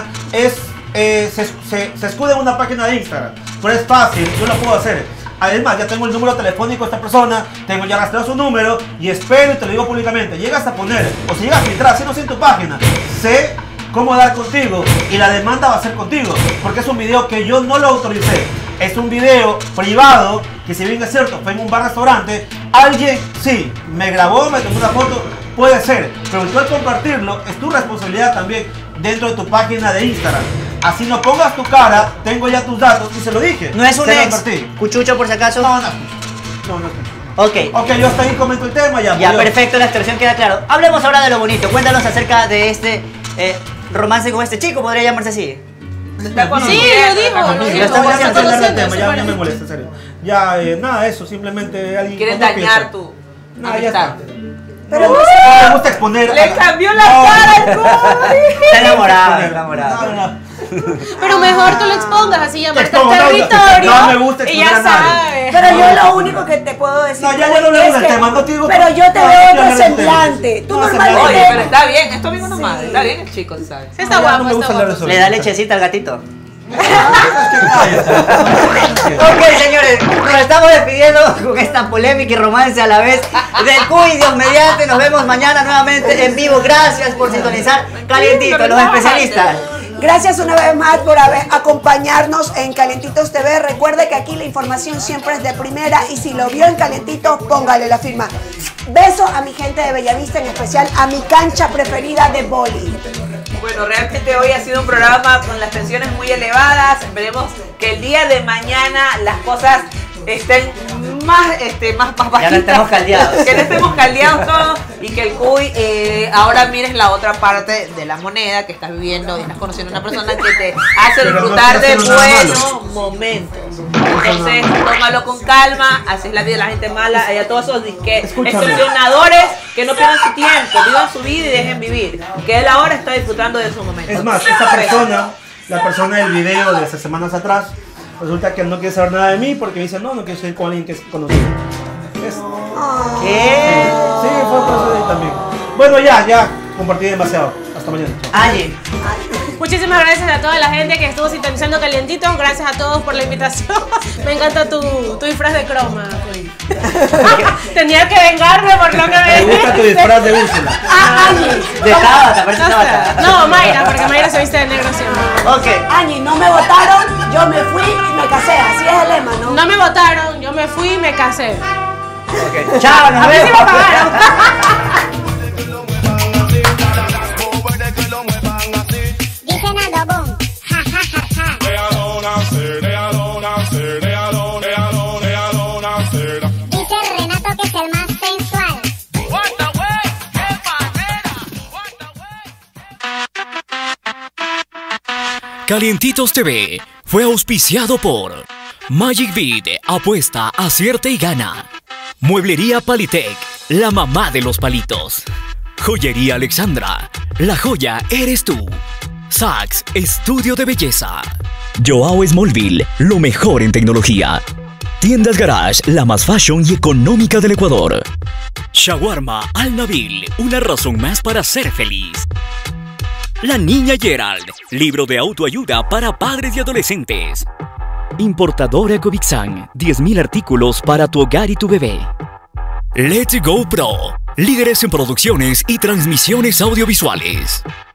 S14: se escuda en una página de Instagram. Pero es fácil, yo lo puedo hacer. Además, ya tengo el número telefónico de esta persona, tengo ya rastreado su número y espero, y te lo digo públicamente, llegas a poner o si llegas a filtrar, si no sé en tu página, sé cómo dar contigo y la demanda va a ser contigo, porque es un video que yo no lo autoricé. Es un video privado que, si bien es cierto, fue en un bar-restaurante, alguien sí me grabó, me tomó una foto, puede ser, pero tú al compartirlo es tu responsabilidad también dentro de tu página de Instagram. Así no pongas tu cara, tengo ya tus datos y se lo dije.
S12: No es un ex, Cuchucho por si acaso.
S14: No.
S12: Ok,
S14: yo hasta ahí comento el tema ya.
S12: Ya, perfecto, la expresión queda claro. Hablemos ahora de lo bonito. Cuéntanos acerca de este romance con este chico, podría llamarse así.
S17: Sí, lo dijo.
S14: Ya estamos haciendo el tema, ya me molesta, en serio. Ya, nada, eso, simplemente alguien.
S16: Quieren dañar tu.
S14: No, ya está.
S15: Pero
S14: me gusta exponer.
S16: Le cambió la cara al
S12: Está enamorado.
S17: Pero mejor tú lo expongas, así llamarte
S14: expongo,
S17: al territorio.
S14: no me gusta
S17: y ya
S14: exponer a nadie.
S17: sabes.
S15: Pero yo lo único que te puedo decir
S14: no, ya no
S15: es
S14: el
S15: que,
S14: tema, no te digo,
S15: pero yo te
S14: no,
S15: veo
S14: yo
S15: otro
S14: no
S15: semblante. Tú normalmente.
S16: Oye, pero está bien, esto mismo nomás. Está bien el chico, ¿sabes?
S17: Sí, está guapo, está guapo.
S12: Le da lechecita al gatito. Ok, señores, nos estamos despidiendo con esta polémica y romance a la vez del Cuy. Dios mediante, nos vemos mañana nuevamente en vivo. Gracias por sintonizar Calientito, los especialistas.
S15: Gracias una vez más por acompañarnos en Calientitos TV. Recuerde que aquí la información siempre es de primera y si lo vio en Calientitos, póngale la firma. Beso a mi gente de Bellavista, en especial a mi cancha preferida de boli.
S16: Bueno, realmente hoy ha sido un programa con las tensiones muy elevadas. Esperemos que el día de mañana las cosas estén más bajitas.
S12: Ya no estemos caldeados.
S16: Que no estemos caldeados todos y que el Cuy ahora mires la otra parte de la moneda que estás viviendo y estás conociendo a una persona que te hace disfrutar de buenos momentos. Entonces, tómalo con calma, así es la vida de la gente mala, hay a todos esos extorsionadores que no pierdan su tiempo, vivan su vida y dejen vivir. Que él ahora está disfrutando de su momento.
S14: Es más, esta persona, la persona del video de hace semanas atrás, resulta que no quiere saber nada de mí porque dice, no quiero salir con alguien que es conocido.
S12: ¿Qué?
S14: Sí, fue por eso de ahí también. Bueno, ya compartí demasiado. Hasta mañana.
S12: Angie.
S17: Muchísimas gracias a toda la gente que estuvo sintonizando Calientito. Gracias a todos por la invitación. Me encanta tu disfraz de croma. Tenía que vengarme por lo que me
S14: gusta tu disfraz de Úrsula.
S17: Angie.
S12: De Tabata, parece Tabata.
S17: No, Mayra, porque Mayra se viste de negro siempre.
S12: Ok.
S15: Angie, no me votaron, yo me fui y me casé. Así es el lema, ¿no?
S17: No me votaron, yo me fui y me casé.
S12: Ok. Chao, nos vemos.
S17: A mí sí me pagaron.
S5: Calientitos TV fue auspiciado por Magic Beat, apuesta, acierta y gana. Mueblería Palitec, la mamá de los palitos. Joyería Alexandra, la joya eres tú. Sax, estudio de belleza. Joao Smallville, lo mejor en tecnología. Tiendas Garage, la más fashion y económica del Ecuador. Shawarma Al Nabil, una razón más para ser feliz. La Niña Gerald, libro de autoayuda para padres y adolescentes. Importadora Covixan, 10.000 artículos para tu hogar y tu bebé. Let's Go Pro, líderes en producciones y transmisiones audiovisuales.